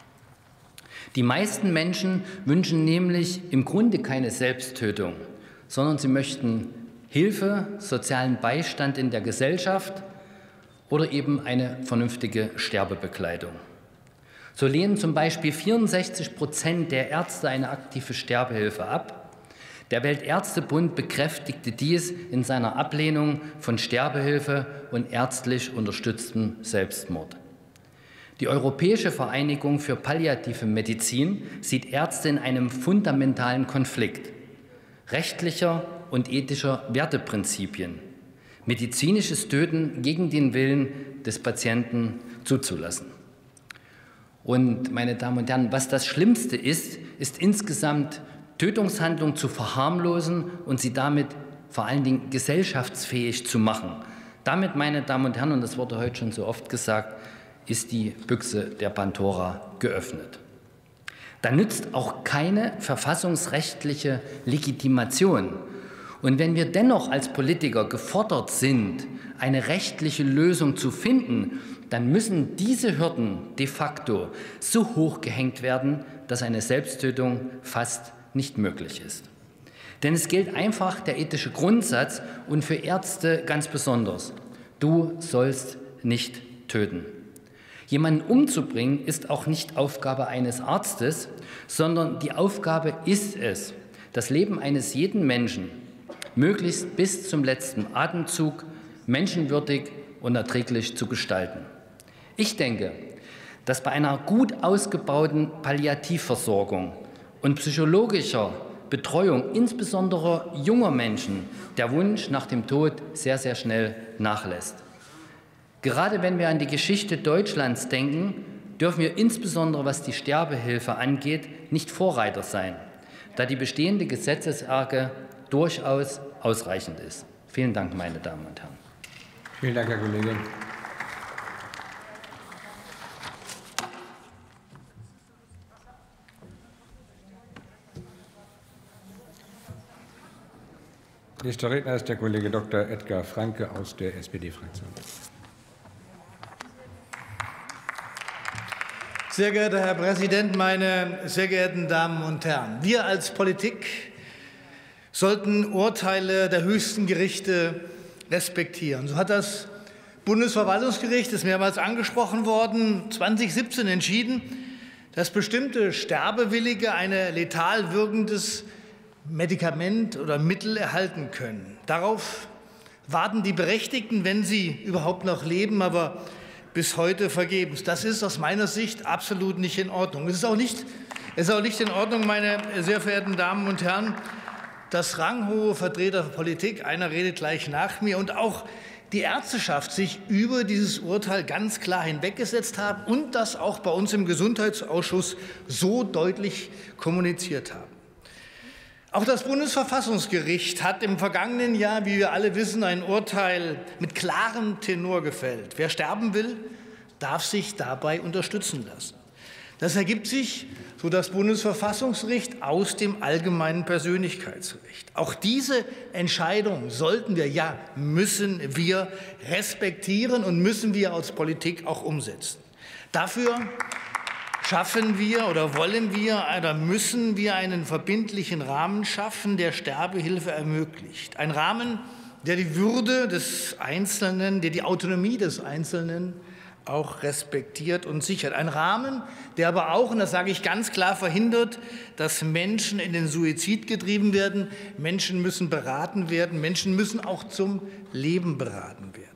E: Die meisten Menschen wünschen nämlich im Grunde keine Selbsttötung, sondern sie möchten Hilfe, sozialen Beistand in der Gesellschaft oder eben eine vernünftige Sterbebekleidung. So lehnen zum Beispiel vierundsechzig Prozent der Ärzte eine aktive Sterbehilfe ab. Der Weltärztebund bekräftigte dies in seiner Ablehnung von Sterbehilfe und ärztlich unterstütztem Selbstmord. Die Europäische Vereinigung für palliative Medizin sieht Ärzte in einem fundamentalen Konflikt rechtlicher und ethischer Werteprinzipien, medizinisches Töten gegen den Willen des Patienten zuzulassen. Und, meine Damen und Herren, was das Schlimmste ist, ist insgesamt Tötungshandlungen zu verharmlosen und sie damit vor allen Dingen gesellschaftsfähig zu machen. Damit, meine Damen und Herren, und das wurde heute schon so oft gesagt, ist die Büchse der Pandora geöffnet. Da nützt auch keine verfassungsrechtliche Legitimation. Und wenn wir dennoch als Politiker gefordert sind, eine rechtliche Lösung zu finden, dann müssen diese Hürden de facto so hoch gehängt werden, dass eine Selbsttötung fast nicht möglich ist. Denn es gilt einfach der ethische Grundsatz und für Ärzte ganz besonders: Du sollst nicht töten. Jemanden umzubringen ist auch nicht Aufgabe eines Arztes, sondern die Aufgabe ist es, das Leben eines jeden Menschen möglichst bis zum letzten Atemzug menschenwürdig und erträglich zu gestalten. Ich denke, dass bei einer gut ausgebauten Palliativversorgung und psychologischer Betreuung insbesondere junger Menschen der Wunsch nach dem Tod sehr, sehr schnell nachlässt. Gerade wenn wir an die Geschichte Deutschlands denken, dürfen wir insbesondere, was die Sterbehilfe angeht, nicht Vorreiter sein, da die bestehende Gesetzeslage durchaus ausreichend ist. Vielen Dank, meine Damen und Herren.
C: Vielen Dank, Herr Kollege. Nächster Redner ist der Kollege Doktor Edgar Franke aus der S P D-Fraktion.
F: Sehr geehrter Herr Präsident, meine sehr geehrten Damen und Herren! Wir als Politik sollten Urteile der höchsten Gerichte respektieren. So hat das Bundesverwaltungsgericht, das ist mehrmals angesprochen worden, zweitausendsiebzehn entschieden, dass bestimmte Sterbewillige ein letal wirkendes Medikament oder Mittel erhalten können. Darauf warten die Berechtigten, wenn sie überhaupt noch leben, aber bis heute vergebens. Das ist aus meiner Sicht absolut nicht in Ordnung. Es ist auch nicht, es ist auch nicht in Ordnung, meine sehr verehrten Damen und Herren, dass ranghohe Vertreter der Politik, einer redet gleich nach mir, und auch die Ärzteschaft sich über dieses Urteil ganz klar hinweggesetzt haben und das auch bei uns im Gesundheitsausschuss so deutlich kommuniziert haben. Auch das Bundesverfassungsgericht hat im vergangenen Jahr, wie wir alle wissen, ein Urteil mit klarem Tenor gefällt. Wer sterben will, darf sich dabei unterstützen lassen. Das ergibt sich, so das Bundesverfassungsgericht, aus dem allgemeinen Persönlichkeitsrecht. Auch diese Entscheidung sollten wir, ja, müssen wir respektieren und müssen wir als Politik auch umsetzen. Dafür schaffen wir oder wollen wir oder müssen wir einen verbindlichen Rahmen schaffen, der Sterbehilfe ermöglicht. Ein Rahmen, der die Würde des Einzelnen, der die Autonomie des Einzelnen auch respektiert und sichert. Ein Rahmen, der aber auch, und das sage ich ganz klar, verhindert, dass Menschen in den Suizid getrieben werden. Menschen müssen beraten werden. Menschen müssen auch zum Leben beraten werden.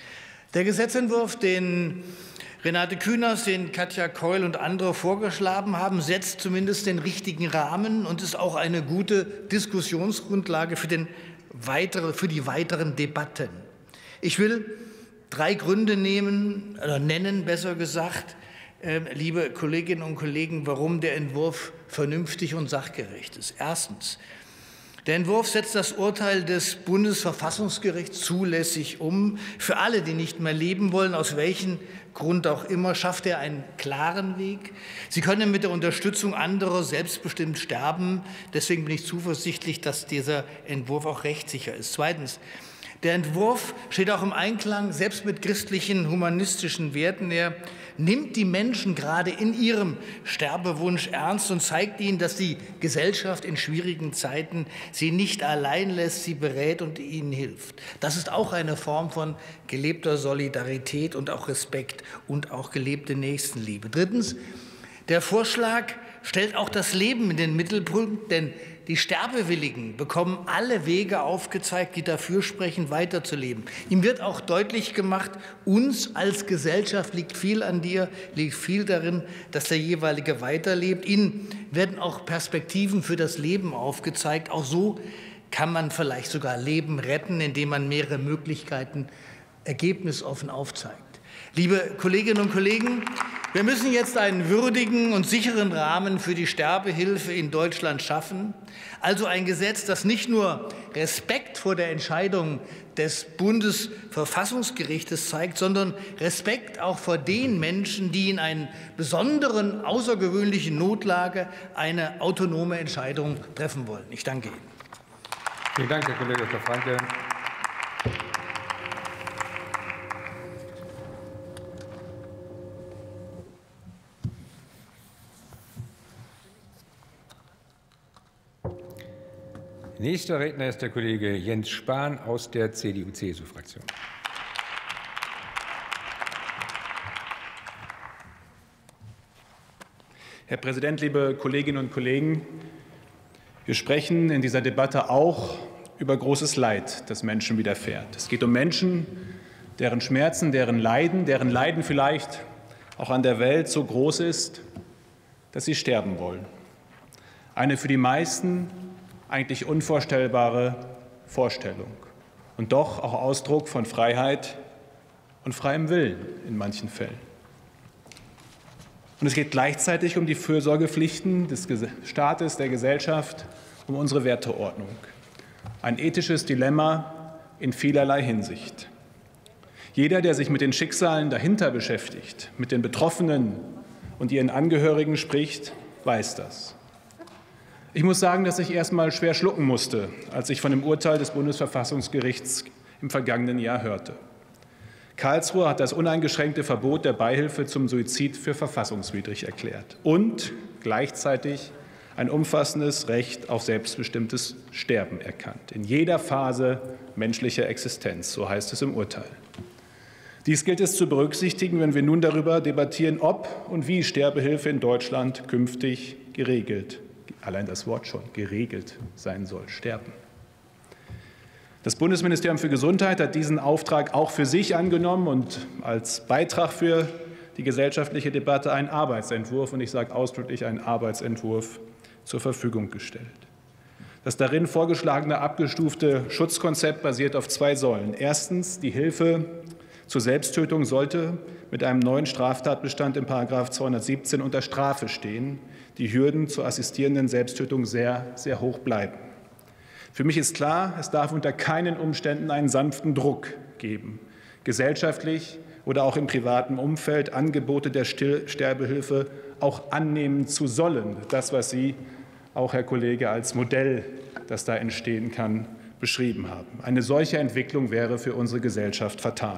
F: Der Gesetzentwurf, den Renate Künast, den Katja Keul und andere vorgeschlagen haben, setzt zumindest den richtigen Rahmen und ist auch eine gute Diskussionsgrundlage für, den weitere, für die weiteren Debatten. Ich will drei Gründe nehmen, oder nennen, besser gesagt, äh, liebe Kolleginnen und Kollegen, warum der Entwurf vernünftig und sachgerecht ist. Erstens. Der Entwurf setzt das Urteil des Bundesverfassungsgerichts zulässig um. Für alle, die nicht mehr leben wollen, aus welchem Grund auch immer, schafft er einen klaren Weg. Sie können mit der Unterstützung anderer selbstbestimmt sterben. Deswegen bin ich zuversichtlich, dass dieser Entwurf auch rechtssicher ist. Zweitens. Der Entwurf steht auch im Einklang selbst mit christlichen, humanistischen Werten. Er nimmt die Menschen gerade in ihrem Sterbewunsch ernst und zeigt ihnen, dass die Gesellschaft in schwierigen Zeiten sie nicht allein lässt, sie berät und ihnen hilft. Das ist auch eine Form von gelebter Solidarität und auch Respekt und auch gelebte Nächstenliebe. Drittens, der Vorschlag stellt auch das Leben in den Mittelpunkt, denn die Sterbewilligen bekommen alle Wege aufgezeigt, die dafür sprechen, weiterzuleben. Ihm wird auch deutlich gemacht, uns als Gesellschaft liegt viel an dir, liegt viel darin, dass der jeweilige weiterlebt. Ihnen werden auch Perspektiven für das Leben aufgezeigt. Auch so kann man vielleicht sogar Leben retten, indem man mehrere Möglichkeiten ergebnisoffen aufzeigt. Liebe Kolleginnen und Kollegen, wir müssen jetzt einen würdigen und sicheren Rahmen für die Sterbehilfe in Deutschland schaffen. Also ein Gesetz, das nicht nur Respekt vor der Entscheidung des Bundesverfassungsgerichtes zeigt, sondern Respekt auch vor den Menschen, die in einer besonderen, außergewöhnlichen Notlage eine autonome Entscheidung treffen wollen. Ich danke Ihnen.
C: Vielen Dank, Herr Kollege Doktor Franke. Nächster Redner ist der Kollege Jens Spahn aus der C D U C S U-Fraktion.
G: Herr Präsident, liebe Kolleginnen und Kollegen! Wir sprechen in dieser Debatte auch über großes Leid, das Menschen widerfährt. Es geht um Menschen, deren Schmerzen, deren Leiden, deren Leiden vielleicht auch an der Welt so groß ist, dass sie sterben wollen. Eine für die meisten eigentlich unvorstellbare Vorstellung und doch auch Ausdruck von Freiheit und freiem Willen in manchen Fällen. Und es geht gleichzeitig um die Fürsorgepflichten des Staates, der Gesellschaft, um unsere Werteordnung. Ein ethisches Dilemma in vielerlei Hinsicht. Jeder, der sich mit den Schicksalen dahinter beschäftigt, mit den Betroffenen und ihren Angehörigen spricht, weiß das. Ich muss sagen, dass ich erst mal schwer schlucken musste, als ich von dem Urteil des Bundesverfassungsgerichts im vergangenen Jahr hörte. Karlsruhe hat das uneingeschränkte Verbot der Beihilfe zum Suizid für verfassungswidrig erklärt und gleichzeitig ein umfassendes Recht auf selbstbestimmtes Sterben erkannt, in jeder Phase menschlicher Existenz, so heißt es im Urteil. Dies gilt es zu berücksichtigen, wenn wir nun darüber debattieren, ob und wie Sterbehilfe in Deutschland künftig geregelt, allein das Wort schon, geregelt sein soll, sterben. Das Bundesministerium für Gesundheit hat diesen Auftrag auch für sich angenommen und als Beitrag für die gesellschaftliche Debatte einen Arbeitsentwurf, und ich sage ausdrücklich einen Arbeitsentwurf, zur Verfügung gestellt. Das darin vorgeschlagene abgestufte Schutzkonzept basiert auf zwei Säulen. Erstens, die Hilfe zur Selbsttötung sollte mit einem neuen Straftatbestand in Paragraph zweihundertsiebzehn unter Strafe stehen. Die Hürden zur assistierenden Selbsttötung sehr, sehr hoch bleiben. Für mich ist klar, es darf unter keinen Umständen einen sanften Druck geben, gesellschaftlich oder auch im privaten Umfeld Angebote der Sterbehilfe auch annehmen zu sollen. Das, was Sie, auch Herr Kollege, als Modell, das da entstehen kann, beschrieben haben. Eine solche Entwicklung wäre für unsere Gesellschaft fatal.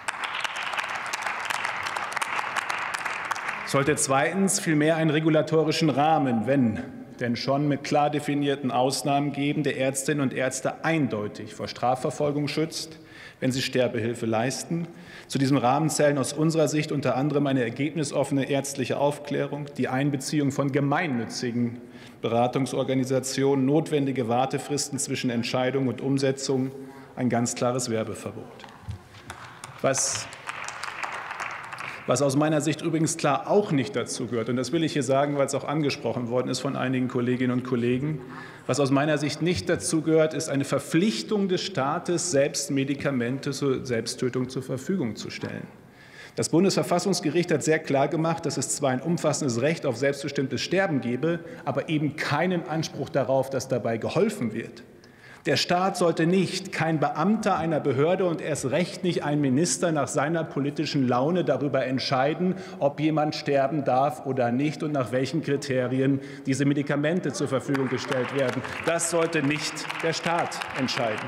G: Es sollte zweitens vielmehr einen regulatorischen Rahmen, wenn denn schon mit klar definierten Ausnahmen geben, der Ärztinnen und Ärzte eindeutig vor Strafverfolgung schützt, wenn sie Sterbehilfe leisten. Zu diesem Rahmen zählen aus unserer Sicht unter anderem eine ergebnisoffene ärztliche Aufklärung, die Einbeziehung von gemeinnützigen Beratungsorganisationen, notwendige Wartefristen zwischen Entscheidung und Umsetzung, ein ganz klares Werbeverbot. Was Was aus meiner Sicht übrigens klar auch nicht dazu gehört, und das will ich hier sagen, weil es auch angesprochen worden ist von einigen Kolleginnen und Kollegen, was aus meiner Sicht nicht dazu gehört, ist eine Verpflichtung des Staates, selbst Medikamente zur Selbsttötung zur Verfügung zu stellen. Das Bundesverfassungsgericht hat sehr klar gemacht, dass es zwar ein umfassendes Recht auf selbstbestimmtes Sterben gebe, aber eben keinen Anspruch darauf, dass dabei geholfen wird. Der Staat sollte nicht, kein Beamter einer Behörde und erst recht nicht ein Minister nach seiner politischen Laune darüber entscheiden, ob jemand sterben darf oder nicht und nach welchen Kriterien diese Medikamente zur Verfügung gestellt werden. Das sollte nicht der Staat entscheiden.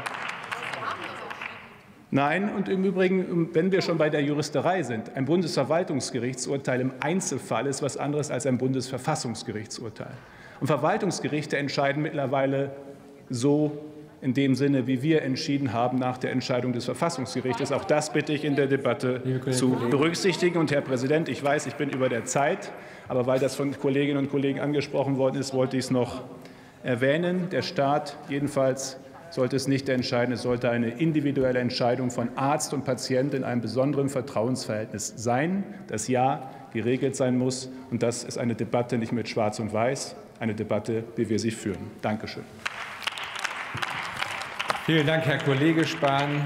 G: Nein, und im Übrigen, wenn wir schon bei der Juristerei sind, ein Bundesverwaltungsgerichtsurteil im Einzelfall ist was anderes als ein Bundesverfassungsgerichtsurteil. Und Verwaltungsgerichte entscheiden mittlerweile so, in dem Sinne, wie wir entschieden haben nach der Entscheidung des Verfassungsgerichtes. Auch das bitte ich in der Debatte zu berücksichtigen. Und Herr Präsident, ich weiß, ich bin über der Zeit, aber weil das von Kolleginnen und Kollegen angesprochen worden ist, wollte ich es noch erwähnen. Der Staat jedenfalls sollte es nicht entscheiden. Es sollte eine individuelle Entscheidung von Arzt und Patient in einem besonderen Vertrauensverhältnis sein, das ja geregelt sein muss. Und das ist eine Debatte nicht mit Schwarz und Weiß, eine Debatte, wie wir sie führen. Dankeschön.
C: Vielen Dank, Herr Kollege Spahn.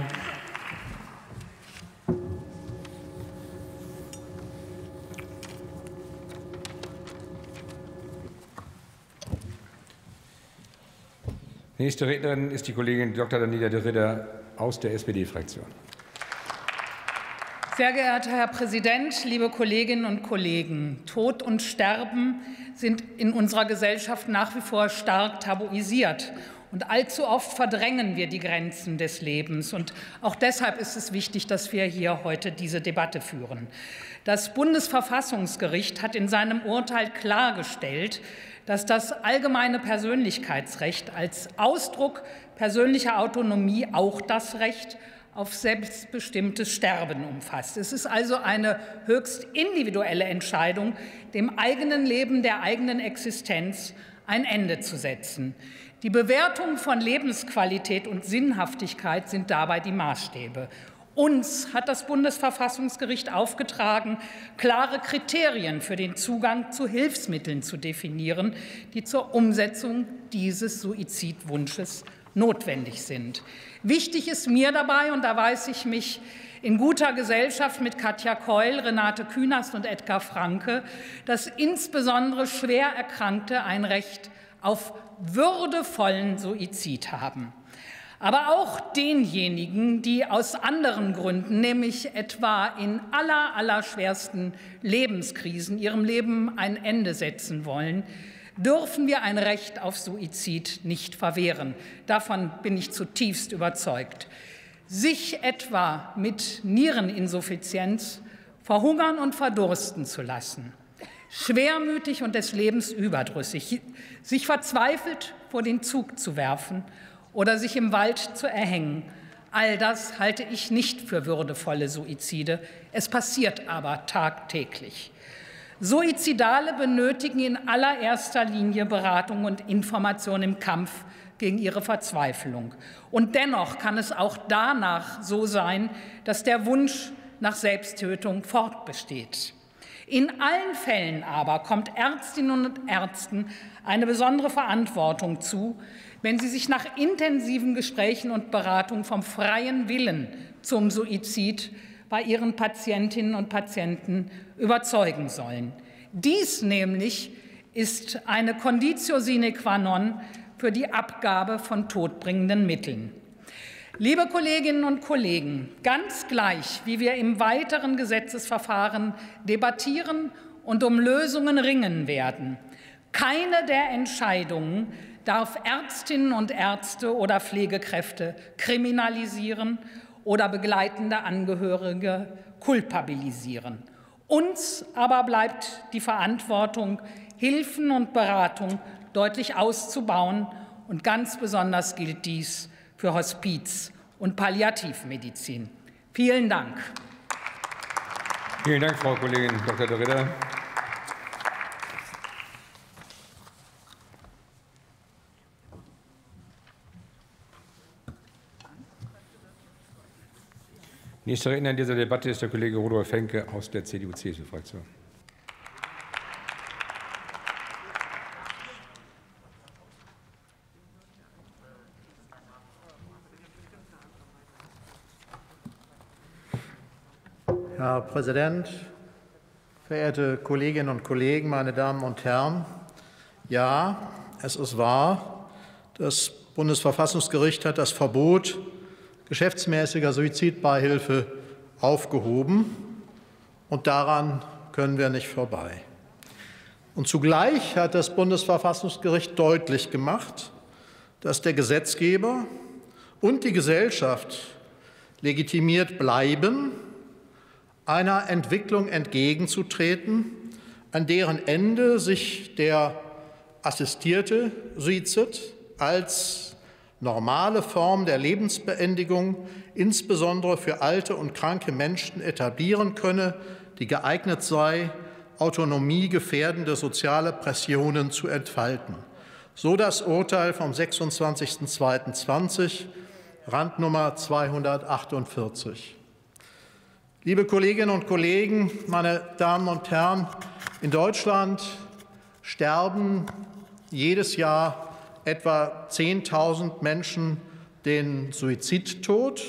C: Nächste Rednerin ist die Kollegin Doktor Daniela de Ridder aus der S P D-Fraktion.
H: Sehr geehrter Herr Präsident, liebe Kolleginnen und Kollegen! Tod und Sterben sind in unserer Gesellschaft nach wie vor stark tabuisiert. Und allzu oft verdrängen wir die Grenzen des Lebens. Und auch deshalb ist es wichtig, dass wir hier heute diese Debatte führen. Das Bundesverfassungsgericht hat in seinem Urteil klargestellt, dass das allgemeine Persönlichkeitsrecht als Ausdruck persönlicher Autonomie auch das Recht auf selbstbestimmtes Sterben umfasst. Es ist also eine höchst individuelle Entscheidung, dem eigenen Leben, der eigenen Existenz ein Ende zu setzen. Die Bewertung von Lebensqualität und Sinnhaftigkeit sind dabei die Maßstäbe. Uns hat das Bundesverfassungsgericht aufgetragen, klare Kriterien für den Zugang zu Hilfsmitteln zu definieren, die zur Umsetzung dieses Suizidwunsches notwendig sind. Wichtig ist mir dabei, und da weiß ich mich in guter Gesellschaft mit Katja Keul, Renate Künast und Edgar Franke, dass insbesondere schwer Erkrankte ein Recht auf würdevollen Suizid haben. Aber auch denjenigen, die aus anderen Gründen, nämlich etwa in aller, aller schwersten Lebenskrisen, ihrem Leben ein Ende setzen wollen, dürfen wir ein Recht auf Suizid nicht verwehren. Davon bin ich zutiefst überzeugt. Sich etwa mit Niereninsuffizienz verhungern und verdursten zu lassen, schwermütig und des Lebens überdrüssig, sich verzweifelt vor den Zug zu werfen oder sich im Wald zu erhängen, all das halte ich nicht für würdevolle Suizide. Es passiert aber tagtäglich. Suizidale benötigen in allererster Linie Beratung und Information im Kampf gegen ihre Verzweiflung. Und dennoch kann es auch danach so sein, dass der Wunsch nach Selbsttötung fortbesteht. In allen Fällen aber kommt Ärztinnen und Ärzten eine besondere Verantwortung zu, wenn sie sich nach intensiven Gesprächen und Beratungen vom freien Willen zum Suizid bei ihren Patientinnen und Patienten überzeugen sollen. Dies nämlich ist eine Conditio sine qua non für die Abgabe von todbringenden Mitteln. Liebe Kolleginnen und Kollegen, ganz gleich, wie wir im weiteren Gesetzesverfahren debattieren und um Lösungen ringen werden, keine der Entscheidungen darf Ärztinnen und Ärzte oder Pflegekräfte kriminalisieren oder begleitende Angehörige kulpabilisieren. Uns aber bleibt die Verantwortung, Hilfen und Beratung deutlich auszubauen. Und ganz besonders gilt dies für Hospiz- und Palliativmedizin. Vielen Dank.
C: Vielen Dank, Frau Kollegin Doktor de Ritter. Nächster Redner in dieser Debatte ist der Kollege Rudolf Henke aus der C D U-C S U-Fraktion.
I: Herr Präsident, verehrte Kolleginnen und Kollegen, meine Damen und Herren! Ja, es ist wahr, das Bundesverfassungsgericht hat das Verbot geschäftsmäßiger Suizidbeihilfe aufgehoben, und daran können wir nicht vorbei. Und zugleich hat das Bundesverfassungsgericht deutlich gemacht, dass der Gesetzgeber und die Gesellschaft legitimiert bleiben, einer Entwicklung entgegenzutreten, an deren Ende sich der assistierte Suizid als normale Form der Lebensbeendigung, insbesondere für alte und kranke Menschen, etablieren könne, die geeignet sei, autonomiegefährdende soziale Pressionen zu entfalten. So das Urteil vom sechsundzwanzigsten zweiten zwanzig, Randnummer zweihundertachtundvierzig. Liebe Kolleginnen und Kollegen, meine Damen und Herren, in Deutschland sterben jedes Jahr etwa zehntausend Menschen den Suizidtod,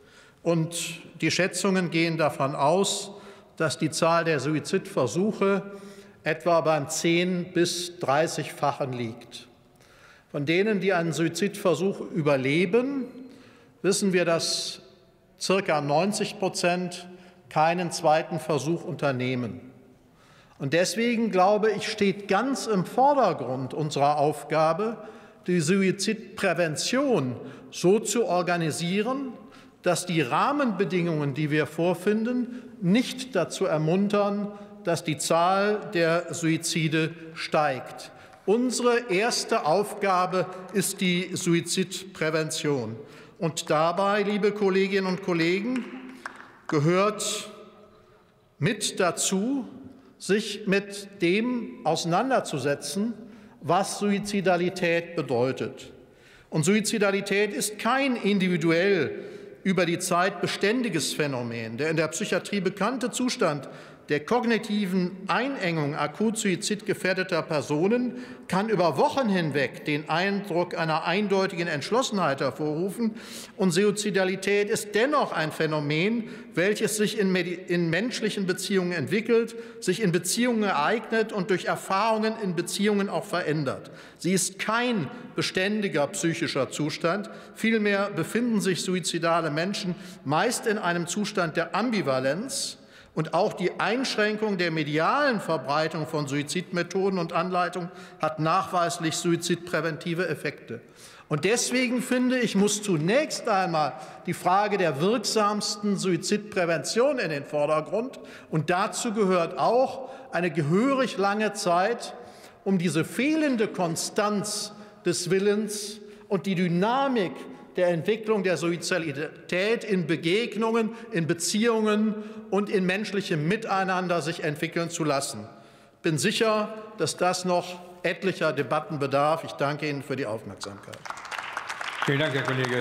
I: und die Schätzungen gehen davon aus, dass die Zahl der Suizidversuche etwa beim zehn- bis dreißigfachen liegt. Von denen, die einen Suizidversuch überleben, wissen wir, dass circa neunzig Prozent keinen zweiten Versuch unternehmen. Und deswegen, glaube ich, steht ganz im Vordergrund unserer Aufgabe, die Suizidprävention so zu organisieren, dass die Rahmenbedingungen, die wir vorfinden, nicht dazu ermuntern, dass die Zahl der Suizide steigt. Unsere erste Aufgabe ist die Suizidprävention. Und dabei, liebe Kolleginnen und Kollegen, gehört mit dazu, sich mit dem auseinanderzusetzen, was Suizidalität bedeutet. Und Suizidalität ist kein individuell über die Zeit beständiges Phänomen. Der in der Psychiatrie bekannte Zustand der kognitiven Einengung akut suizidgefährdeter Personen kann über Wochen hinweg den Eindruck einer eindeutigen Entschlossenheit hervorrufen. Und Suizidalität ist dennoch ein Phänomen, welches sich in, in menschlichen Beziehungen entwickelt, sich in Beziehungen ereignet und durch Erfahrungen in Beziehungen auch verändert. Sie ist kein beständiger psychischer Zustand. Vielmehr befinden sich suizidale Menschen meist in einem Zustand der Ambivalenz Und auch die Einschränkung der medialen Verbreitung von Suizidmethoden und Anleitungen hat nachweislich suizidpräventive Effekte. Und deswegen finde ich, muss zunächst einmal die Frage der wirksamsten Suizidprävention in den Vordergrund. Und dazu gehört auch eine gehörig lange Zeit, um diese fehlende Konstanz des Willens und die Dynamik der Entwicklung der Suizidalität in Begegnungen, in Beziehungen und in menschlichem Miteinander sich entwickeln zu lassen. Ich bin sicher, dass das noch etlicher Debatten bedarf. Ich danke Ihnen für die Aufmerksamkeit.
C: Vielen Dank, Herr Kollege.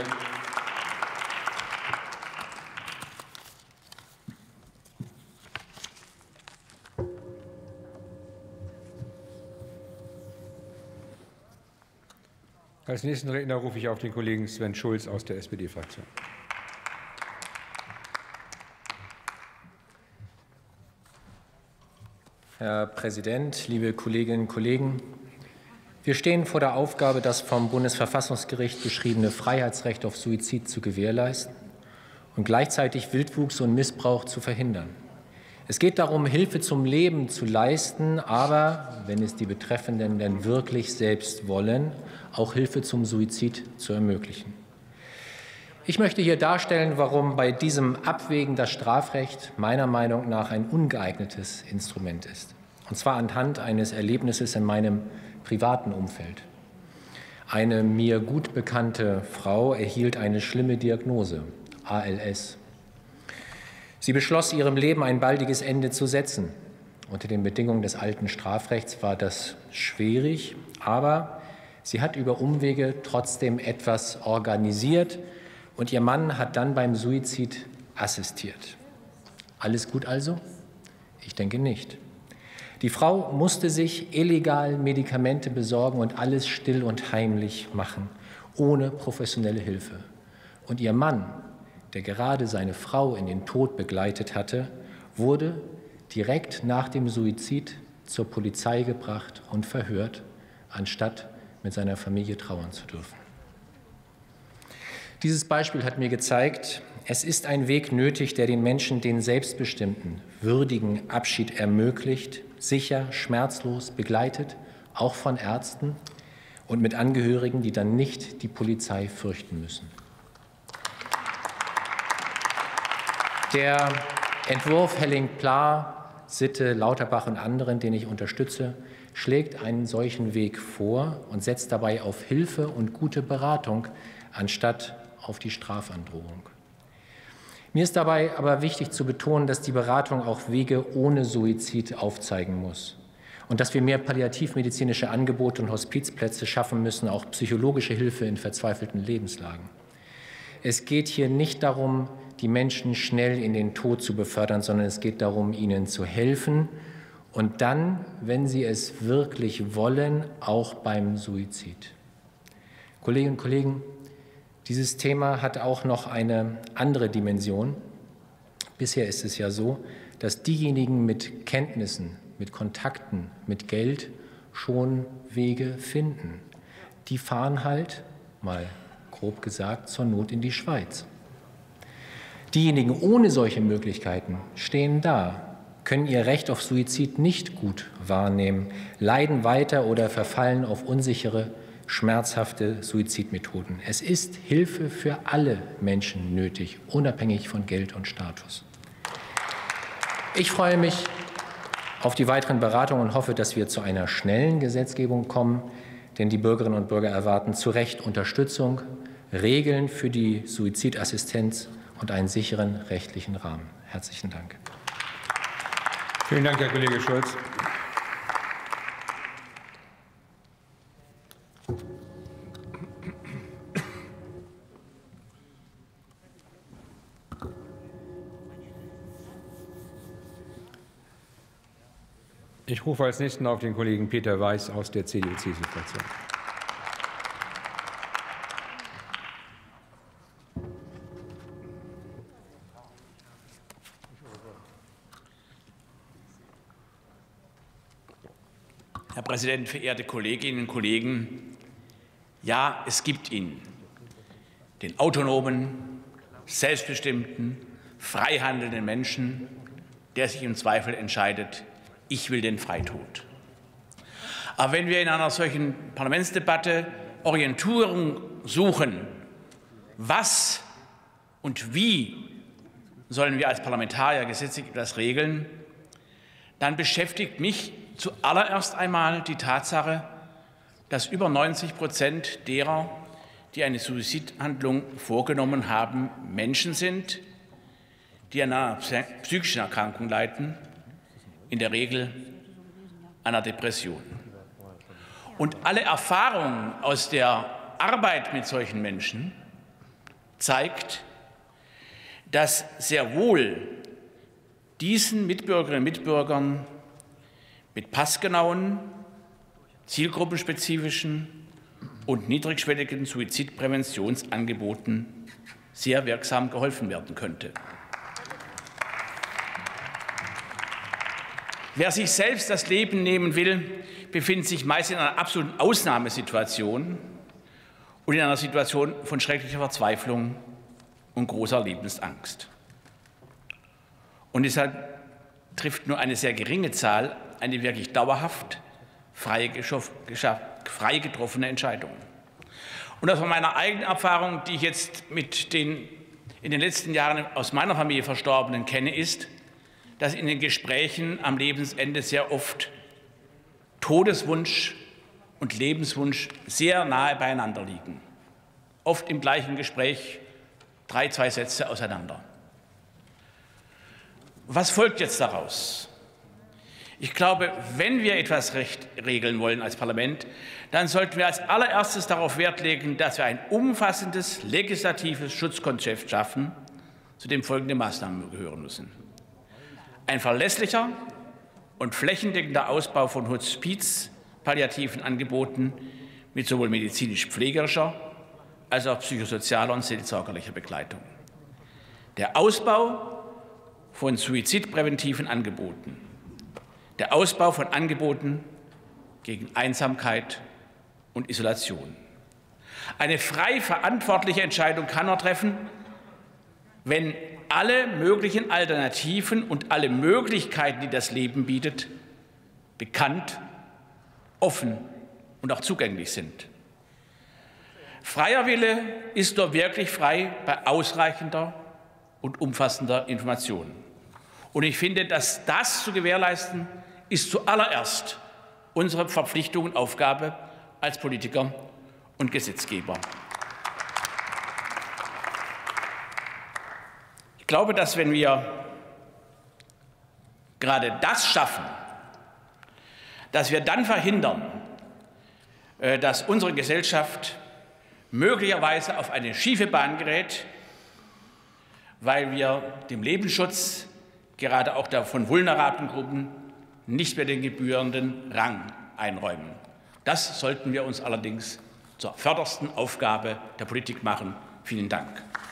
C: Als nächsten Redner rufe ich auf den Kollegen Sven Schulz aus der S P D-Fraktion.
J: Herr Präsident, liebe Kolleginnen und Kollegen! Wir stehen vor der Aufgabe, das vom Bundesverfassungsgericht beschriebene Freiheitsrecht auf Suizid zu gewährleisten und gleichzeitig Wildwuchs und Missbrauch zu verhindern. Es geht darum, Hilfe zum Leben zu leisten, aber, wenn es die Betreffenden denn wirklich selbst wollen, auch Hilfe zum Suizid zu ermöglichen. Ich möchte hier darstellen, warum bei diesem Abwägen das Strafrecht meiner Meinung nach ein ungeeignetes Instrument ist. Und zwar anhand eines Erlebnisses in meinem privaten Umfeld. Eine mir gut bekannte Frau erhielt eine schlimme Diagnose, A L S. Sie beschloss, ihrem Leben ein baldiges Ende zu setzen. Unter den Bedingungen des alten Strafrechts war das schwierig, aber sie hat über Umwege trotzdem etwas organisiert und ihr Mann hat dann beim Suizid assistiert. Alles gut also? Ich denke nicht. Die Frau musste sich illegal Medikamente besorgen und alles still und heimlich machen, ohne professionelle Hilfe. Und ihr Mann, der gerade seine Frau in den Tod begleitet hatte, wurde direkt nach dem Suizid zur Polizei gebracht und verhört, anstatt mit seiner Familie trauern zu dürfen. Dieses Beispiel hat mir gezeigt, es ist ein Weg nötig, der den Menschen den selbstbestimmten, würdigen Abschied ermöglicht, sicher, schmerzlos begleitet, auch von Ärzten und mit Angehörigen, die dann nicht die Polizei fürchten müssen. Der Entwurf Helling-Pla, Sitte, Lauterbach und anderen, den ich unterstütze, schlägt einen solchen Weg vor und setzt dabei auf Hilfe und gute Beratung anstatt auf die Strafandrohung. Mir ist dabei aber wichtig zu betonen, dass die Beratung auch Wege ohne Suizid aufzeigen muss und dass wir mehr palliativmedizinische Angebote und Hospizplätze schaffen müssen, auch psychologische Hilfe in verzweifelten Lebenslagen. Es geht hier nicht darum, die Menschen schnell in den Tod zu befördern, sondern es geht darum, ihnen zu helfen und dann, wenn sie es wirklich wollen, auch beim Suizid. Kolleginnen und Kollegen, dieses Thema hat auch noch eine andere Dimension. Bisher ist es ja so, dass diejenigen mit Kenntnissen, mit Kontakten, mit Geld schon Wege finden. Die fahren halt, mal grob gesagt, zur Not in die Schweiz. Diejenigen ohne solche Möglichkeiten stehen da, können ihr Recht auf Suizid nicht gut wahrnehmen, leiden weiter oder verfallen auf unsichere, schmerzhafte Suizidmethoden. Es ist Hilfe für alle Menschen nötig, unabhängig von Geld und Status. Ich freue mich auf die weiteren Beratungen und hoffe, dass wir zu einer schnellen Gesetzgebung kommen, denn die Bürgerinnen und Bürger erwarten zu Recht Unterstützung, Regeln für die Suizidassistenz und einen sicheren rechtlichen Rahmen. Herzlichen Dank.
C: Vielen Dank, Herr Kollege Schulz. Ich rufe als Nächsten auf den Kollegen Peter Weiß aus der C D U-C S U-Fraktion.
L: Herr Präsident, verehrte Kolleginnen und Kollegen! Ja, es gibt ihn, den autonomen, selbstbestimmten, frei handelnden Menschen, der sich im Zweifel entscheidet, ich will den Freitod. Aber wenn wir in einer solchen Parlamentsdebatte Orientierung suchen, was und wie sollen wir als Parlamentarier gesetzlich etwas regeln, dann beschäftigt mich zuallererst einmal die Tatsache, dass über neunzig Prozent derer, die eine Suizidhandlung vorgenommen haben, Menschen sind, die an einer psychischen Erkrankung leiden, in der Regel einer Depression. Und alle Erfahrung aus der Arbeit mit solchen Menschen zeigt, dass sehr wohl diesen Mitbürgerinnen und Mitbürgern mit passgenauen, zielgruppenspezifischen und niedrigschwelligen Suizidpräventionsangeboten sehr wirksam geholfen werden könnte. Wer sich selbst das Leben nehmen will, befindet sich meist in einer absoluten Ausnahmesituation und in einer Situation von schrecklicher Verzweiflung und großer Lebensangst. Und deshalb trifft nur eine sehr geringe Zahl eine wirklich dauerhaft frei, frei getroffene Entscheidung. Und aus meiner eigenen Erfahrung, die ich jetzt mit den in den letzten Jahren aus meiner Familie Verstorbenen kenne, ist, dass in den Gesprächen am Lebensende sehr oft Todeswunsch und Lebenswunsch sehr nahe beieinander liegen. Oft im gleichen Gespräch, drei, zwei Sätze auseinander. Was folgt jetzt daraus? Ich glaube, wenn wir etwas recht regeln wollen als Parlament, dann sollten wir als allererstes darauf Wert legen, dass wir ein umfassendes legislatives Schutzkonzept schaffen, zu dem folgende Maßnahmen gehören müssen. Ein verlässlicher und flächendeckender Ausbau von Hospiz-palliativen Angeboten mit sowohl medizinisch-pflegerischer als auch psychosozialer und seelsorgerlicher Begleitung. Der Ausbau von suizidpräventiven Angeboten. Der Ausbau von Angeboten gegen Einsamkeit und Isolation. Eine frei verantwortliche Entscheidung kann er treffen, wenn alle möglichen Alternativen und alle Möglichkeiten, die das Leben bietet, bekannt, offen und auch zugänglich sind. Freier Wille ist nur wirklich frei bei ausreichender und umfassender Information. Und ich finde, dass das zu gewährleisten, ist zuallererst unsere Verpflichtung und Aufgabe als Politiker und Gesetzgeber. Ich glaube, dass wenn wir gerade das schaffen, dass wir dann verhindern, dass unsere Gesellschaft möglicherweise auf eine schiefe Bahn gerät, weil wir dem Lebensschutz gerade auch der von vulnerablen Gruppen nicht mehr den gebührenden Rang einräumen. Das sollten wir uns allerdings zur fördersten Aufgabe der Politik machen. Vielen Dank.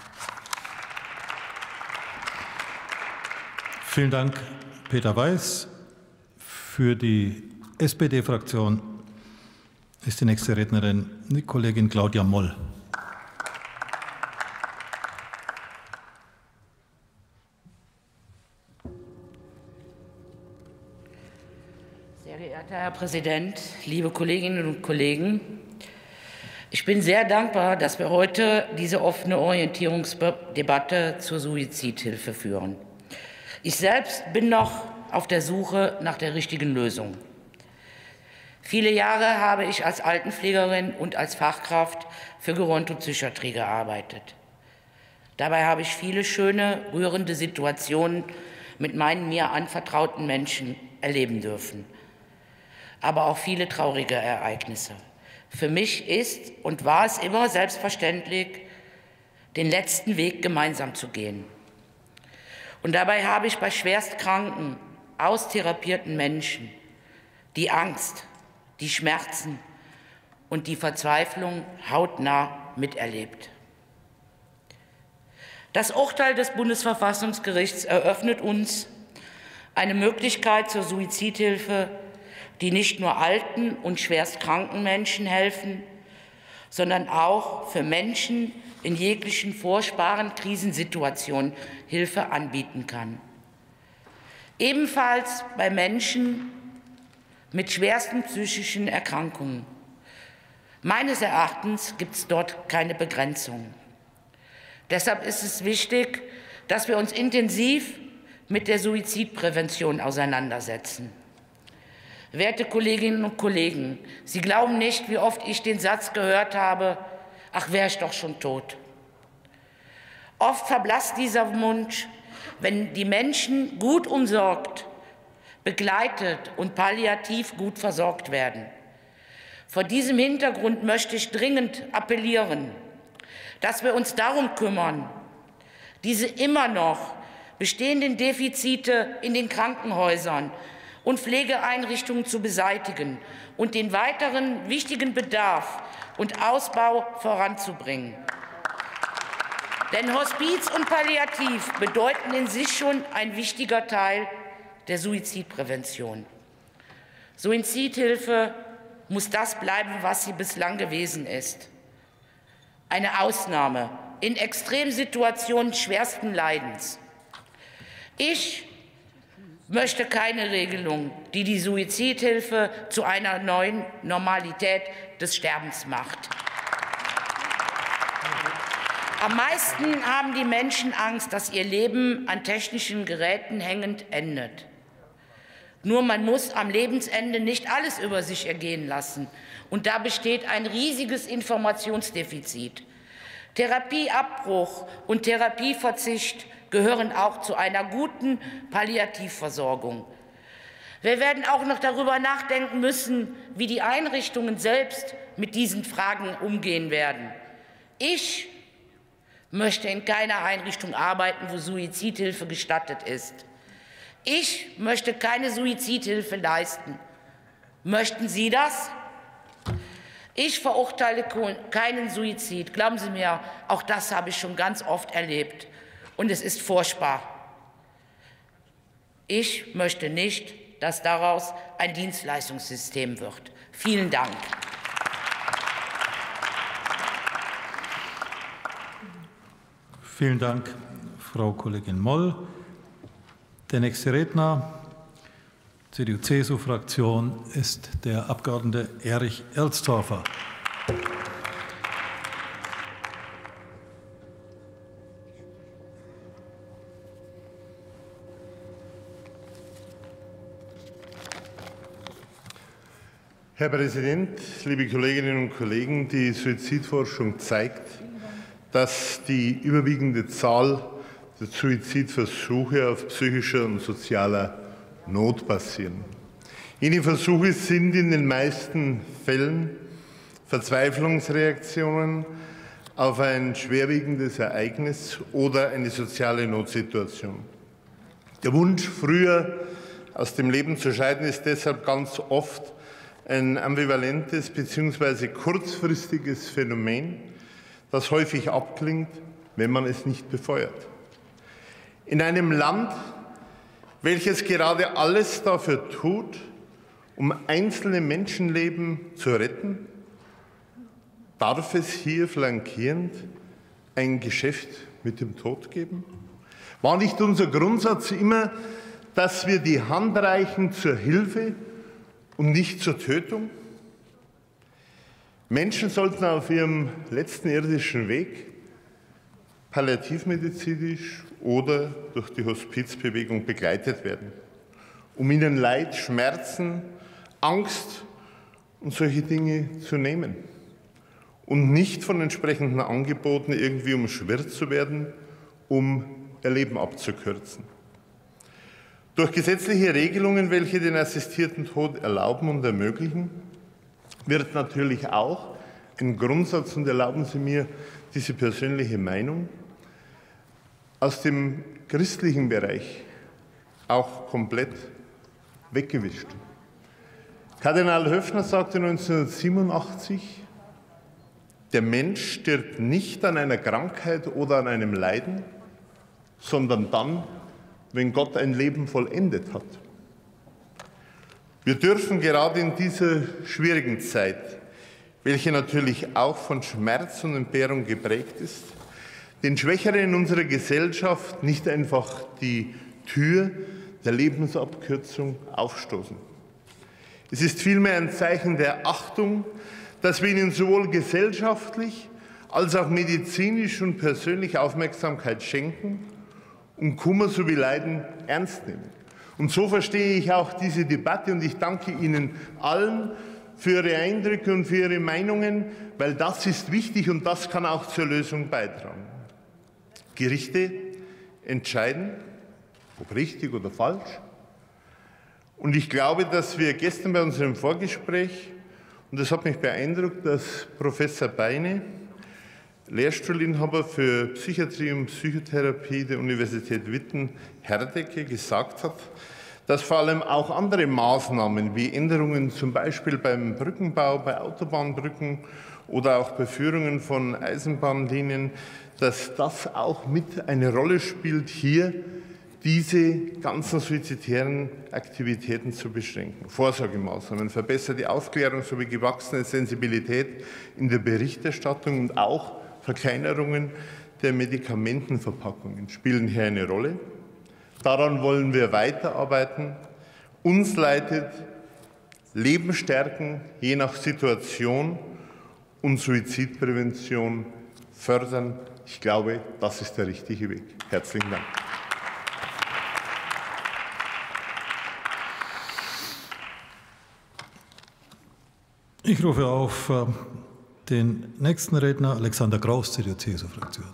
M: Vielen Dank, Peter Weiß. Für die S P D-Fraktion ist die nächste Rednerin die Kollegin Claudia Moll.
N: Sehr geehrter Herr Präsident, liebe Kolleginnen und Kollegen! Ich bin sehr dankbar, dass wir heute diese offene Orientierungsdebatte zur Suizidhilfe führen. Ich selbst bin noch auf der Suche nach der richtigen Lösung. Viele Jahre habe ich als Altenpflegerin und als Fachkraft für Gerontopsychiatrie gearbeitet. Dabei habe ich viele schöne, rührende Situationen mit meinen mir anvertrauten Menschen erleben dürfen, aber auch viele traurige Ereignisse. Für mich ist und war es immer selbstverständlich, den letzten Weg gemeinsam zu gehen. Und dabei habe ich bei schwerstkranken, austherapierten Menschen die Angst, die Schmerzen und die Verzweiflung hautnah miterlebt. Das Urteil des Bundesverfassungsgerichts eröffnet uns eine Möglichkeit zur Suizidhilfe, die nicht nur alten und schwerstkranken Menschen helfen, sondern auch für Menschen in jeglichen furchtbaren Krisensituationen Hilfe anbieten kann. Ebenfalls bei Menschen mit schwersten psychischen Erkrankungen. Meines Erachtens gibt es dort keine Begrenzung. Deshalb ist es wichtig, dass wir uns intensiv mit der Suizidprävention auseinandersetzen. Werte Kolleginnen und Kollegen, Sie glauben nicht, wie oft ich den Satz gehört habe, ach, wäre ich doch schon tot. Oft verblasst dieser Wunsch, wenn die Menschen gut umsorgt, begleitet und palliativ gut versorgt werden. Vor diesem Hintergrund möchte ich dringend appellieren, dass wir uns darum kümmern, diese immer noch bestehenden Defizite in den Krankenhäusern und Pflegeeinrichtungen zu beseitigen und den weiteren wichtigen Bedarf und Ausbau voranzubringen. Denn Hospiz und Palliativ bedeuten in sich schon ein wichtiger Teil der Suizidprävention. Suizidhilfe muss das bleiben, was sie bislang gewesen ist. Eine Ausnahme in Extremsituationen schwersten Leidens. Ich möchte keine Regelung, die die Suizidhilfe zu einer neuen Normalität des Sterbens macht. Am meisten haben die Menschen Angst, dass ihr Leben an technischen Geräten hängend endet. Nur man muss am Lebensende nicht alles über sich ergehen lassen. Und da besteht ein riesiges Informationsdefizit. Therapieabbruch und Therapieverzicht gehören auch zu einer guten Palliativversorgung. Wir werden auch noch darüber nachdenken müssen, wie die Einrichtungen selbst mit diesen Fragen umgehen werden. Ich möchte in keiner Einrichtung arbeiten, wo Suizidhilfe gestattet ist. Ich möchte keine Suizidhilfe leisten. Möchten Sie das? Ich verurteile keinen Suizid. Glauben Sie mir, auch das habe ich schon ganz oft erlebt. Und es ist furchtbar. Ich möchte nicht, dass daraus ein Dienstleistungssystem wird. Vielen Dank.
M: Vielen Dank, Frau Kollegin Moll. Der nächste Redner, C D U C S U-Fraktion, ist der Abgeordnete Erich Ersdorfer.
P: Herr Präsident, liebe Kolleginnen und Kollegen! Die Suizidforschung zeigt, dass die überwiegende Zahl der Suizidversuche auf psychischer und sozialer Not basieren. Jene Versuche sind in den meisten Fällen Verzweiflungsreaktionen auf ein schwerwiegendes Ereignis oder eine soziale Notsituation. Der Wunsch, früher aus dem Leben zu scheiden, ist deshalb ganz oft ein ambivalentes bzw. kurzfristiges Phänomen, das häufig abklingt, wenn man es nicht befeuert. In einem Land, welches gerade alles dafür tut, um einzelne Menschenleben zu retten, darf es hier flankierend ein Geschäft mit dem Tod geben? War nicht unser Grundsatz immer, dass wir die Hand reichen zur Hilfe und nicht zur Tötung? Menschen sollten auf ihrem letzten irdischen Weg palliativmedizinisch oder durch die Hospizbewegung begleitet werden, um ihnen Leid, Schmerzen, Angst und solche Dinge zu nehmen und nicht von entsprechenden Angeboten irgendwie umschwirrt zu werden, um ihr Leben abzukürzen. Durch gesetzliche Regelungen, welche den assistierten Tod erlauben und ermöglichen, wird natürlich auch ein Grundsatz, und erlauben Sie mir diese persönliche Meinung, aus dem christlichen Bereich auch komplett weggewischt. Kardinal Höffner sagte neunzehnhundertsiebenundachtzig, der Mensch stirbt nicht an einer Krankheit oder an einem Leiden, sondern dann, wenn Gott ein Leben vollendet hat. Wir dürfen gerade in dieser schwierigen Zeit, welche natürlich auch von Schmerz und Entbehrung geprägt ist, den Schwächeren in unserer Gesellschaft nicht einfach die Tür der Lebensabkürzung aufstoßen. Es ist vielmehr ein Zeichen der Achtung, dass wir ihnen sowohl gesellschaftlich als auch medizinisch und persönlich Aufmerksamkeit schenken und Kummer sowie Leiden ernst nehmen. Und so verstehe ich auch diese Debatte und ich danke Ihnen allen für Ihre Eindrücke und für Ihre Meinungen, weil das ist wichtig und das kann auch zur Lösung beitragen. Gerichte entscheiden, ob richtig oder falsch. Und ich glaube, dass wir gestern bei unserem Vorgespräch, und das hat mich beeindruckt, dass Professor Beine, Lehrstuhlinhaber für Psychiatrie und Psychotherapie der Universität Witten-Herdecke, gesagt hat, dass vor allem auch andere Maßnahmen wie Änderungen zum Beispiel beim Brückenbau, bei Autobahnbrücken oder auch bei Führungen von Eisenbahnlinien, dass das auch mit eine Rolle spielt, hier diese ganzen suizitären Aktivitäten zu beschränken. Vorsorgemaßnahmen, verbesserte Aufklärung sowie gewachsene Sensibilität in der Berichterstattung und auch Verkleinerungen der Medikamentenverpackungen spielen hier eine Rolle. Daran wollen wir weiterarbeiten. Uns leitet Leben stärken, je nach Situation, und Suizidprävention fördern. Ich glaube, das ist der richtige Weg. Herzlichen Dank.
M: Ich rufe auf äh, den nächsten Redner, Alexander Kraus, C D U-C S U-Fraktion.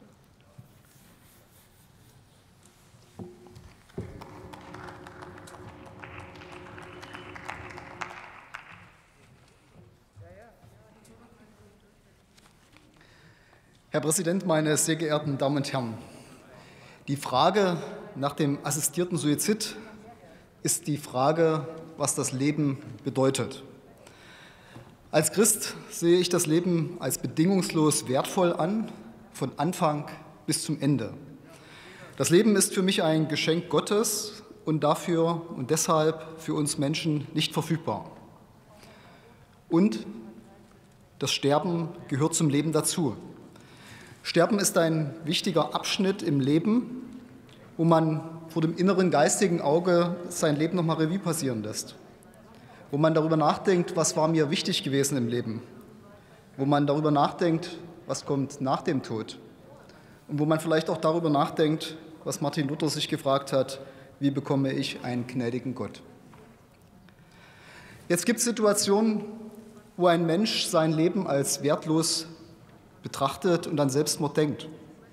Q: Herr Präsident, meine sehr geehrten Damen und Herren! Die Frage nach dem assistierten Suizid ist die Frage, was das Leben bedeutet. Als Christ sehe ich das Leben als bedingungslos wertvoll an, von Anfang bis zum Ende. Das Leben ist für mich ein Geschenk Gottes und dafür und deshalb für uns Menschen nicht verfügbar. Und das Sterben gehört zum Leben dazu. Sterben ist ein wichtiger Abschnitt im Leben, wo man vor dem inneren geistigen Auge sein Leben noch mal Revue passieren lässt. Wo man darüber nachdenkt, was war mir wichtig gewesen im Leben. Wo man darüber nachdenkt, was kommt nach dem Tod. Und wo man vielleicht auch darüber nachdenkt, was Martin Luther sich gefragt hat, wie bekomme ich einen gnädigen Gott. Jetzt gibt es Situationen, wo ein Mensch sein Leben als wertlos betrachtet und an Selbstmord denkt.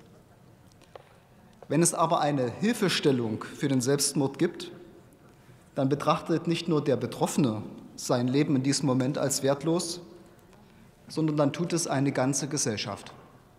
Q: Wenn es aber eine Hilfestellung für den Selbstmord gibt, dann betrachtet nicht nur der Betroffene sein Leben in diesem Moment als wertlos, sondern dann tut es eine ganze Gesellschaft.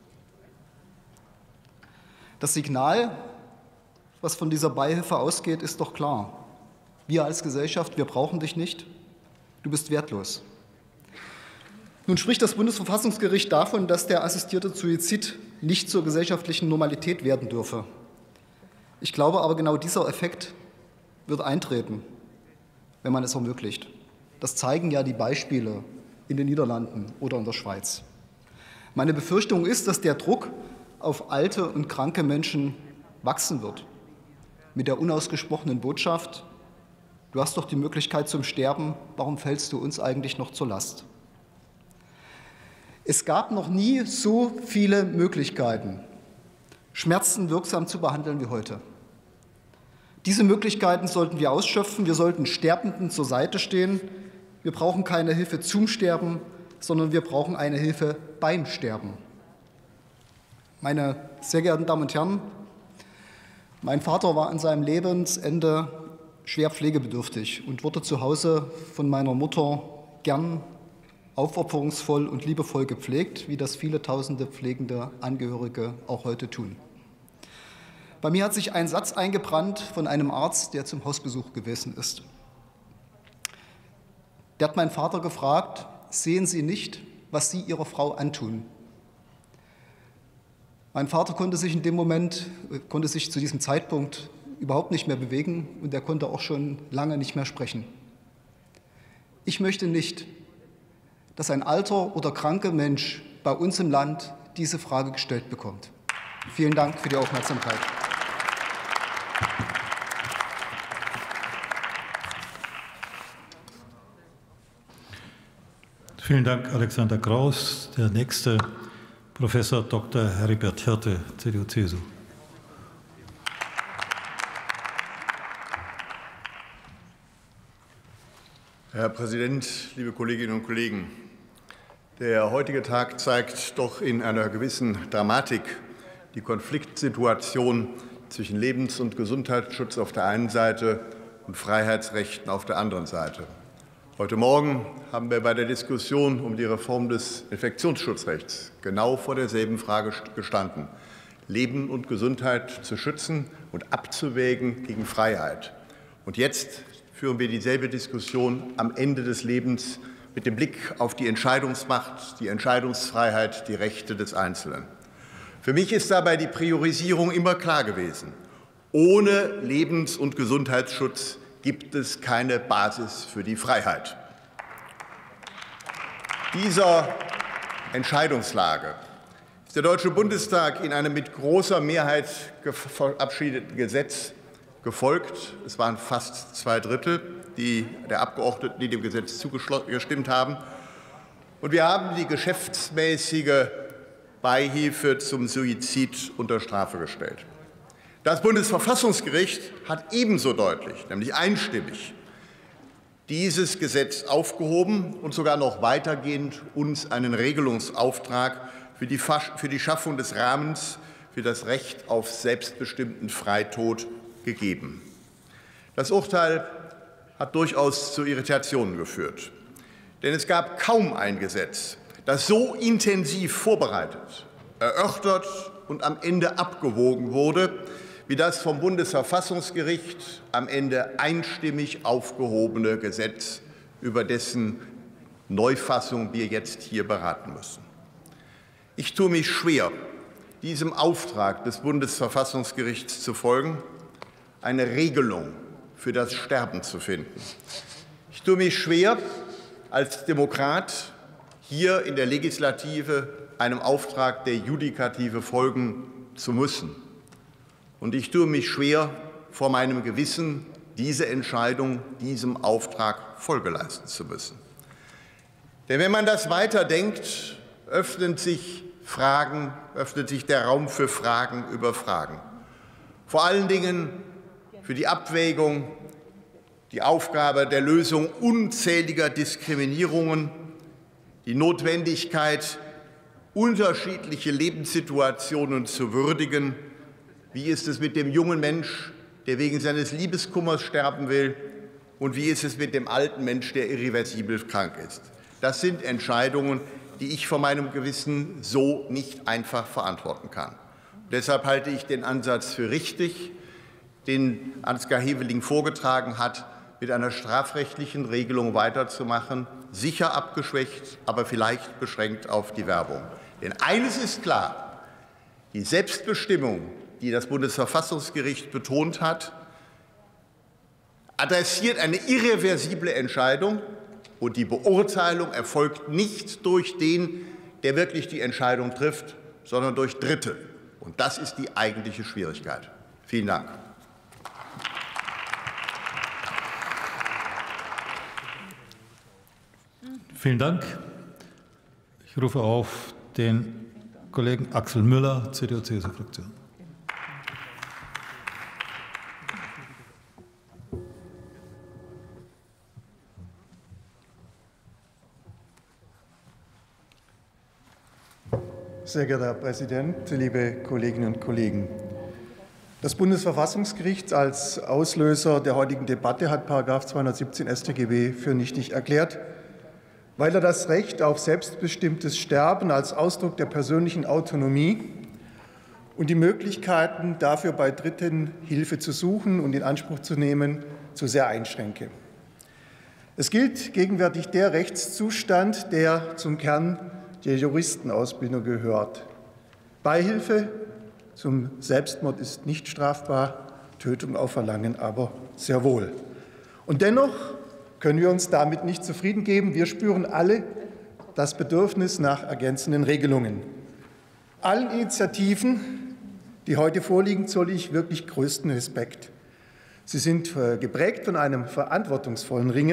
Q: Das Signal, was von dieser Beihilfe ausgeht, ist doch klar. Wir als Gesellschaft, wir brauchen dich nicht, du bist wertlos. Nun spricht das Bundesverfassungsgericht davon, dass der assistierte Suizid nicht zur gesellschaftlichen Normalität werden dürfe. Ich glaube aber, genau dieser Effekt wird eintreten, wenn man es ermöglicht. Das zeigen ja die Beispiele in den Niederlanden oder in der Schweiz. Meine Befürchtung ist, dass der Druck auf alte und kranke Menschen wachsen wird. Mit der unausgesprochenen Botschaft: Du hast doch die Möglichkeit zum Sterben, warum fällst du uns eigentlich noch zur Last? Es gab noch nie so viele Möglichkeiten, Schmerzen wirksam zu behandeln wie heute. Diese Möglichkeiten sollten wir ausschöpfen. Wir sollten Sterbenden zur Seite stehen. Wir brauchen keine Hilfe zum Sterben, sondern wir brauchen eine Hilfe beim Sterben. Meine sehr geehrten Damen und Herren, mein Vater war an seinem Lebensende schwer pflegebedürftig und wurde zu Hause von meiner Mutter gern aufopferungsvoll und liebevoll gepflegt, wie das viele tausende pflegende Angehörige auch heute tun. Bei mir hat sich ein Satz eingebrannt von einem Arzt, der zum Hausbesuch gewesen ist. Der hat meinen Vater gefragt: Sehen Sie nicht, was Sie Ihrer Frau antun? Mein Vater konnte sich in dem Moment, konnte sich zu diesem Zeitpunkt überhaupt nicht mehr bewegen und er konnte auch schon lange nicht mehr sprechen. Ich möchte nicht, dass ein alter oder kranker Mensch bei uns im Land diese Frage gestellt bekommt. Vielen Dank für die Aufmerksamkeit.
M: Vielen Dank, Alexander Kraus. Der nächste Professor Doktor Heribert Hirte, C D U C S U.
R: Herr Präsident, liebe Kolleginnen und Kollegen! Der heutige Tag zeigt doch in einer gewissen Dramatik die Konfliktsituation zwischen Lebens- und Gesundheitsschutz auf der einen Seite und Freiheitsrechten auf der anderen Seite. Heute Morgen haben wir bei der Diskussion um die Reform des Infektionsschutzrechts genau vor derselben Frage gestanden: Leben und Gesundheit zu schützen und abzuwägen gegen Freiheit. Und jetzt führen wir dieselbe Diskussion am Ende des Lebens mit dem Blick auf die Entscheidungsmacht, die Entscheidungsfreiheit, die Rechte des Einzelnen. Für mich ist dabei die Priorisierung immer klar gewesen: Ohne Lebens- und Gesundheitsschutz gibt es keine Basis für die Freiheit. Dieser Entscheidungslage ist der Deutsche Bundestag in einem mit großer Mehrheit verabschiedeten Gesetz gefolgt. Es waren fast zwei Drittel die der Abgeordneten, die dem Gesetz zugestimmt haben. Und wir haben die geschäftsmäßige Beihilfe zum Suizid unter Strafe gestellt. Das Bundesverfassungsgericht hat ebenso deutlich, nämlich einstimmig, dieses Gesetz aufgehoben und sogar noch weitergehend uns einen Regelungsauftrag für die, für die Schaffung des Rahmens für das Recht auf selbstbestimmten Freitod gegeben. Das Urteil hat durchaus zu Irritationen geführt. Denn es gab kaum ein Gesetz, das so intensiv vorbereitet, erörtert und am Ende abgewogen wurde, wie das vom Bundesverfassungsgericht am Ende einstimmig aufgehobene Gesetz, über dessen Neufassung wir jetzt hier beraten müssen. Ich tue mich schwer, diesem Auftrag des Bundesverfassungsgerichts zu folgen, eine Regelung für das Sterben zu finden. Ich tue mich schwer, als Demokrat hier in der Legislative einem Auftrag der Judikative folgen zu müssen. Und ich tue mich schwer, vor meinem Gewissen diese Entscheidung, diesem Auftrag Folge leisten zu müssen. Denn wenn man das weiterdenkt, öffnen sich Fragen, öffnet sich der Raum für Fragen über Fragen. Vor allen Dingen für die Abwägung, die Aufgabe der Lösung unzähliger Diskriminierungen, die Notwendigkeit, unterschiedliche Lebenssituationen zu würdigen. Wie ist es mit dem jungen Mensch, der wegen seines Liebeskummers sterben will? Und wie ist es mit dem alten Mensch, der irreversibel krank ist? Das sind Entscheidungen, die ich vor meinem Gewissen so nicht einfach verantworten kann. Und deshalb halte ich den Ansatz für richtig, den Ansgar Heveling vorgetragen hat, mit einer strafrechtlichen Regelung weiterzumachen, sicher abgeschwächt, aber vielleicht beschränkt auf die Werbung. Denn eines ist klar: Die Selbstbestimmung, die das Bundesverfassungsgericht betont hat, adressiert eine irreversible Entscheidung, und die Beurteilung erfolgt nicht durch den, der wirklich die Entscheidung trifft, sondern durch Dritte. Und das ist die eigentliche Schwierigkeit. Vielen Dank.
M: Vielen Dank. Ich rufe auf den Kollegen Axel Müller, C D U C S U-Fraktion.
S: Sehr geehrter Herr Präsident, liebe Kolleginnen und Kollegen! Das Bundesverfassungsgericht als Auslöser der heutigen Debatte hat Paragraph zweihundertsiebzehn S t G B für nichtig erklärt, weil er das Recht auf selbstbestimmtes Sterben als Ausdruck der persönlichen Autonomie und die Möglichkeiten, dafür bei Dritten Hilfe zu suchen und in Anspruch zu nehmen, zu sehr einschränke. Es gilt gegenwärtig der Rechtszustand, der zum Kern der Juristenausbildung gehört. Beihilfe zum Selbstmord ist nicht strafbar, Tötung auf Verlangen aber sehr wohl. Und dennoch können wir uns damit nicht zufrieden geben. Wir spüren alle das Bedürfnis nach ergänzenden Regelungen. Allen Initiativen, die heute vorliegen, zolle ich wirklich größten Respekt. Sie sind geprägt von einem verantwortungsvollen Ringen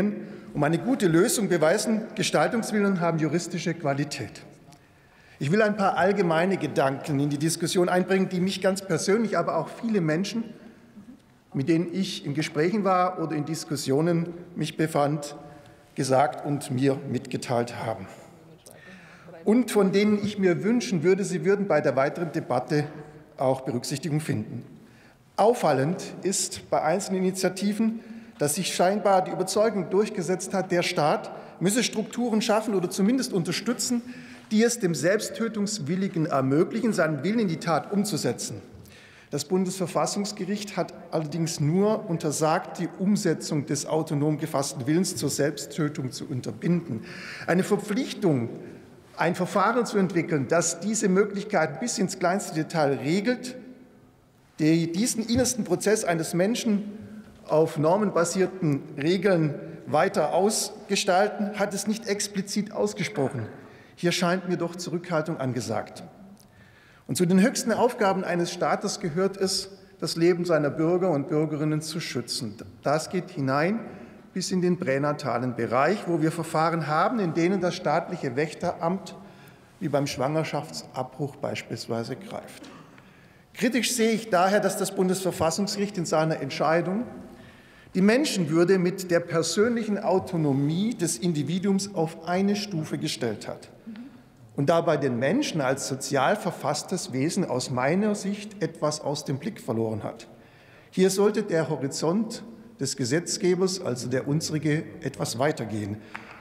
S: um eine gute Lösung beweisen Gestaltungswillen und haben juristische Qualität. Ich will ein paar allgemeine Gedanken in die Diskussion einbringen, die mich ganz persönlich, aber auch viele Menschen, mit denen ich in Gesprächen war oder in Diskussionen mich befand, gesagt und mir mitgeteilt haben. Und von denen ich mir wünschen würde, sie würden bei der weiteren Debatte auch Berücksichtigung finden. Auffallend ist bei einzelnen Initiativen, dass sich scheinbar die Überzeugung durchgesetzt hat, der Staat müsse Strukturen schaffen oder zumindest unterstützen, die es dem Selbsttötungswilligen ermöglichen, seinen Willen in die Tat umzusetzen. Das Bundesverfassungsgericht hat allerdings nur untersagt, die Umsetzung des autonom gefassten Willens zur Selbsttötung zu unterbinden. Eine Verpflichtung, ein Verfahren zu entwickeln, das diese Möglichkeit bis ins kleinste Detail regelt, die diesen innersten Prozess eines Menschen auf normenbasierten Regeln weiter ausgestalten, hat es nicht explizit ausgesprochen. Hier scheint mir doch Zurückhaltung angesagt. Und zu den höchsten Aufgaben eines Staates gehört es, das Leben seiner Bürger und Bürgerinnen zu schützen. Das geht hinein bis in den pränatalen Bereich, wo wir Verfahren haben, in denen das staatliche Wächteramt wie beim Schwangerschaftsabbruch beispielsweise greift. Kritisch sehe ich daher, dass das Bundesverfassungsgericht in seiner Entscheidung die Menschenwürde mit der persönlichen Autonomie des Individuums auf eine Stufe gestellt hat und dabei den Menschen als sozial verfasstes Wesen aus meiner Sicht etwas aus dem Blick verloren hat. Hier sollte der Horizont des Gesetzgebers, also der unsrige, etwas weitergehen.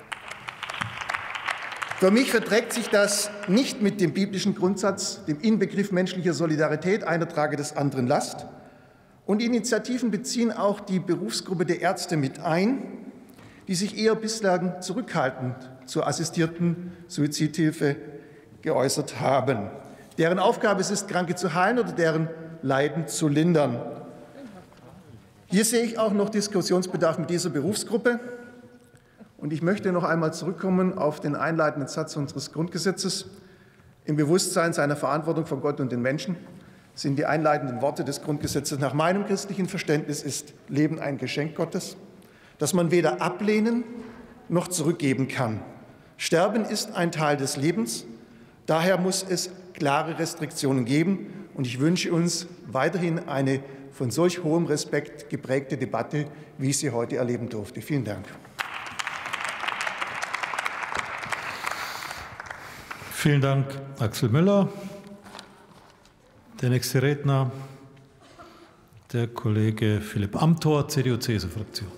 S: Für mich verträgt sich das nicht mit dem biblischen Grundsatz, dem Inbegriff menschlicher Solidarität, einer trage des anderen Last. Und Initiativen beziehen auch die Berufsgruppe der Ärzte mit ein, die sich eher bislang zurückhaltend zur assistierten Suizidhilfe geäußert haben. Deren Aufgabe es ist, Kranke zu heilen oder deren Leiden zu lindern. Hier sehe ich auch noch Diskussionsbedarf mit dieser Berufsgruppe. Und ich möchte noch einmal zurückkommen auf den einleitenden Satz unseres Grundgesetzes. Im Bewusstsein seiner Verantwortung vor Gott und den Menschen sind die einleitenden Worte des Grundgesetzes. Nach meinem christlichen Verständnis ist Leben ein Geschenk Gottes, das man weder ablehnen noch zurückgeben kann. Sterben ist ein Teil des Lebens. Daher muss es klare Restriktionen geben. Und ich wünsche uns weiterhin eine von solch hohem Respekt geprägte Debatte, wie ich sie heute erleben durfte. Vielen Dank.
M: Vielen Dank, Axel Müller. Der nächste Redner, der Kollege Philipp Amthor, C D U-C S U-Fraktion.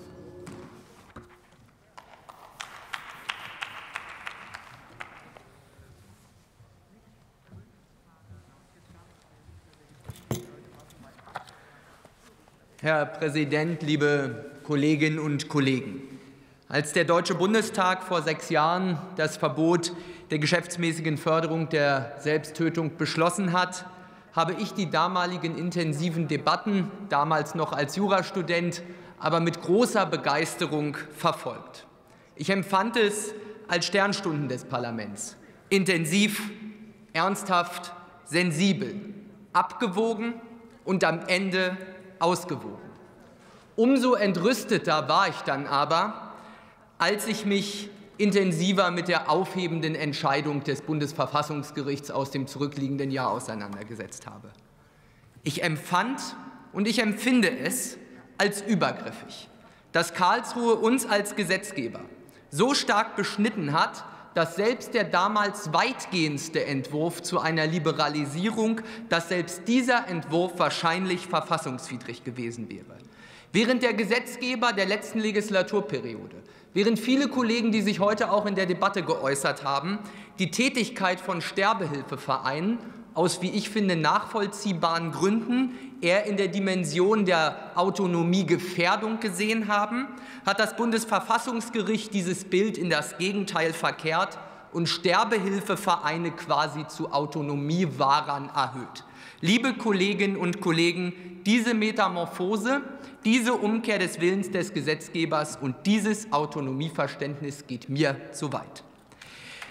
T: Herr Präsident, liebe Kolleginnen und Kollegen! Als der Deutsche Bundestag vor sechs Jahren das Verbot der geschäftsmäßigen Förderung der Selbsttötung beschlossen hat, habe ich die damaligen intensiven Debatten, damals noch als Jurastudent, aber mit großer Begeisterung verfolgt. Ich empfand es als Sternstunden des Parlaments. Intensiv, ernsthaft, sensibel, abgewogen und am Ende ausgewogen. Umso entrüsteter war ich dann aber, als ich mich intensiver mit der aufhebenden Entscheidung des Bundesverfassungsgerichts aus dem zurückliegenden Jahr auseinandergesetzt habe. Ich empfand und ich empfinde es als übergriffig, dass Karlsruhe uns als Gesetzgeber so stark beschnitten hat, dass selbst der damals weitgehendste Entwurf zu einer Liberalisierung, dass selbst dieser Entwurf wahrscheinlich verfassungswidrig gewesen wäre. Während der Gesetzgeber der letzten Legislaturperiode, während viele Kollegen, die sich heute auch in der Debatte geäußert haben, die Tätigkeit von Sterbehilfevereinen aus, wie ich finde, nachvollziehbaren Gründen eher in der Dimension der Autonomiegefährdung gesehen haben, hat das Bundesverfassungsgericht dieses Bild in das Gegenteil verkehrt und Sterbehilfevereine quasi zu Autonomiewahrern erhöht. Liebe Kolleginnen und Kollegen, diese Metamorphose, diese Umkehr des Willens des Gesetzgebers und dieses Autonomieverständnis geht mir zu weit.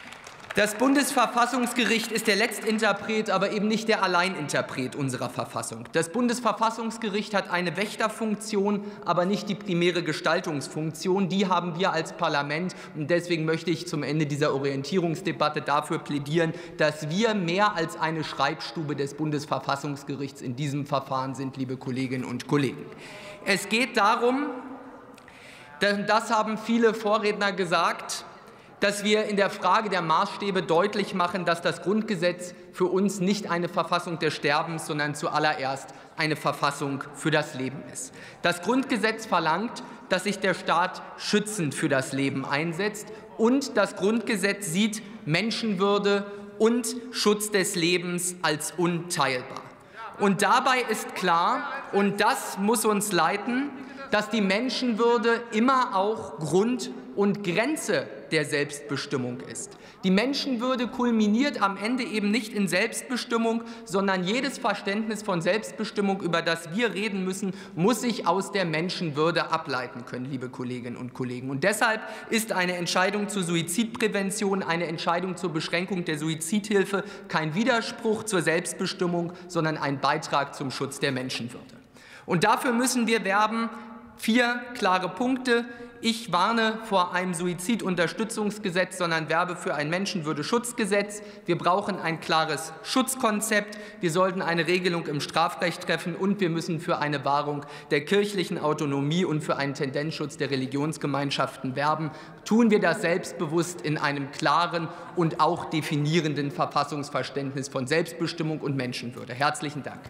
T: Das Bundesverfassungsgericht ist der Letztinterpret, aber eben nicht der Alleininterpret unserer Verfassung. Das Bundesverfassungsgericht hat eine Wächterfunktion, aber nicht die primäre Gestaltungsfunktion. Die haben wir als Parlament. Und deswegen möchte ich zum Ende dieser Orientierungsdebatte dafür plädieren, dass wir mehr als eine Schreibstube des Bundesverfassungsgerichts in diesem Verfahren sind, liebe Kolleginnen und Kollegen. Es geht darum, denn das haben viele Vorredner gesagt, dass wir in der Frage der Maßstäbe deutlich machen, dass das Grundgesetz für uns nicht eine Verfassung des Sterbens, sondern zuallererst eine Verfassung für das Leben ist. Das Grundgesetz verlangt, dass sich der Staat schützend für das Leben einsetzt, und das Grundgesetz sieht Menschenwürde und Schutz des Lebens als unteilbar. Und dabei ist klar, und das muss uns leiten, dass die Menschenwürde immer auch Grund und Grenze der Selbstbestimmung ist. Die Menschenwürde kulminiert am Ende eben nicht in Selbstbestimmung, sondern jedes Verständnis von Selbstbestimmung, über das wir reden müssen, muss sich aus der Menschenwürde ableiten können, liebe Kolleginnen und Kollegen. Und deshalb ist eine Entscheidung zur Suizidprävention, eine Entscheidung zur Beschränkung der Suizidhilfe kein Widerspruch zur Selbstbestimmung, sondern ein Beitrag zum Schutz der Menschenwürde. Und dafür müssen wir werben. Vier klare Punkte. Ich warne vor einem Suizidunterstützungsgesetz, sondern werbe für ein Menschenwürde-Schutzgesetz. Wir brauchen ein klares Schutzkonzept. Wir sollten eine Regelung im Strafrecht treffen, und wir müssen für eine Wahrung der kirchlichen Autonomie und für einen Tendenzschutz der Religionsgemeinschaften werben. Tun wir das selbstbewusst in einem klaren und auch definierenden Verfassungsverständnis von Selbstbestimmung und Menschenwürde. Herzlichen Dank.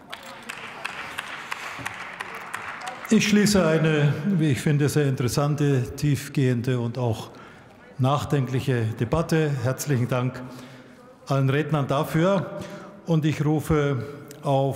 M: Ich schließe eine, wie ich finde, sehr interessante, tiefgehende und auch nachdenkliche Debatte. Herzlichen Dank allen Rednern dafür. Und ich rufe auf